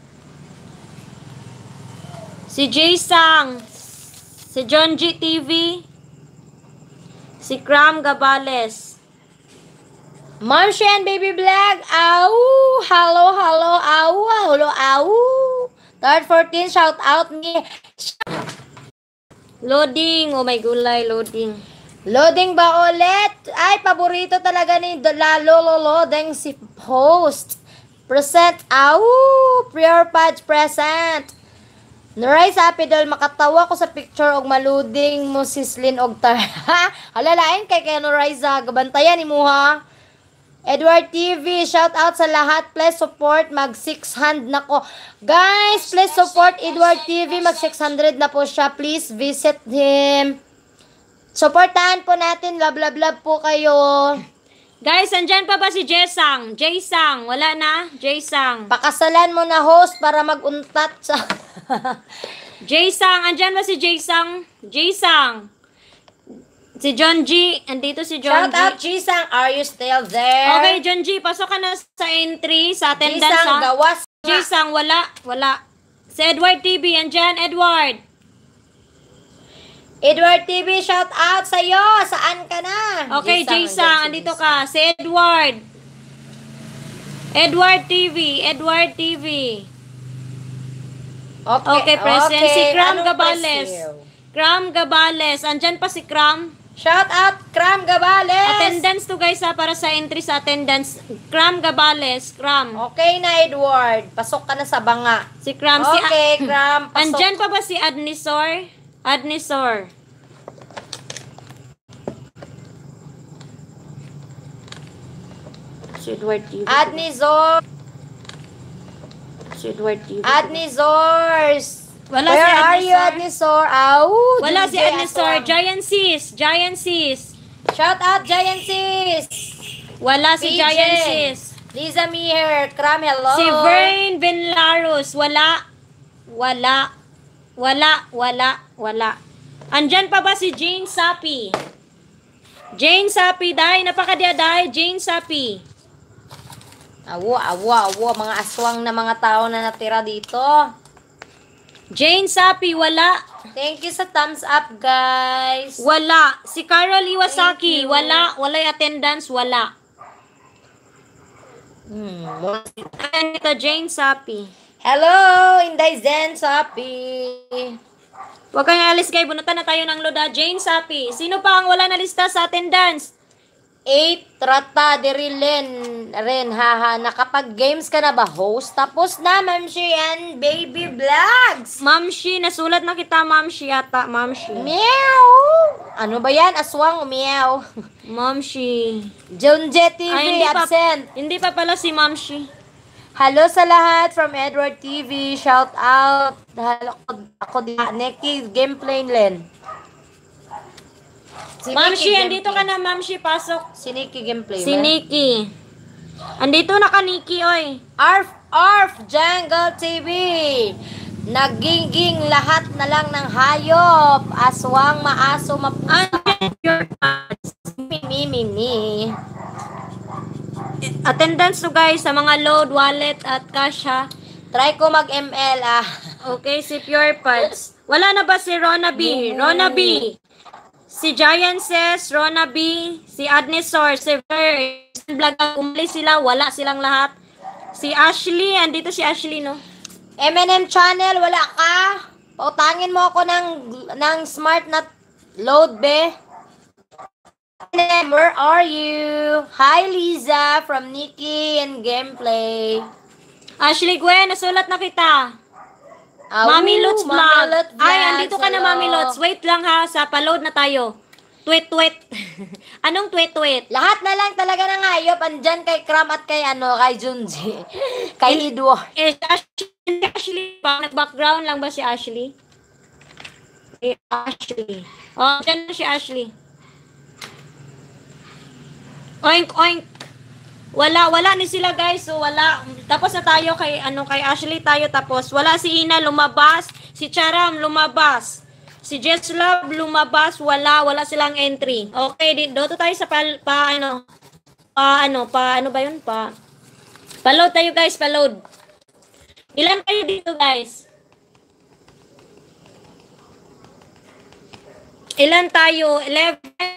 Si Jaysang. Si John G TV. Si Cram Gabales. Ma'am Shen, baby vlog. Ow! Hello. Ow! Third 14, shout out ni. Loading. Oh my gulay, loading. Loading ba ulit? Ay, paborito talaga ni Lolodeng si host. Present. Ow! Pure Pudge present. Naray sa apidol, makatawa ko sa picture og maluding mo si Slin og tar. Alalain kay Naray sa gabantayan ni mo ha. Edward TV, shout out sa lahat. Please support, mag 600 na ko. Guys, please support Edward TV, mag 600 na po siya. Please visit him. Supportahan po natin, love po kayo. Guys, andyan pa ba si Jaysang? Jaysang, wala na? Jaysang. Pakasalan mo na host para mag-untat sa... Jaysang, andyan ba si Jaysang? Jaysang. Si John G. Andito si John Shout G. out, Jisang. Are you still there? Okay, John G. Pasok ka na sa entry, sa attendance Jisang, ha. gawas. Jaysang, wala. Si Edward TV, andyan, Edward. Edward TV, shout out sa'yo. Saan ka na? Okay, Jason, andito ka. Si Edward. Edward TV. Edward TV. Okay, present. Si Cram Anong Gabales. presyo? Cram Gabales. Andyan pa si Cram. Shout out, Cram Gabales. Attendance to guys ha, para sa entry sa attendance. Cram Gabales. Cram. Okay na, Edward. Pasok ka na sa banga. Si Cram. Okay, Cram. Pasok. Andyan pa ba si Adnisor? Adnisor. Si Edward TV. Adnizor. Si Edward TV. Adnizors. Wala Where si are you, Adnisor. Adnisor? Au. Wala si DJ Adnisor. Aswang. Giant Sis. Giant Sis. Shout out, Giant Sis. Wala si PJ. Giant Sis. Liza Mier. Cram, hello. Si Vern Benlaros. Wala. Wala. Wala. Wala. Wala. Andyan pa ba si Jane Sapi? Jane Sapi, day. Napakadiaday. Jane Sapi. Awo. Mga aswang na mga tao na natira dito. Jane Sapi, wala. Thank you sa thumbs up, guys. Wala. Si Carol Iwasaki, Thank you. wala. Wala'y attendance, wala. Ayan ito, Jane Sapi. Hello, Inday Zen Sapi. Huwag kayong alis guys, bunutan na tayo ng loda. Jane Sapi. Sino pa ang wala na lista sa attendance? 8 Trata de Ren, haha. Nakapag-games ka na ba, host? Tapos na, Ma'am Shi and Baby Vlogs. Mamshi, nasulat na kita, Mamshi yata. Mamshi. Meow! Ano ba yan? Aswang, meow. Mamshi. Junje TV, Ay, absent. Hindi pa pala si Mamshi. Hello sa lahat from Edward TV. Shout out. Ako di. Neki, gameplay len. Si Mamshi, Nikki andito ka na, Mamshi. Pasok. Si Nikki gameplay. Si Nikki. Andito na ka, Nikki, oy. Arf, Jungle TV. Nagiging lahat na lang ng hayop. Aswang, maaso, mimi. Attendance to guys sa mga load, wallet, at cash ha. Try ko mag-ML Okay, si Pure Parts. Wala na ba si Rona B? Rona B. Si Giant Says, Rona B, si Adnisor, si Ver, vlog, umalis sila, wala silang lahat. Si Ashley, andito si Ashley, no? M&M channel, wala ka? Pautangin mo ako ng smart na load, be. M&M, where are you? Hi, Liza, from Nikki and Gameplay. Ashley Gwen, nasulat na kita. Mami Lots Vlog. Ay, andito ka na, Mami Lots. Wait lang ha, sa paload na tayo. Tweet. Anong tweet? Lahat na lang talaga ng hayop, andyan kay Kram at kay kay Junji. Kay Edward. Ashley pa, nag-background lang ba si Ashley? Ashley. Oh, dyan na si Ashley. Oink. Wala ni sila guys. So wala. Tapos na tayo kay Ashley tayo tapos. Wala si Ina lumabas, si Charam lumabas. Si Jesslove lumabas, wala silang entry. Okay, dito tayo sa paano ba 'yun? Paload tayo guys, paload. Ilan kayo dito guys? Ilan tayo? 11.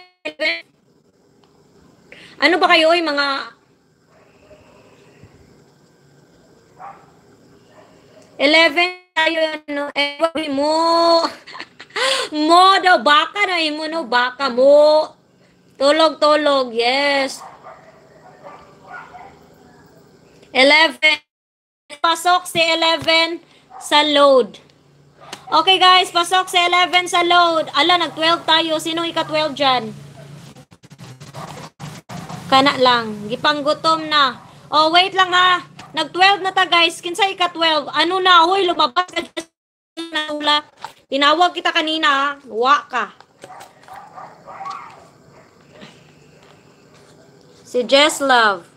Ano ba kayo, mga 11 tayo, mo daw, baka na no, baka mo. Tulog, yes. 11. Pasok si 11 sa load. Okay guys, pasok si 11 sa load. Ala, nag-12 tayo. Sinong ika-12 dyan? Kana lang. Gipanggutom na. Oh, wait lang ha. Nag-12 na ta guys. Kinsa ika-12? Ano na? Hoy, lumabas ka dyan. Tinawag kita kanina ha. Wa ka. Si Jesslove.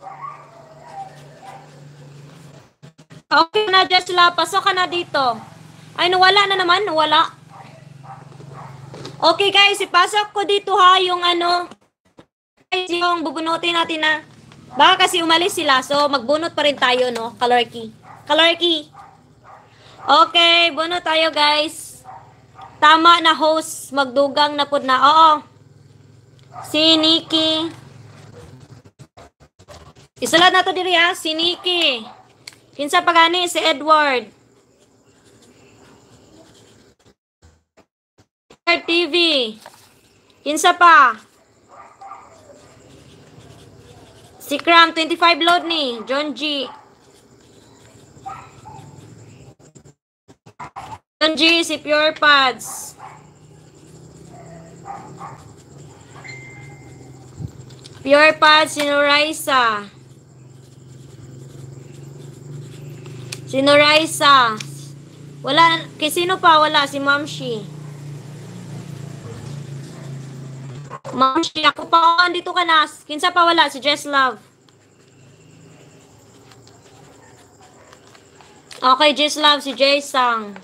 Okay na, Jesslove. Pasok ka na dito. Ay, nawala na naman. Nawala. Okay guys, ipasok ko dito ha. Yung yung bubunutin natin na. Baka kasi umalis sila. So, magbunot pa rin tayo, no? Color key. Okay, bunot tayo, guys. Tama na host, magdugang na pud na. Oo. Si Nikki. Isulat na to diri ha, si Nikki. Kinsa pa gani si Edward. TV. Kinsa pa? Si Cram 25 load ni John G. John G si Pure Pads. Pure Pads si Noraisa. Si Noraisa. Wala, sino pa? Wala, si Mamshi. Mamshi, ako pa, andito ka na. Kinsa pa wala? Si Jess Love. Okay, Jess Love, si Jay Sang.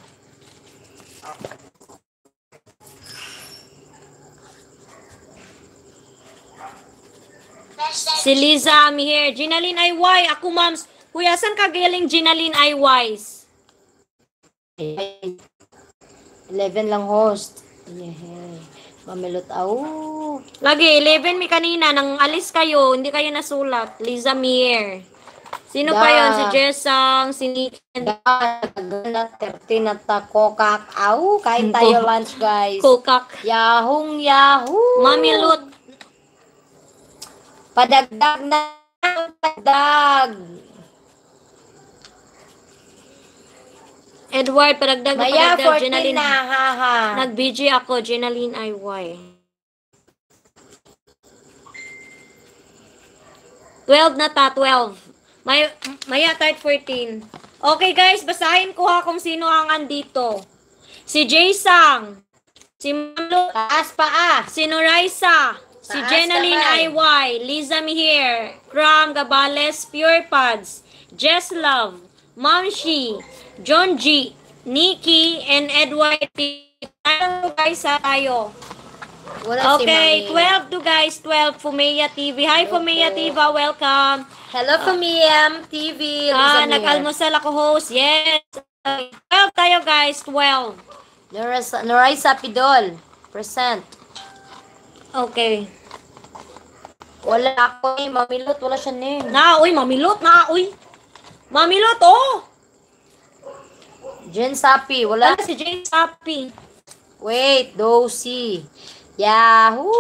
Si Liza, I'm here. Ginaline IY. Ako, mams. Kuya, saan ka galing Ginaline IYs? 11 lang host. Yeah. Mamilot. Au. Lagi, 11 mi kanina. Nang alis kayo, hindi kayo nasulat. Liza Mier. Sino pa yon? Si Jessang, si Nick. 13 na ta kokak. Au, kain tayo lunch guys. Kokak. Yahoo, yahoo. Mamilot. Padagdag na. Padagdag. Edward, padagdag na Maya, padagdag. 14 Ginaline. na, haha. Nag-BG ako, Ginaline IY. 12 na ta, 12. Maya, start 14. Okay guys, basahin ko ha kung sino ang andito. Si Jaysang, si Mamlo, Taas pa ah. si Noraisa, si Taas Jenaline kamay. IY, Liza Mihir, Cram Gabales, Pure Pads, Jess Love, Mamshi, John G, Nikki, and Edward. Tayo guys ha, tayo. Wala Okay, si Mami. 12 to guys, 12, Fumeya TV. Hi Fumeya TV, welcome. Hello, Fumiam TV. Liza Mir. Nag-almusal ako host, yes. 12 tayo guys, 12. Noraisa Pidol. Present. Okay. Wala ako eh. Mamilot. Wala siya name. Uy, mamilot, uy. Mamilot, oh. Jen Sapi. Wala. Si James Happy. Wait. Dosi. Yahoo!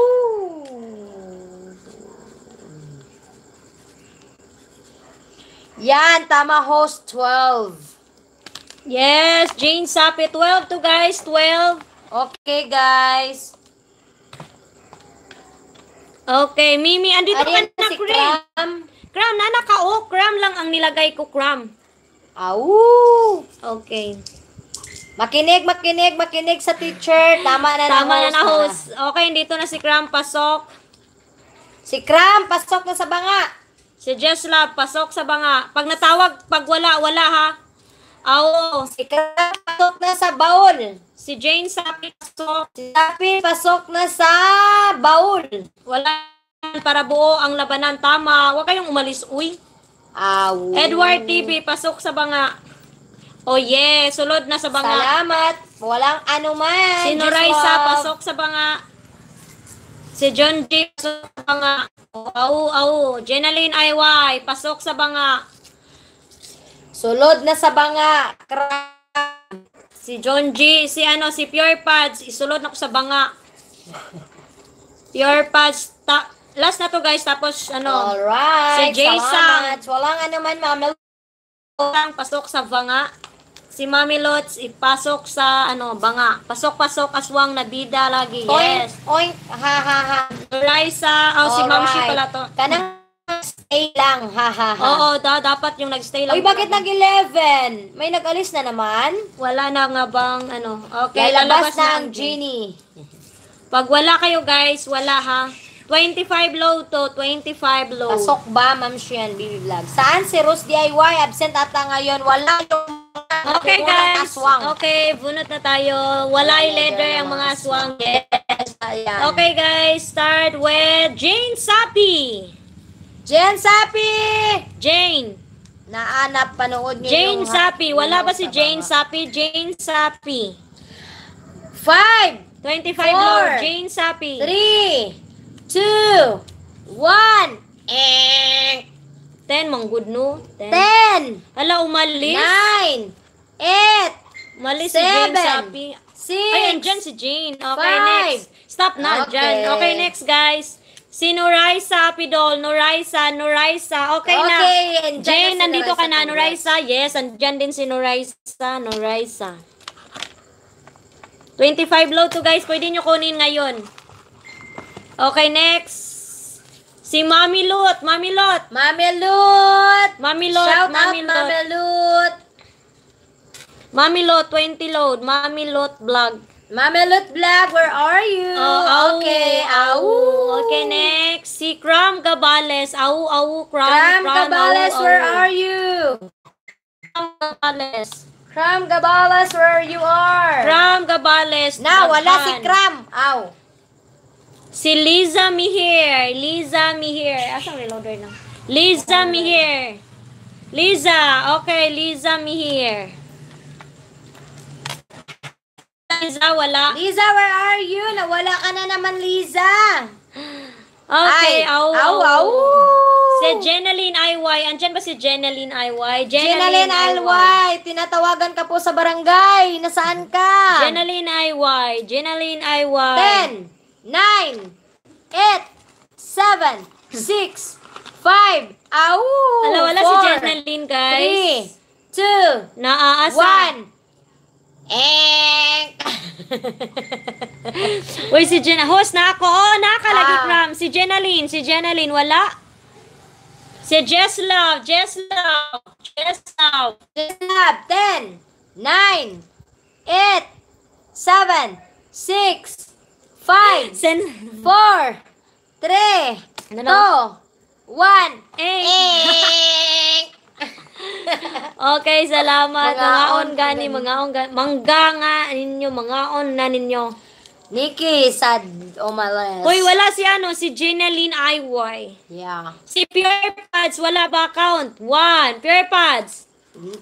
Yan. Tama host. 12. Yes, Jane Sapi, 12 to guys, 12. Okay, guys. Okay, Mimi, andito ka Ayan na, si Cram. Cram. Cram, nana ka, oh. Cram lang ang nilagay ko, Cram. Au! Okay. Makinig sa teacher. Tama na Tama na host. Okay, dito na si Cram, pasok. Si Cram, pasok na sa banga. Si Jesla, pasok sa banga. Pag natawag, pag wala, wala ha. Oo. Si Cram, pasok na sa baul. Si Jane Sapi, pasok. Si Sapi, pasok na sa baul. Wala para buo ang labanan. Tama. Huwag kayong umalis, uy. Au. Edward TV, pasok sa banga. Oh yeah, sulod na sa banga. Salamat. Walang anuman. Si Noraisa, pasok sa banga. Si John G, pasok sa banga. Au. Jenaline IY, pasok sa banga. Sulod na sa banga. Si John G, si Pure Pads, isulod na ko sa banga. Pure Pads, last na to guys, tapos Alright. si Jason. Salamat. Walang anuman, Mami. Pasok sa banga. Si Mami Lots, ipasok sa banga. Pasok, aswang na bida lagi. Yes. Oink. Ha. Raisa, si Mamshi pala to. Kanang stay lang. Ha. Oo, dapat yung nagstay lang. Uy, bakit nag-11? May nag-alis na naman? Wala na nga bang Okay, Lalabas lalabas na na ang Genie. Pag wala kayo guys, wala ha. 25 low to, 25 low. Pasok ba, Ma'am Shian, Bibi Vlog? Saan si Rose DIY? Absent ata ngayon. Wala yung Okay guys, aswang. okay, bunot na tayo. Wala yung leather ang mga aswang. Yes, ayan. Okay guys, start with Jane Sapi. Jen Sapi! Jane. Naanap, panood niyo Jane yung... Sapi. Wala ba si sa Jane banga. Sapi? Jane Sapi. 5, 25 4, load. Jane Sapi. 3, 2, 1. 10, manggod no? 10, Hala, umalis. 9, 8, Umalis si Jane 7, Sapi. 6. Ay, andyan si Jane. Okay, 5. next. Stop na, Okay. dyan. Okay, next, guys. Si Noraisa Pidol. Noraisa. Okay na. Okay, andyan Jane, na si nandito ka na. Noraisa. Noraisa, yes. Andyan din si Noraisa. 25 load to, guys. Pwede nyo kunin ngayon. Okay, next. Si Mami Lot. Mamelot. Shout Shout out, Mamelot. Mami Lot, 20 load. Mami Lot vlog. Mamelot Vlog, where are you? Okay, Okay, next. Si Cram Gabales. Cram. Cram Gabales, where are you? Cram Gabales. Cram Gabales, where you are? Cram Gabales. Na, wala si Daghan. Cram. Si Liza Mihir. Asang reloader na? Liza Mihir. Okay, Liza Mihir. Liza, wala. Liza, where are you? Nawala ka na naman, Liza. Okay, Ay, au. Si Jenaline IY. Andyan ba si Jenaline IY? Jenaline Alway, tinatawagan ka po sa barangay. Nasaan ka? Jenaline IY. 10, 9, 8, 7, 6, 5, Wala si Jenaline, guys. 3, 2, Naaasa. 1. Uy, si host na ako. Nakalagi Ah. Cram. Si Jenaline, wala. Si Jesslove. 10, 9, 8, 7, 6, 5, Sen 4, 3, Ano 2, 1. Okay, salamat. Mangaon Mangaon gani. Mangga nga ninyo. Mangaon na ninyo. Nikki sad Omales. Uy, wala si Jenaline IY. Yeah. Si Pure Pads, wala ba count? 1. Pure Pads.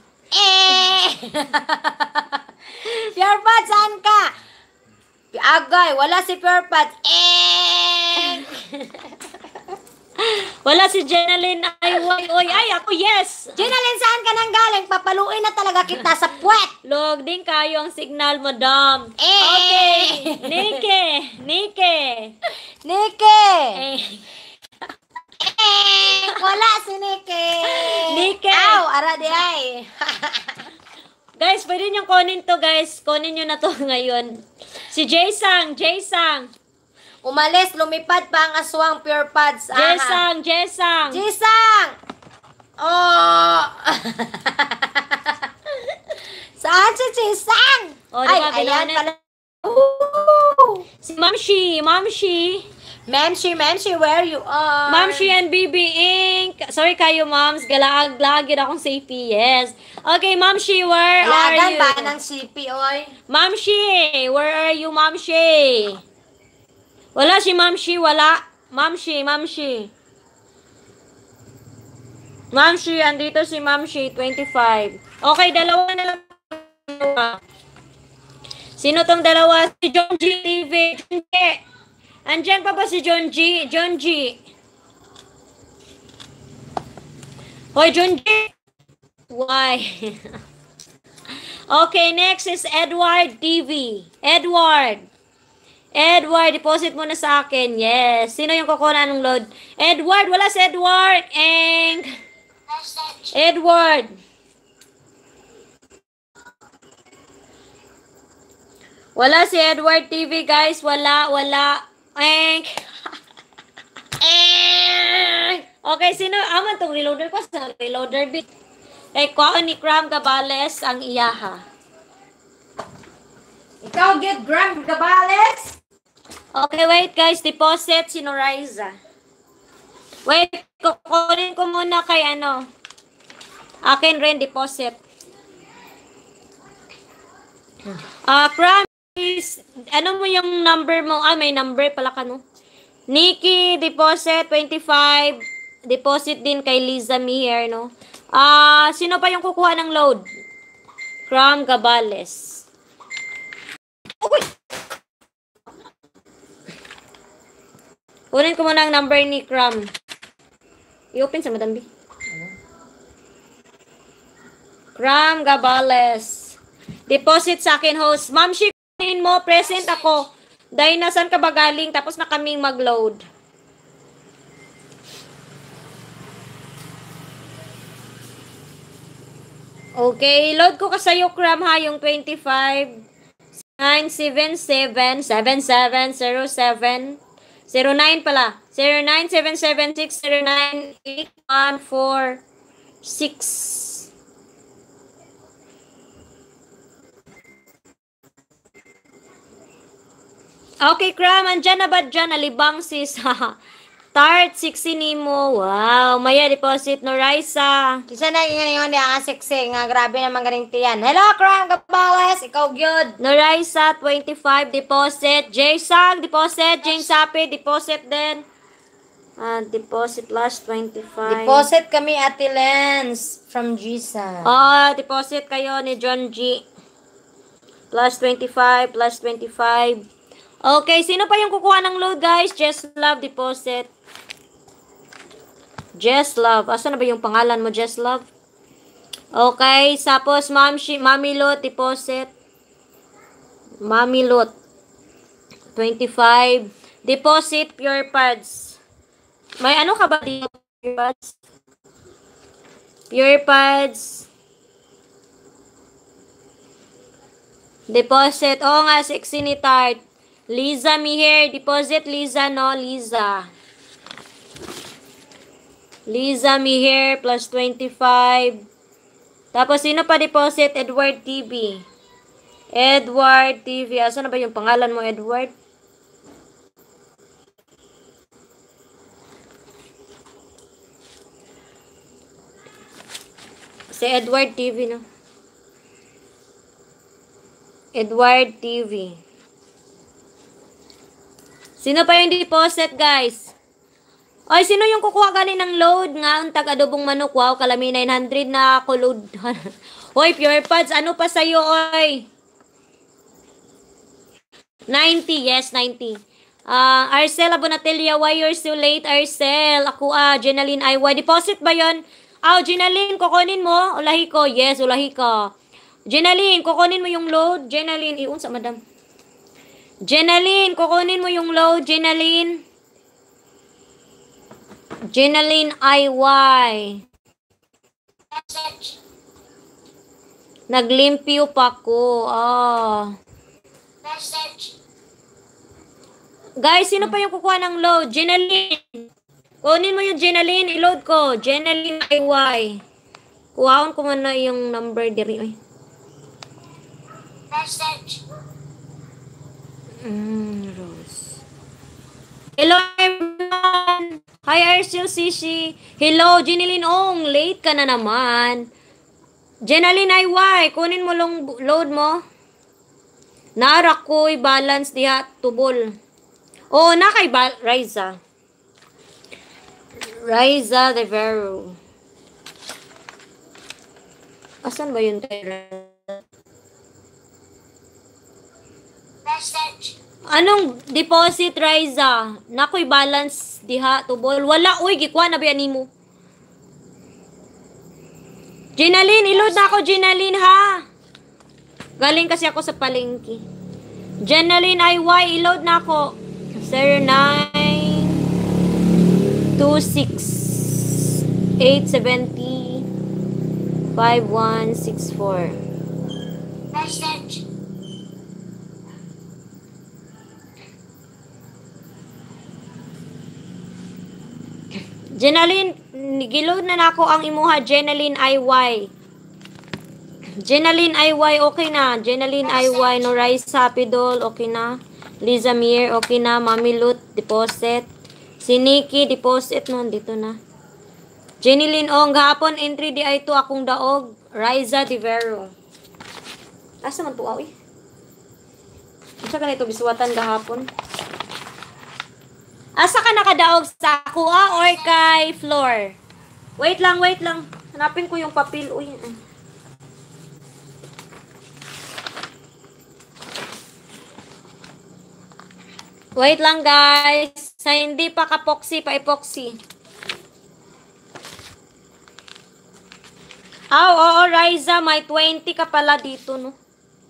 Pure Pat, saan ka? Agay, wala si Pure Pat. Wala si Jenaline IY. Uy, ay, ako, yes. Jenaline, saan ka nang galing? Papaluin na talaga kita sa puwet. Log din kayo ang signal, madam. Eh. Okay. Nike. Nikki! Eh. Wala si Nikki. Nikki. Aw, ara di ay. Guys, pwede nyo kunin to, guys. Kunin nyo na to ngayon. Si Jaysang. Umalis, lumipad pa ang aswang Pure Pads. Jaysang. Jisang! Oh! Saan si Jisang? Oh, di ba, Ay, ayan binunin? pala. Ooh! Si Mamshi. Memshi, where you are? Mamshi and BB Inc. Sorry kayo, moms. Galag yun akong safety. Yes. Okay, Mamshi, where are Lagan you? ba ng CP, oy? Mamshi, where are you, Mamshi? Wala si Mamshi, wala. Mamshi. Mamshi, andito si Mamshi, 25. Okay, dalawa na lang. Sino tong dalawa? Si John G. TV. John G. Andyan pa ba si John G? Hoy, John G. Why? Okay, next is Edward TV. Edward, deposit mo na sa akin. Yes. Sino yung kukuha ng load? Edward, wala si Edward. Edward. Wala si Edward TV, guys. Wala. Okay, sino? Aman tong reloader ko sa reloader bit. Kay kuha ni Cram Gabales ang iyaha. Ikaw, get Graham Gabales? Okay, wait guys. Deposit si Noriza. Wait, kukunin ko muna kay akin rin deposit. Cram is, mo yung number mo? May number pala ka, no? Nikki, deposit, 25. Deposit din kay Liza Mier, no? Sino pa yung kukuha ng load? Cram Gabales. Uy! Kunin ko muna ang number ni Cram. I-open sa Madam B. Cram Gabales. Deposit sa akin, host. Ma'am, kunin mo. Present ako. Dahil nasan ka ba galing? Tapos na kaming mag-load. Okay, load ko ka sa'yo, Cram, ha, yung 25 977 7707 09 pala. 0977609814 Okay, Cram, andyan na ba dyan? Alibang sis, Tart, 60 nimo. Wow, maya deposit no Raisa. Kisa na yung di ang sexy nga grabe naman galing tiyan. Hello, Cram Gabales, ikaw gyud. No Raisa, 25 deposit. J-Sang, deposit. Jane Sapi, deposit din. Deposit last 25. Deposit kami Ate Lens from Gisa. Deposit kayo ni John G. Plus 25, plus 25. Okay, sino pa yung kukuha ng load, guys? Just Love, deposit. Just Love. Asa na ba yung pangalan mo, Just Love? Okay, tapos Mami Lot, deposit. Mami Lot. 25. Deposit, Pure Pads. May ano ka ba dito, Pure Pads? Pure Pads. Deposit. Oo nga, 60 ni Tart. Liza Miher. Deposit, Liza, no? Liza. Liza Miher plus 25. Tapos, sino pa deposit? Edward TV. Edward TV. Asa na ba yung pangalan mo, Edward? Si Edward TV, no? Edward TV. Sino pa yung deposit, guys? Ay, sino yung kukuha galing ng load nga? Ang taga-adobong manok. Wow, kalami 900 na ako load. Hoy, Pure Pads, ano pa sa'yo, oy? 90, yes, 90. Arcel Abonatelia, why you're so late, Arcel? Ako, Jenaline IY. Deposit ba yon? Jenaline, kukunin mo? Ulahi ko. Yes, ulahi ko. Jenaline, kukunin mo yung load. Jenaline, iunsa, madam. Jenaline, kukunin mo yung load. Jenaline. Jenaline IY. Naglimpyo pa ko. Guys, sino pa yung kukuha ng load? Jenaline. Kunin mo yung Jenaline. I-load ko. Jenaline IY. Kuhaon ko muna yung number diri. Ay. Rose. Hello, everyone. Hi, Arcel Sishi. Hello, Jenaline Ong. Late ka na naman. Jenaline IY, kunin mo long load mo. Nara ko'y balance diha tubol. Na kay Riza. Riza de Vero. Asan ba yun tayo? Anong deposit, Riza? Nakoy balance diha tubol. Wala, uy, gikuha na ba yan mo? Jenaline, iload na ako, Jenaline, ha? Galing kasi ako sa palengke. Jenaline IY, iload na ako. 0926 870 5164. Jenaline, giload na nako ang imuha, Jenaline IY. Jenaline IY, okay na. Jenaline IY, no Rice Sapidol, okay na. Liza Mir, okay na. Mami Lut, deposit. Si Nikki, deposit no, dito na. Jenaline Ong, gahapon entry di ay to akong daog. Riza de Vero. Asa man to, awi? Asa ka na ito, biswatan gahapon? Asa ka nakadaog sa kuha or kay Floor? Wait lang. Hanapin ko yung papel. Uy. Wait lang, guys. Sa hindi pa ka-epoxy, pa-epoxy. Oo, Riza, may 20 ka pala dito, no?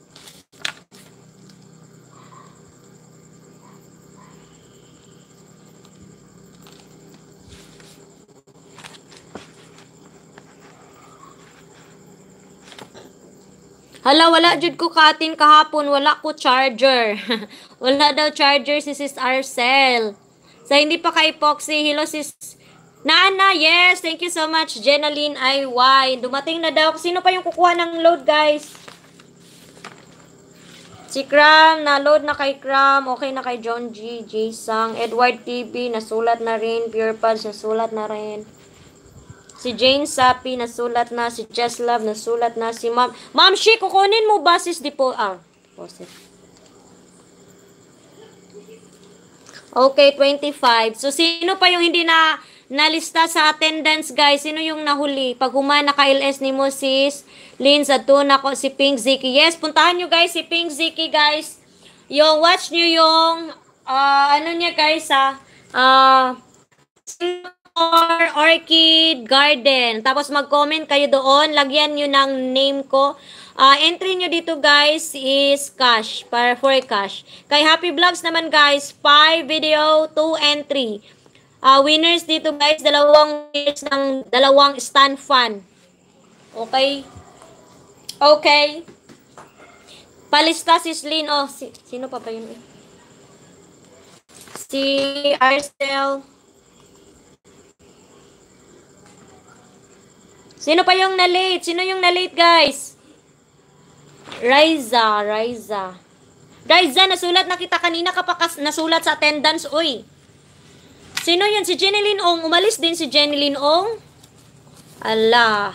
Hala, wala jud ko katin kahapon, wala ko charger. Wala daw charger si Sis Arcel. Sa hindi pa ka-epoxy, hello sis Naana, yes, thank you so much, Jenaline IY. Dumating na daw. Sino pa yung kukuha ng load, guys? Si Cram, na-load na kay Cram. Okay na kay John G. J-Sang. Edward TV, nasulat na rin. Pure Pads, nasulat na rin. Si Jane Sapi, nasulat na. Si Cheslove, nasulat na. Si Ma'am. Ma'am Shi, kukunin mo basis depo. Deposit. Okay, 25. So, sino pa yung hindi na nalista sa attendance, guys? Sino yung nahuli? Pag humana ka LS ni mo, sis Lynn, sa tuna ko, si Pink Ziki. Yes, puntahan nyo, guys, si Pink Ziki, guys. Yung, watch nyo yung, ano niya, guys, Orchid Garden. Tapos mag-comment kayo doon. Lagyan nyo ng name ko. Entry nyo dito, guys, is cash. For cash. Kay Happy Vlogs naman, guys, 5 video, 2 entry. Winners dito, guys, dalawang winners ng dalawang stand fan. Okay? Okay. Palista si Slin. Oh, sino pa ba yun? Si Arcel. Sino pa yung na-late? Sino yung na-late, guys? Riza, nasulat na kita kanina kapag nasulat sa attendance. Uy. Sino yun? Si Jeneline Ong. Umalis din si Jeneline Ong. Ala.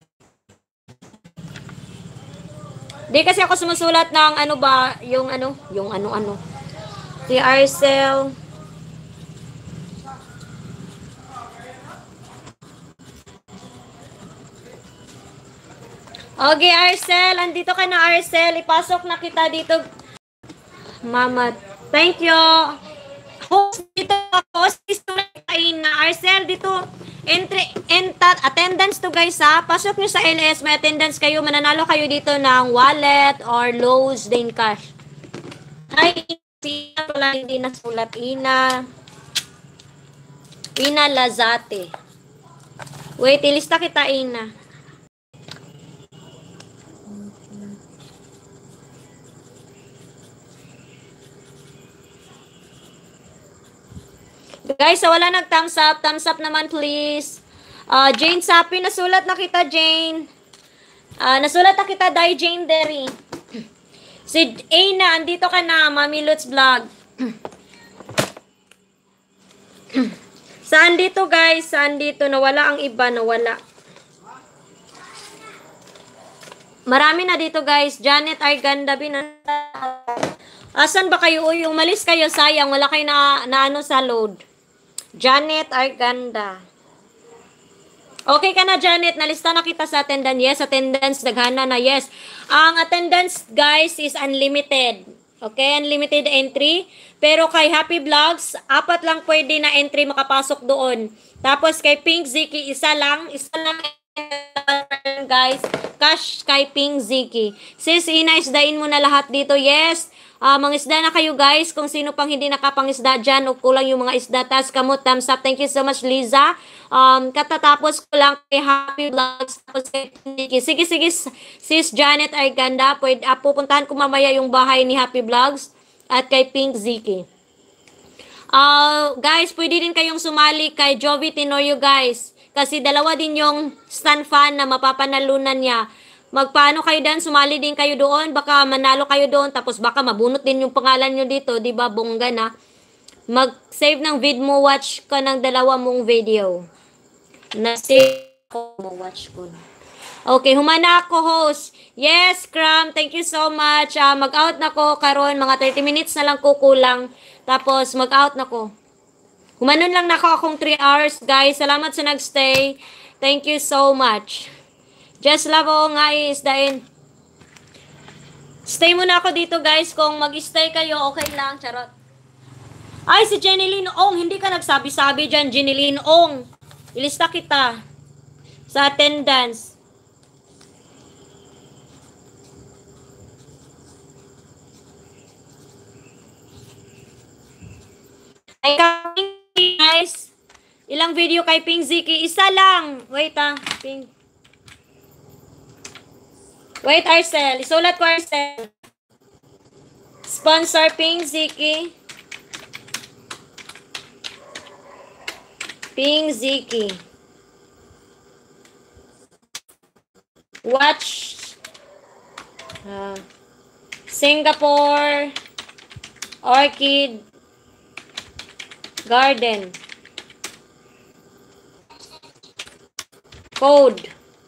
Di kasi ako sumusulat ng ano ba, yung ano. Si Arcel. Okay, Arcel. Andito ka na, Arcel. Ipasok na kita dito. Mama, thank you. Host dito ako. Na Arcel dito. Attendance to, guys, ha. Pasok nyo sa LS. May attendance kayo. Mananalo kayo dito ng wallet or Lowe's din cash. Ay, Ina pala hindi nasulat. Ina Lazate. Wait, ilista kita, Ina. Guys, so wala nag-thumbs up naman, please. Jane Sapi, nasulat na kita, Jane. Nasulat na kita, Dai Jane Derry. Si Aina, andito ka na, Mami Lutz Vlog. Saan dito, guys? Saan dito? Nawala ang iba, nawala. Marami na dito, guys. Janet Arganda, asan ba kayo? Uy, umalis kayo, sayang. Wala kayo na ano sa load. Janet Arganda. Okay ka na, Janet. Nalista na kita sa attendance. Yes, attendance. Daghana na. Yes. Ang attendance, guys, is unlimited. Okay, unlimited entry. Pero kay Happy Vlogs, 4 lang pwede na entry makapasok doon. Tapos kay Pink Ziki, isa lang guys. Cash kay Pink Ziki. Sis, ina-isdain mo na lahat dito. Yes. Mangisda na kayo, guys. Kung sino pang hindi nakapangisda dyan o kulang yung mga isda. Tas kamot, thumbs up. Thank you so much, Liza. Katatapos ko lang kay Happy Vlogs. Tapos kay Nikki. Sige, sis Janet Arganda. Pupuntahan ko mamaya yung bahay ni Happy Vlogs at kay Pink Ziki. Guys, pwede din kayong sumali kay Jovi Tenorio, guys. Kasi dalawa din yung stand fan na mapapanalunan niya. Magpaano kayo dan, sumali din kayo doon, baka manalo kayo doon, tapos baka mabunot din yung pangalan nyo dito, di ba, bongga na. Mag-save ng vid mo, watch ka ng 2 mong video. Na-save ko, watch ko. Okay, humana ako, host. Yes, Cram, thank you so much. Mag-out na ko karon, mga 30 minutes na lang kukulang. Tapos mag-out na ko. Humanon lang na ako akong 3 hours, guys. Salamat sa nagstay. Thank you so much. Just love o nga isdain. Stay muna ako dito, guys. Kung mag-stay kayo, okay lang. Charot. Ay, si Jenilyn Ong. Hindi ka nagsabi-sabi dyan, Jenilyn Ong. Ilista kita sa attendance. Ay, guys. Ilang video kay Ping Ziki? Isa lang. Wait Ping. Wait, Arcel. Isulat ko, Arcel. Sponsor Ping Ziki. Ping Ziki. Watch. Singapore Orchid Garden. Code.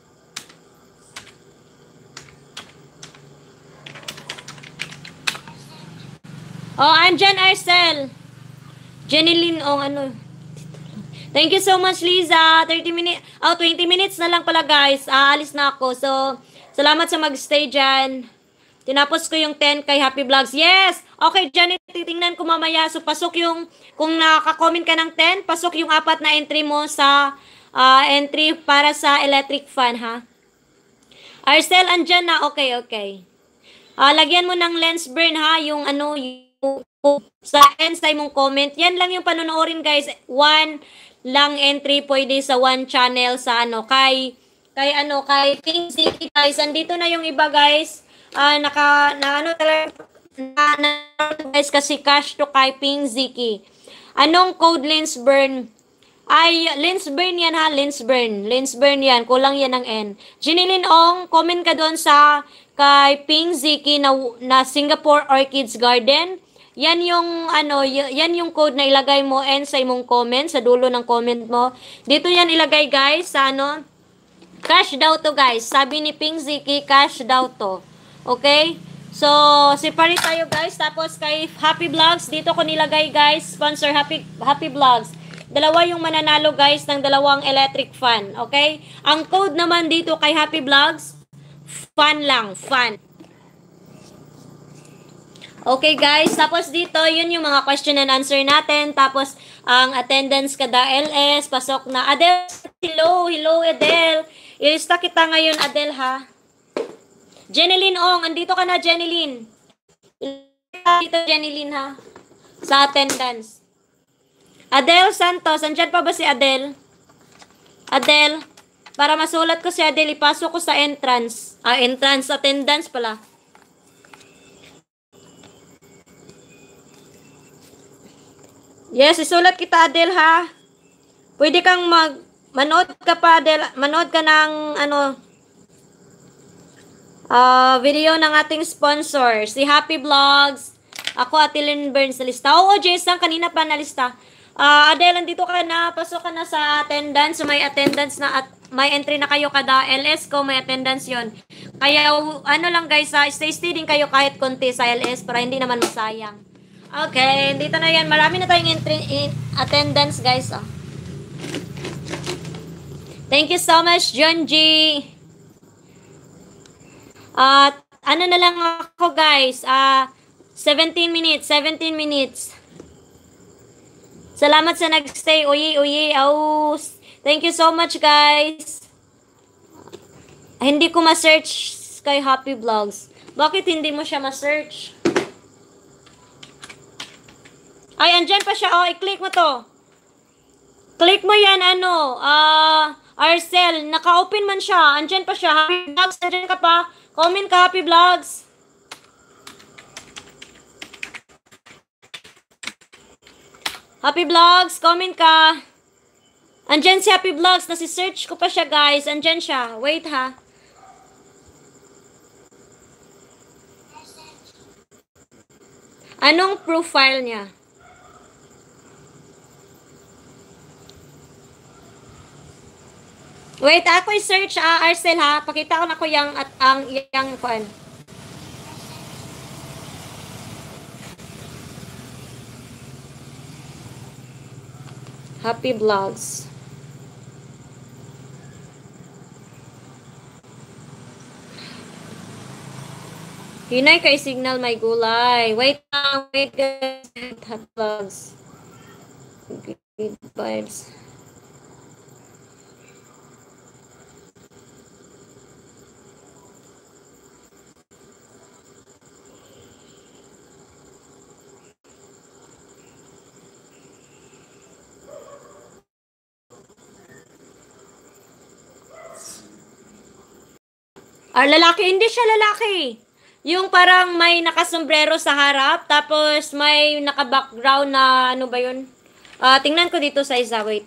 Oh, andyan, Arcel. Jenilyn, ano. Thank you so much, Liza. 30 minutes. Oh, 20 minutes na lang pala, guys. Aalis na ako. So, salamat sa mag-stay dyan. Tinapos ko yung 10 kay Happy Vlogs. Yes! Okay, Janet, titingnan ko mamaya. So, pasok yung, kung nakaka-comment ka ng 10, pasok yung 4 na entry mo sa entry para sa electric fan, ha? Arcel, andyan na. Okay, okay. Lagyan mo ng lens burn, ha? Yung ano, yung sa end sa mong comment. Yan lang yung panonoorin, guys. 1 lang entry pwede sa 1 channel sa ano, kay Ping Ziki, guys. Andito na yung iba, guys. Guys, kasi cash to kay Ping Ziki. Anong code lens burn? Ay, lens burn yan, ha? Lens burn. Lens burn yan. Kulang yan ng N. Jenilyn Ong, comment ka doon sa kay Ping Ziki na Singapore Orchids Garden. Yan yung ano, yan yung code na ilagay mo and sa imong comment, sa dulo ng comment mo. Dito yan ilagay, guys, sa ano, cash daw to, guys. Sabi ni Ping Ziki, cash daw to. Okay? So, separate tayo, guys. Tapos kay Happy Vlogs, dito ko nilagay, guys, sponsor Happy Vlogs. Dalawa yung mananalo, guys, ng 2 electric fan. Okay? Ang code naman dito kay Happy Vlogs, fan lang, fan. Okay, guys. Tapos dito, yun yung mga question and answer natin. Tapos, ang attendance kada LS. Pasok na. Adel, hello. Hello, Adel. Ilista kita ngayon, Adel, ha? Jenilyn Ong, andito ka na, Jenilyn. Ilista dito, Jenilyn, ha? Sa attendance. Adel Santos, andyan pa ba si Adel? Adel, para masulat ko si Adel, ipasok ko sa entrance. Entrance, attendance pala. Yes, isulat kita, Adel, ha? Pwede kang manood ka pa, Adel. Manood ka ng, video ng ating sponsor. Si Happy Vlogs. Ako, Atilin Burns, sa lista. Oo, Jason, kanina pa na lista. Adel, andito ka na. Pasok ka na sa attendance. So, may attendance na at may entry na kayo kada LS ko. May attendance yon. Kaya, ano lang, guys, stay din kayo kahit konti sa LS para hindi naman masayang. Okay, dito na yan. Marami na tayong attendance, guys. Thank you so much, John G. Ano na lang ako, guys. 17 minutes. Salamat sa nagstay. Uyi. Oh, thank you so much, guys. Hindi ko ma-search kay Happy Vlogs. Bakit hindi mo siya ma-search? Ay, andyan pa siya. Oh, i-click mo to. Click mo yan, Arcel. Naka-open man siya. Andyan pa siya. Happy Vlogs, andyan ka pa. Comment ka, Happy Vlogs. Happy Vlogs, comment ka. Andyan si Happy Vlogs. Nasi-search ko pa siya, guys. Andyan siya. Wait, ha. Anong profile niya? Wait, ako i-search, Arcel, ha? Pakita ko na ko yung kuan. Happy Vlogs. Hinay kay signal may gulay. Wait, guys. Happy Vlogs. Good vibes. Lalaki, hindi siya lalaki. Yung parang may nakasombrero sa harap, tapos may naka-background na ano ba yun? Tingnan ko dito sa isa, wait.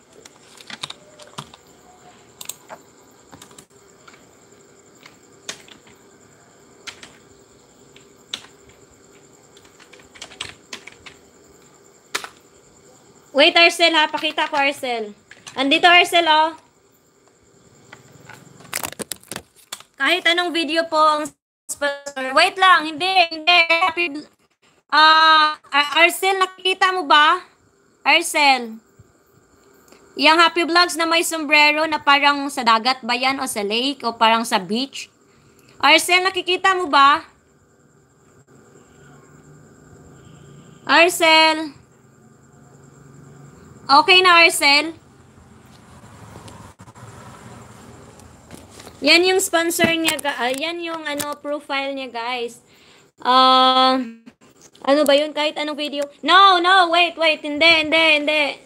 Wait, Arcel ha, pakita ko Arcel. Andito Arcel, oh. Kahit anong video po ang sponsor. Wait lang, hindi. Arcel, nakikita mo ba? Arcel. Yung Happy Vlogs na may sombrero na parang sa dagat ba yan o sa lake o parang sa beach? Arcel, nakikita mo ba? Arcel. Okay na, Arcel? Yan yung sponsor niya, yan yung profile niya, guys. Ano ba yun? Kahit anong video. No, wait, hindi.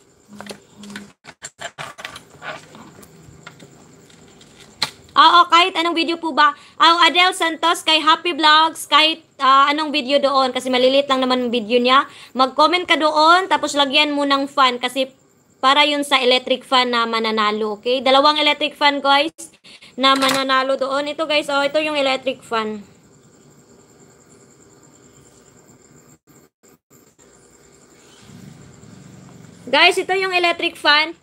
Oo, kahit anong video po ba? Adele Santos, kay Happy Vlogs, kahit anong video doon, kasi malilit lang naman ang video niya. Mag-comment ka doon, tapos lagyan mo ng fan, kasi para yun sa electric fan na mananalo, okay? 2 electric fan, guys, na mananalo doon. Ito, guys, ito yung electric fan. Guys, ito yung electric fan.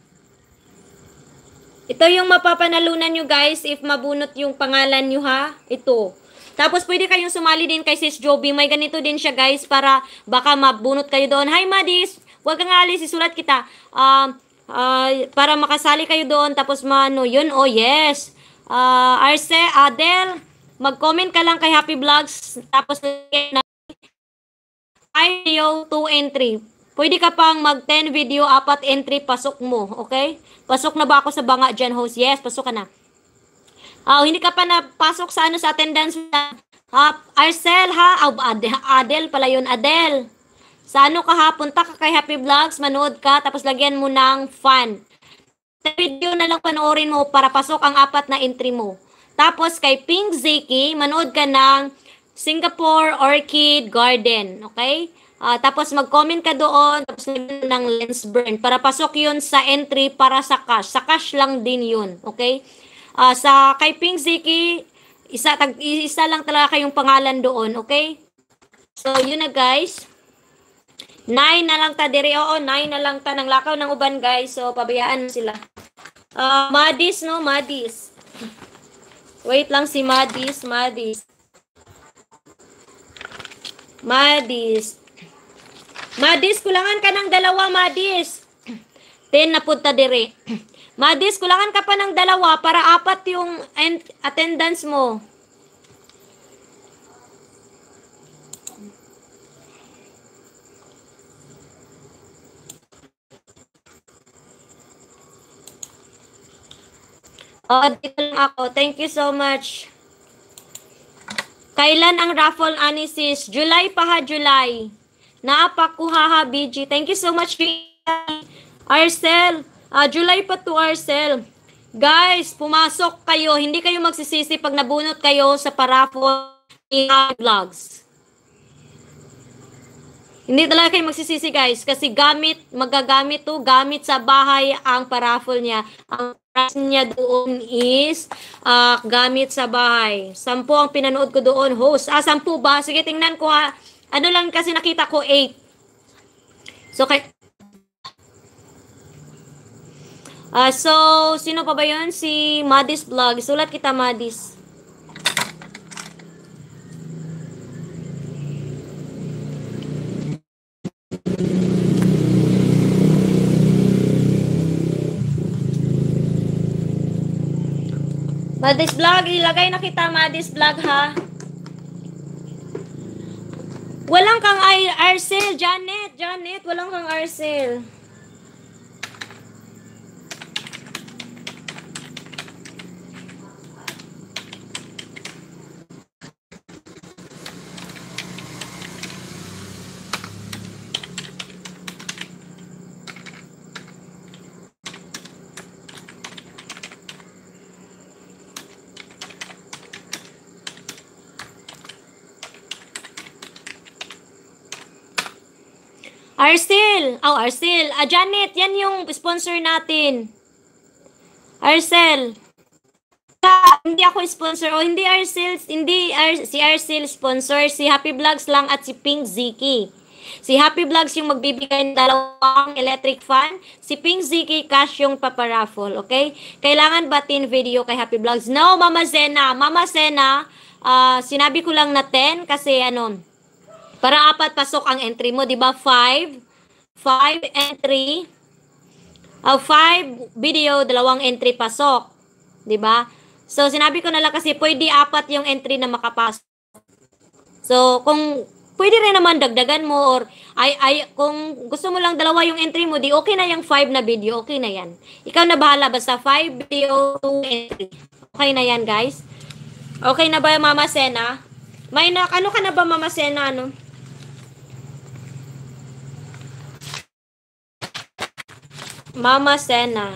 Ito yung mapapanalunan nyo, guys, if mabunot yung pangalan nyo, ha? Ito. Tapos, pwede kayong sumali din kay Sis Joby. May ganito din siya, guys, para baka mabunot kayo doon. Hi, Madis! Huwag kang alis, isulat kita. Para makasali kayo doon, tapos yun, oh, yes. Adele, mag-comment ka lang kay Happy Vlogs, tapos video 2 and 3. Pwede ka pang mag-10 video, 4 entry, pasok mo, okay? Pasok na ba ako sa banga dyan, host? Yes, pasok ka na. Hindi ka pa napasok sa sa attendance na. Arcel, ha? Adele pala yun, Adele. Sa ka ha? Punta ka kay Happy Vlogs, manood ka, tapos lagyan mo ng fun. Sa video na lang panoorin mo para pasok ang 4 na entry mo. Tapos kay Pink Ziki, manood ka ng Singapore Orchid Garden, okay? Tapos mag-comment ka doon, tapos ng lens burn para pasok yun sa entry para sa cash. Sa cash lang din yun, okay? Sa kay Pink Ziki, isa lang talaga kayong pangalan doon, okay? So, yun na, guys. 9 na lang ta dire. Oo, 9 na lang ta ng lakaw ng uban, guys. So, pabayaan sila. Madis, no? Madis. Wait lang si Madis. Madis, kulangan ka ng 2, Madis. 10 na punta dire. Madis, kulangan ka pa ng 2 para 4 yung attendance mo. Dito lang ako. Thank you so much. Kailan ang raffle, Anisis? July pa ha, July. Naapakuha ha, BG. Thank you so much, Arcel. July pa to, Arcel. Guys, pumasok kayo. Hindi kayo magsisisi pag nabunot kayo sa paraffle ni Vlogs. Hindi talaga kayo magsisisi, guys. Kasi magagamit sa bahay ang paraffle niya. Ang price niya doon is gamit sa bahay. 10 ang pinanood ko doon, host. 10 ba? Sige, tingnan ko ha. Ano lang kasi nakita ko 8. So, sino pa ba yun? Si Madis Vlog. Sulat kita, Madis. Madis Vlog, ilagay na kita, Madis Vlog, ha? Walang kang Arcel, Janet, walang kang Arcel. Arcel. Oh, Arcel. Janet, yan yung sponsor natin. Arcel. Hindi ako sponsor. O, hindi Arcel. Si Arcel sponsor. Si Happy Vlogs lang at si Pink Ziki. Si Happy Vlogs yung magbibigay ng 2 electric fan. Si Pink Ziki cash yung paparaffle. Okay? Kailangan batin video kay Happy Vlogs. No, Mama Zena. Mama Zena, sinabi ko lang na 10 kasi para 4 pasok ang entry mo, 'di ba? 5 entry. 5 video, 2 entry pasok, 'di ba? So sinabi ko na lang kasi pwede 4 yung entry na makapasok. So kung pwede rin naman dagdagan mo or kung gusto mo lang 2 yung entry mo, di okay na yung 5 na video, okay na yan. Ikaw na bahala, basta 5 video, 2 entry. Okay na yan, guys. Okay na ba, Mama Sena? Ano ka na ba, Mama Sena, Mama Sena.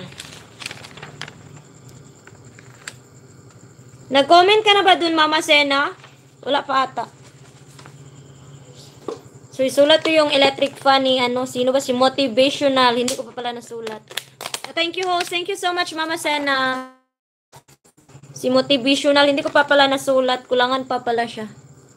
Nag-comment ka na ba dun, Mama Sena? Wala pa ata. So, isulat ko yung electric fan ni, sino ba? Si Motivational. Hindi ko pa pala nasulat. Thank you, host. Thank you so much, Mama Sena. Si Motivational, hindi ko pa pala nasulat. Kulangan pa pala siya.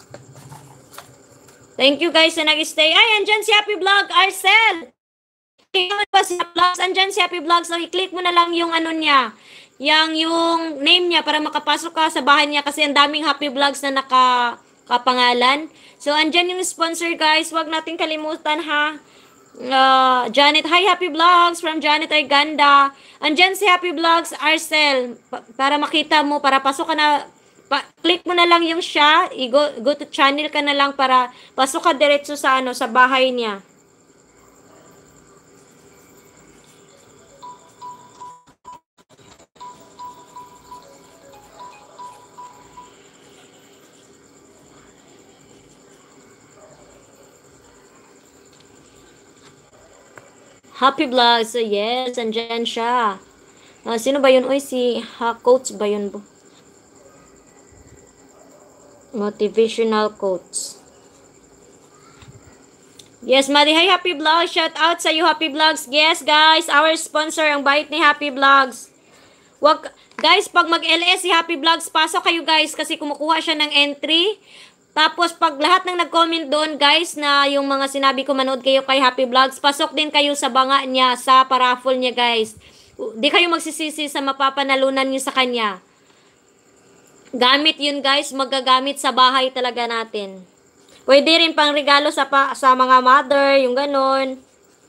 Thank you, guys, na nag-stay. Ay, andyan si Happy Vlog, Arcel. Andyan si Happy Vlog. So, i-click mo na lang yung niya. Yung name niya para makapasok ka sa bahay niya kasi ang daming Happy Vlogs na nakapangalan. So, andyan yung sponsor, guys. Huwag natin kalimutan, ha. Janet. Hi, Happy Vlogs from Janet Arganda. Andyan si Happy Vlogs, Arcel. Para makita mo, para pasok ka na. Click mo na lang yung siya. Go to channel ka na lang para pasok ka diretso sa, sa bahay niya. Happy Vlogs. So, yes, andyan siya. Sino ba yun? Oy, si coach ba yun? Motivational coach. Yes, Madi. Hi, Happy Vlogs. Shout out sa you, Happy Vlogs. Yes, guys. Our sponsor, ang bait ni Happy Vlogs. Guys, pag mag-LS si Happy Vlogs, pasok kayo, guys, kasi kumukuha siya ng entry. Tapos, pag lahat ng nag-comment doon, guys, na yung mga sinabi ko, manood kayo kay Happy Vlogs, pasok din kayo sa banga niya, sa paraffle niya, guys. Di kayo magsisisi sa mapapanalunan niyo sa kanya. Gamit yun, guys. Magagamit sa bahay talaga natin. Pwede rin pang regalo sa mga mother, yung ganon.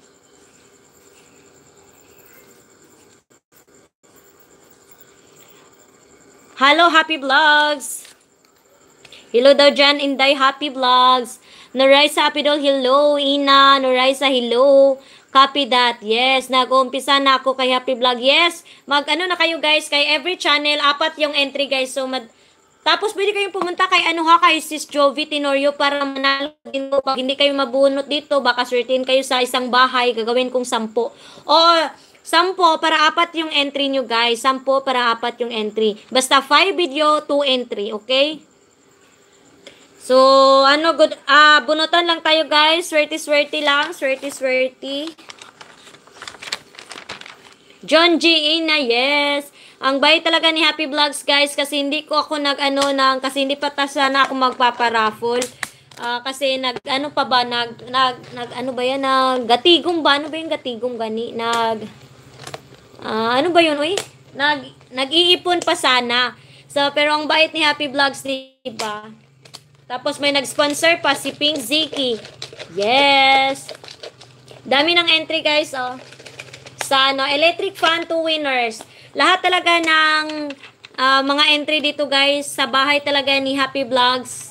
Hello, Happy Vlogs! Hello daw dyan, Inday, Happy Vlogs. Noraisa Apidol, hello. Ina, Noraisa, hello. Copy that. Yes, nag-uumpisa na ako kay Happy Vlog. Yes, na kayo, guys, kay every channel, 4 yung entry, guys. So, tapos pwede kayong pumunta kay kay Sis Jovi Tenorio para manalo din mo. Pag hindi kayo mabunot dito, baka certain kayo sa isang bahay, gagawin kong 10. O, 10 para 4 yung entry nyo, guys. 10 para 4 yung entry. Basta 5 video, 2 entry, okay? So, bunutan lang tayo, guys. Swerte lang. Swerte. John G. Ina, yes. Ang bait talaga ni Happy Vlogs, guys, kasi hindi ko ako kasi hindi pa sana ako magpaparaffle. Kasi gatigong ba? Ano ba yung gatigong gani? Ano ba yun, uy? Nag-iipon pa sana. So, pero ang bait ni Happy Vlogs, diba? Tapos may nag-sponsor pa si Pink Ziki. Yes. Dami ng entry, guys, oh. Sa electric fan 2 winners. Lahat talaga ng mga entry dito, guys, sa bahay talaga ni Happy Vlogs.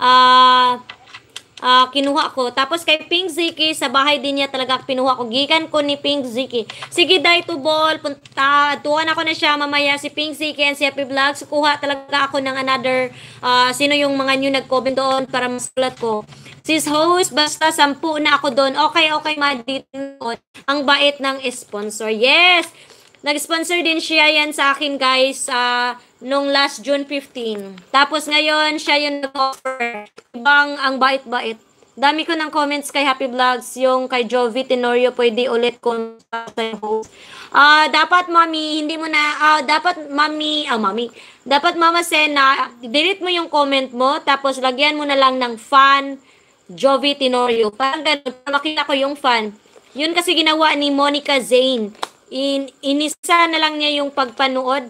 Kinuha ko. Tapos kay Pink Ziki, sa bahay din niya talaga pinuha ko. Gikan ko ni Pink Ziki. Sige, Day to Ball. Tuwan ako na siya mamaya si Pink Ziki and si Happy Vlogs. Kuha talaga ako ng another, sino yung mga new nag-comment doon para masulat ko. Sis host, basta 10 na ako doon. Okay, Madi. Ang bait ng sponsor. Yes! Nag-sponsor din siya yan sa akin, guys, nung last June 15. Tapos ngayon, siya yung nag-offer. Ibang ang bait-bait. Dami ko ng comments kay Happy Vlogs. Yung kay Jovi Tenorio, pwede ulit kung sa host. Dapat mami, hindi mo na, dapat mami, dapat mama Sena, delete mo yung comment mo, tapos lagyan mo na lang ng fan, Jovi Tenorio. Parang ganun, makita ko yung fan. Yun kasi ginawa ni Monica Zane. Inisa na lang niya yung pagpanood.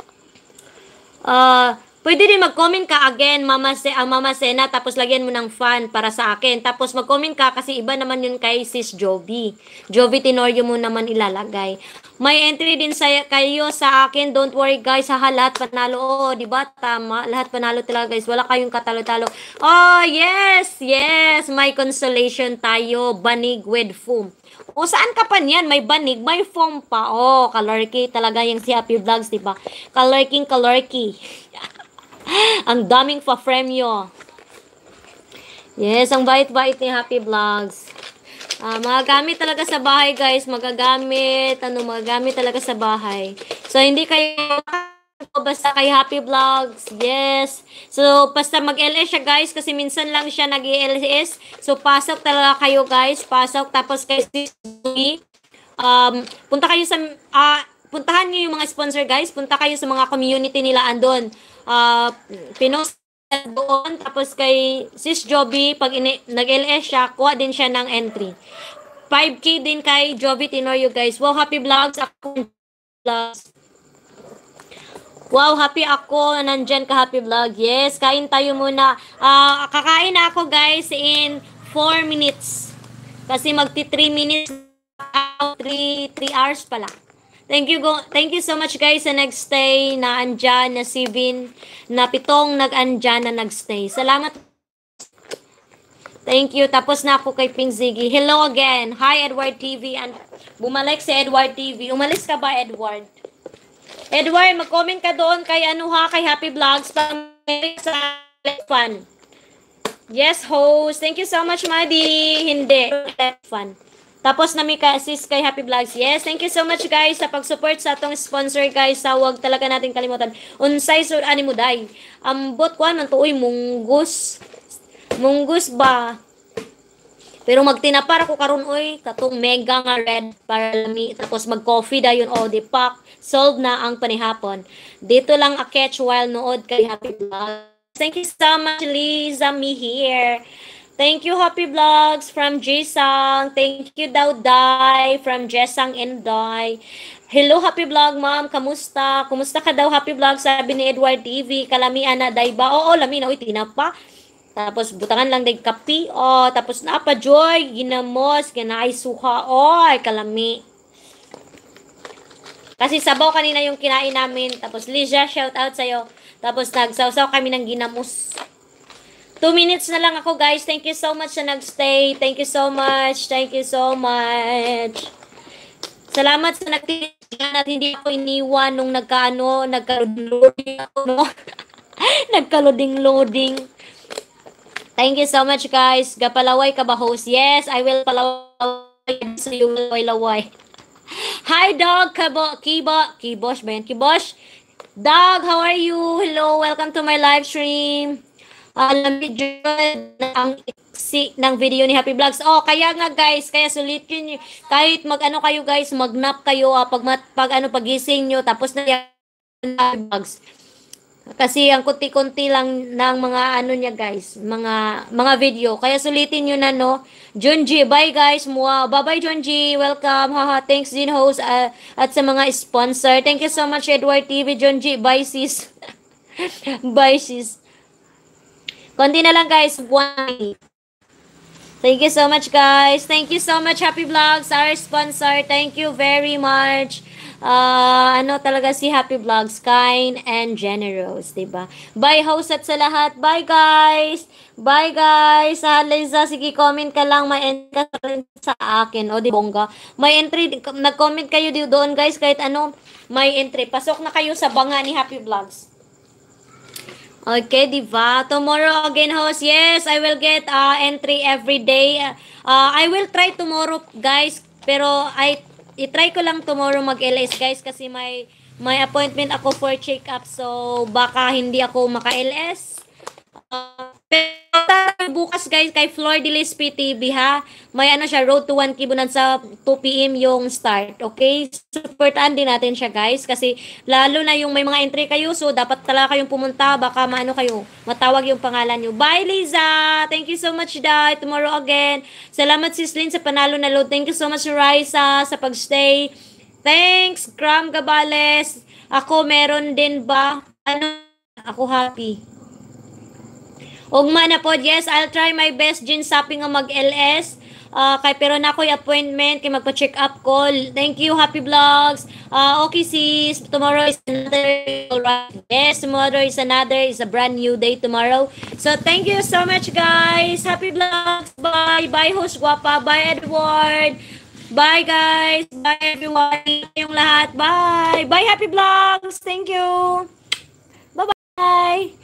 Pwede din mag-comment ka again, Mama Sena, tapos lagyan mo ng fan para sa akin. Tapos mag-comment ka kasi iba naman yun kay Sis Jovi. Jovi Tenorio mo naman ilalagay. May entry din kayo sa akin. Don't worry guys, lahat panalo. Oo, di ba? Tama. Lahat panalo talaga guys. Wala kayong katalo-talo. Oh, yes. May consolation tayo. Banig with foam. O, saan ka pa niyan? May banig, may foam pa. Oh, kalorky talaga yung si Happy Vlogs, di ba? Kalorky. Ang daming pa-premyo. Yes, ang bait-bait ni Happy Vlogs. Magagamit talaga sa bahay, guys. Magagamit talaga sa bahay. So, hindi kayo basta kay Happy Vlogs. Yes. So, basta mag-LS siya, guys, kasi minsan lang siya nag-LS. So, pasok talaga kayo, guys. Pasok. Tapos, kay punta kayo sa, puntahan niyo yung mga sponsor, guys. Punta kayo sa mga community nila andon. Pinost doon, tapos kay Sis Jovi, pag nag-LS siya, kuha din siya ng entry. 5K din kay Jovi Tenorio, guys. Wow, Happy Vlogs. Wow, happy ako. Nandyan ka, Happy Vlog. Yes, kain tayo muna. Kakain na ako, guys, in 4 minutes. Kasi magti 3 minutes, 3 hours pala. Thank you so much, guys, sa nagstay na andyan, na 7, na 7 nag-andyan na nagstay. Salamat. Thank you. Tapos na ako kay Pink Ziggy. Hello again. Hi, Edward TV. And bumalik si Edward TV. Umalis ka ba, Edward? Edward, mag-comment ka doon kay kay Happy Vlogs sa fun. Yes, host. Thank you so much, Madi. Hindi. Fun. Tapos na may ka-assist kay Happy Vlogs. Yes, thank you so much, guys, sa pag-support sa atong sponsor, guys. Huwag talaga natin kalimutan. Unsay sur ani mo day. Ambot ko nang tuoy munggus. Munggus ba? Pero magtinapar ako karon oy, katong mega nga red para lami. Tapos mag-coffee dayon di pak. Solve na ang panihapon. Dito lang a catch while nood kay Happy Vlogs. Thank you so much, Liza, me here. Thank you, Happy Vlogs from Jesang. Thank you, Dauday from Jesang and Day. Hello, Happy Vlog, ma'am. Kamusta? Kumusta ka daw, Happy Vlog? Sabi ni Edward TV. Kalamian na, day ba? Oo, lami na. Uy, tinapa. Tapos, butangan lang day kapi. Tapos na pa, Joy. Ginamos. Ginaay suha. Kalami. Kasi sabaw kanina yung kinain namin. Tapos, Liza, shout out sa'yo. Tapos, nagsawsaw kami ng ginamos. 2 minutes na lang ako, guys. Thank you so much sa nagstay. Thank you so much. Thank you so much. Salamat sa nagtitignan at hindi ako iniwan nung nagka-loading ako, no? Nagka-loading. Thank you so much, guys. Gapalaway ka ba, host? Yes, I will palaway. So you will laway. Hi, dog. Kibosh ba yan? Kibosh. Dog, how are you? Hello, welcome to my live stream. Alam niyo ang iksi ng video ni Happy Vlogs. Kaya nga, guys, kaya sulitin niyo. Kahit kayo, guys, mag-nap kayo pagising niyo, tapos na vlogs. Kasi ang kunti-kunti lang ng mga niya, guys, mga video. Kaya sulitin niyo na, no. Junji, bye, guys. Bye-bye, Junji. Welcome. Thanks din, host, at sa mga sponsor. Thank you so much, Edward TV. Junji, bye, sis. Bye, sis. Konti na lang, guys. 1. Thank you so much, guys. Thank you so much, Happy Vlogs, our sponsor. Thank you very much. Talaga si Happy Vlogs, kind and generous, diba? Bye, host, at sa lahat. Bye, guys. Bye, guys. Liza, sige, comment ka lang. May entry ka sa akin. Di bongga. May entry. Nag-comment kayo doon, guys. Kahit may entry. Pasok na kayo sa banga ni Happy Vlogs. Okay, diba? Tomorrow again, host. Yes, I will get entry every day. I will try tomorrow, guys. Pero i-try ko lang tomorrow mag-LS, guys. Kasi may appointment ako for check-up. So, baka hindi ako maka-LS. Pero bukas guys kay Flor de Lispi TV ha. May ano siya, Road to 1K sa 2 PM yung start. Okay? Supportan din natin siya guys kasi lalo na yung may mga entry kayo so dapat talaga kayong pumunta baka maano kayo, matawag yung pangalan nyo. Bye Liza! Thank you so much Dai. Tomorrow again. Salamat Sis Lynn sa panalo na load. Thank you so much Raisa sa pagstay. Thanks Gram Gabales. Ako meron din ba? Ano? Ako happy. Ugma na po, yes, I'll try my best din shopping nga mag-LS. Kay pero na ako'y appointment kay magpa-check up ko. Thank you, Happy Vlogs. Okay sis, tomorrow is another alright. Yes, tomorrow is a brand new day tomorrow. So thank you so much guys. Happy Vlogs. Bye. Bye host Guapa. Bye Edward. Bye guys. Bye everyone. Yung lahat. Bye. Bye Happy Vlogs. Thank you. Bye-bye.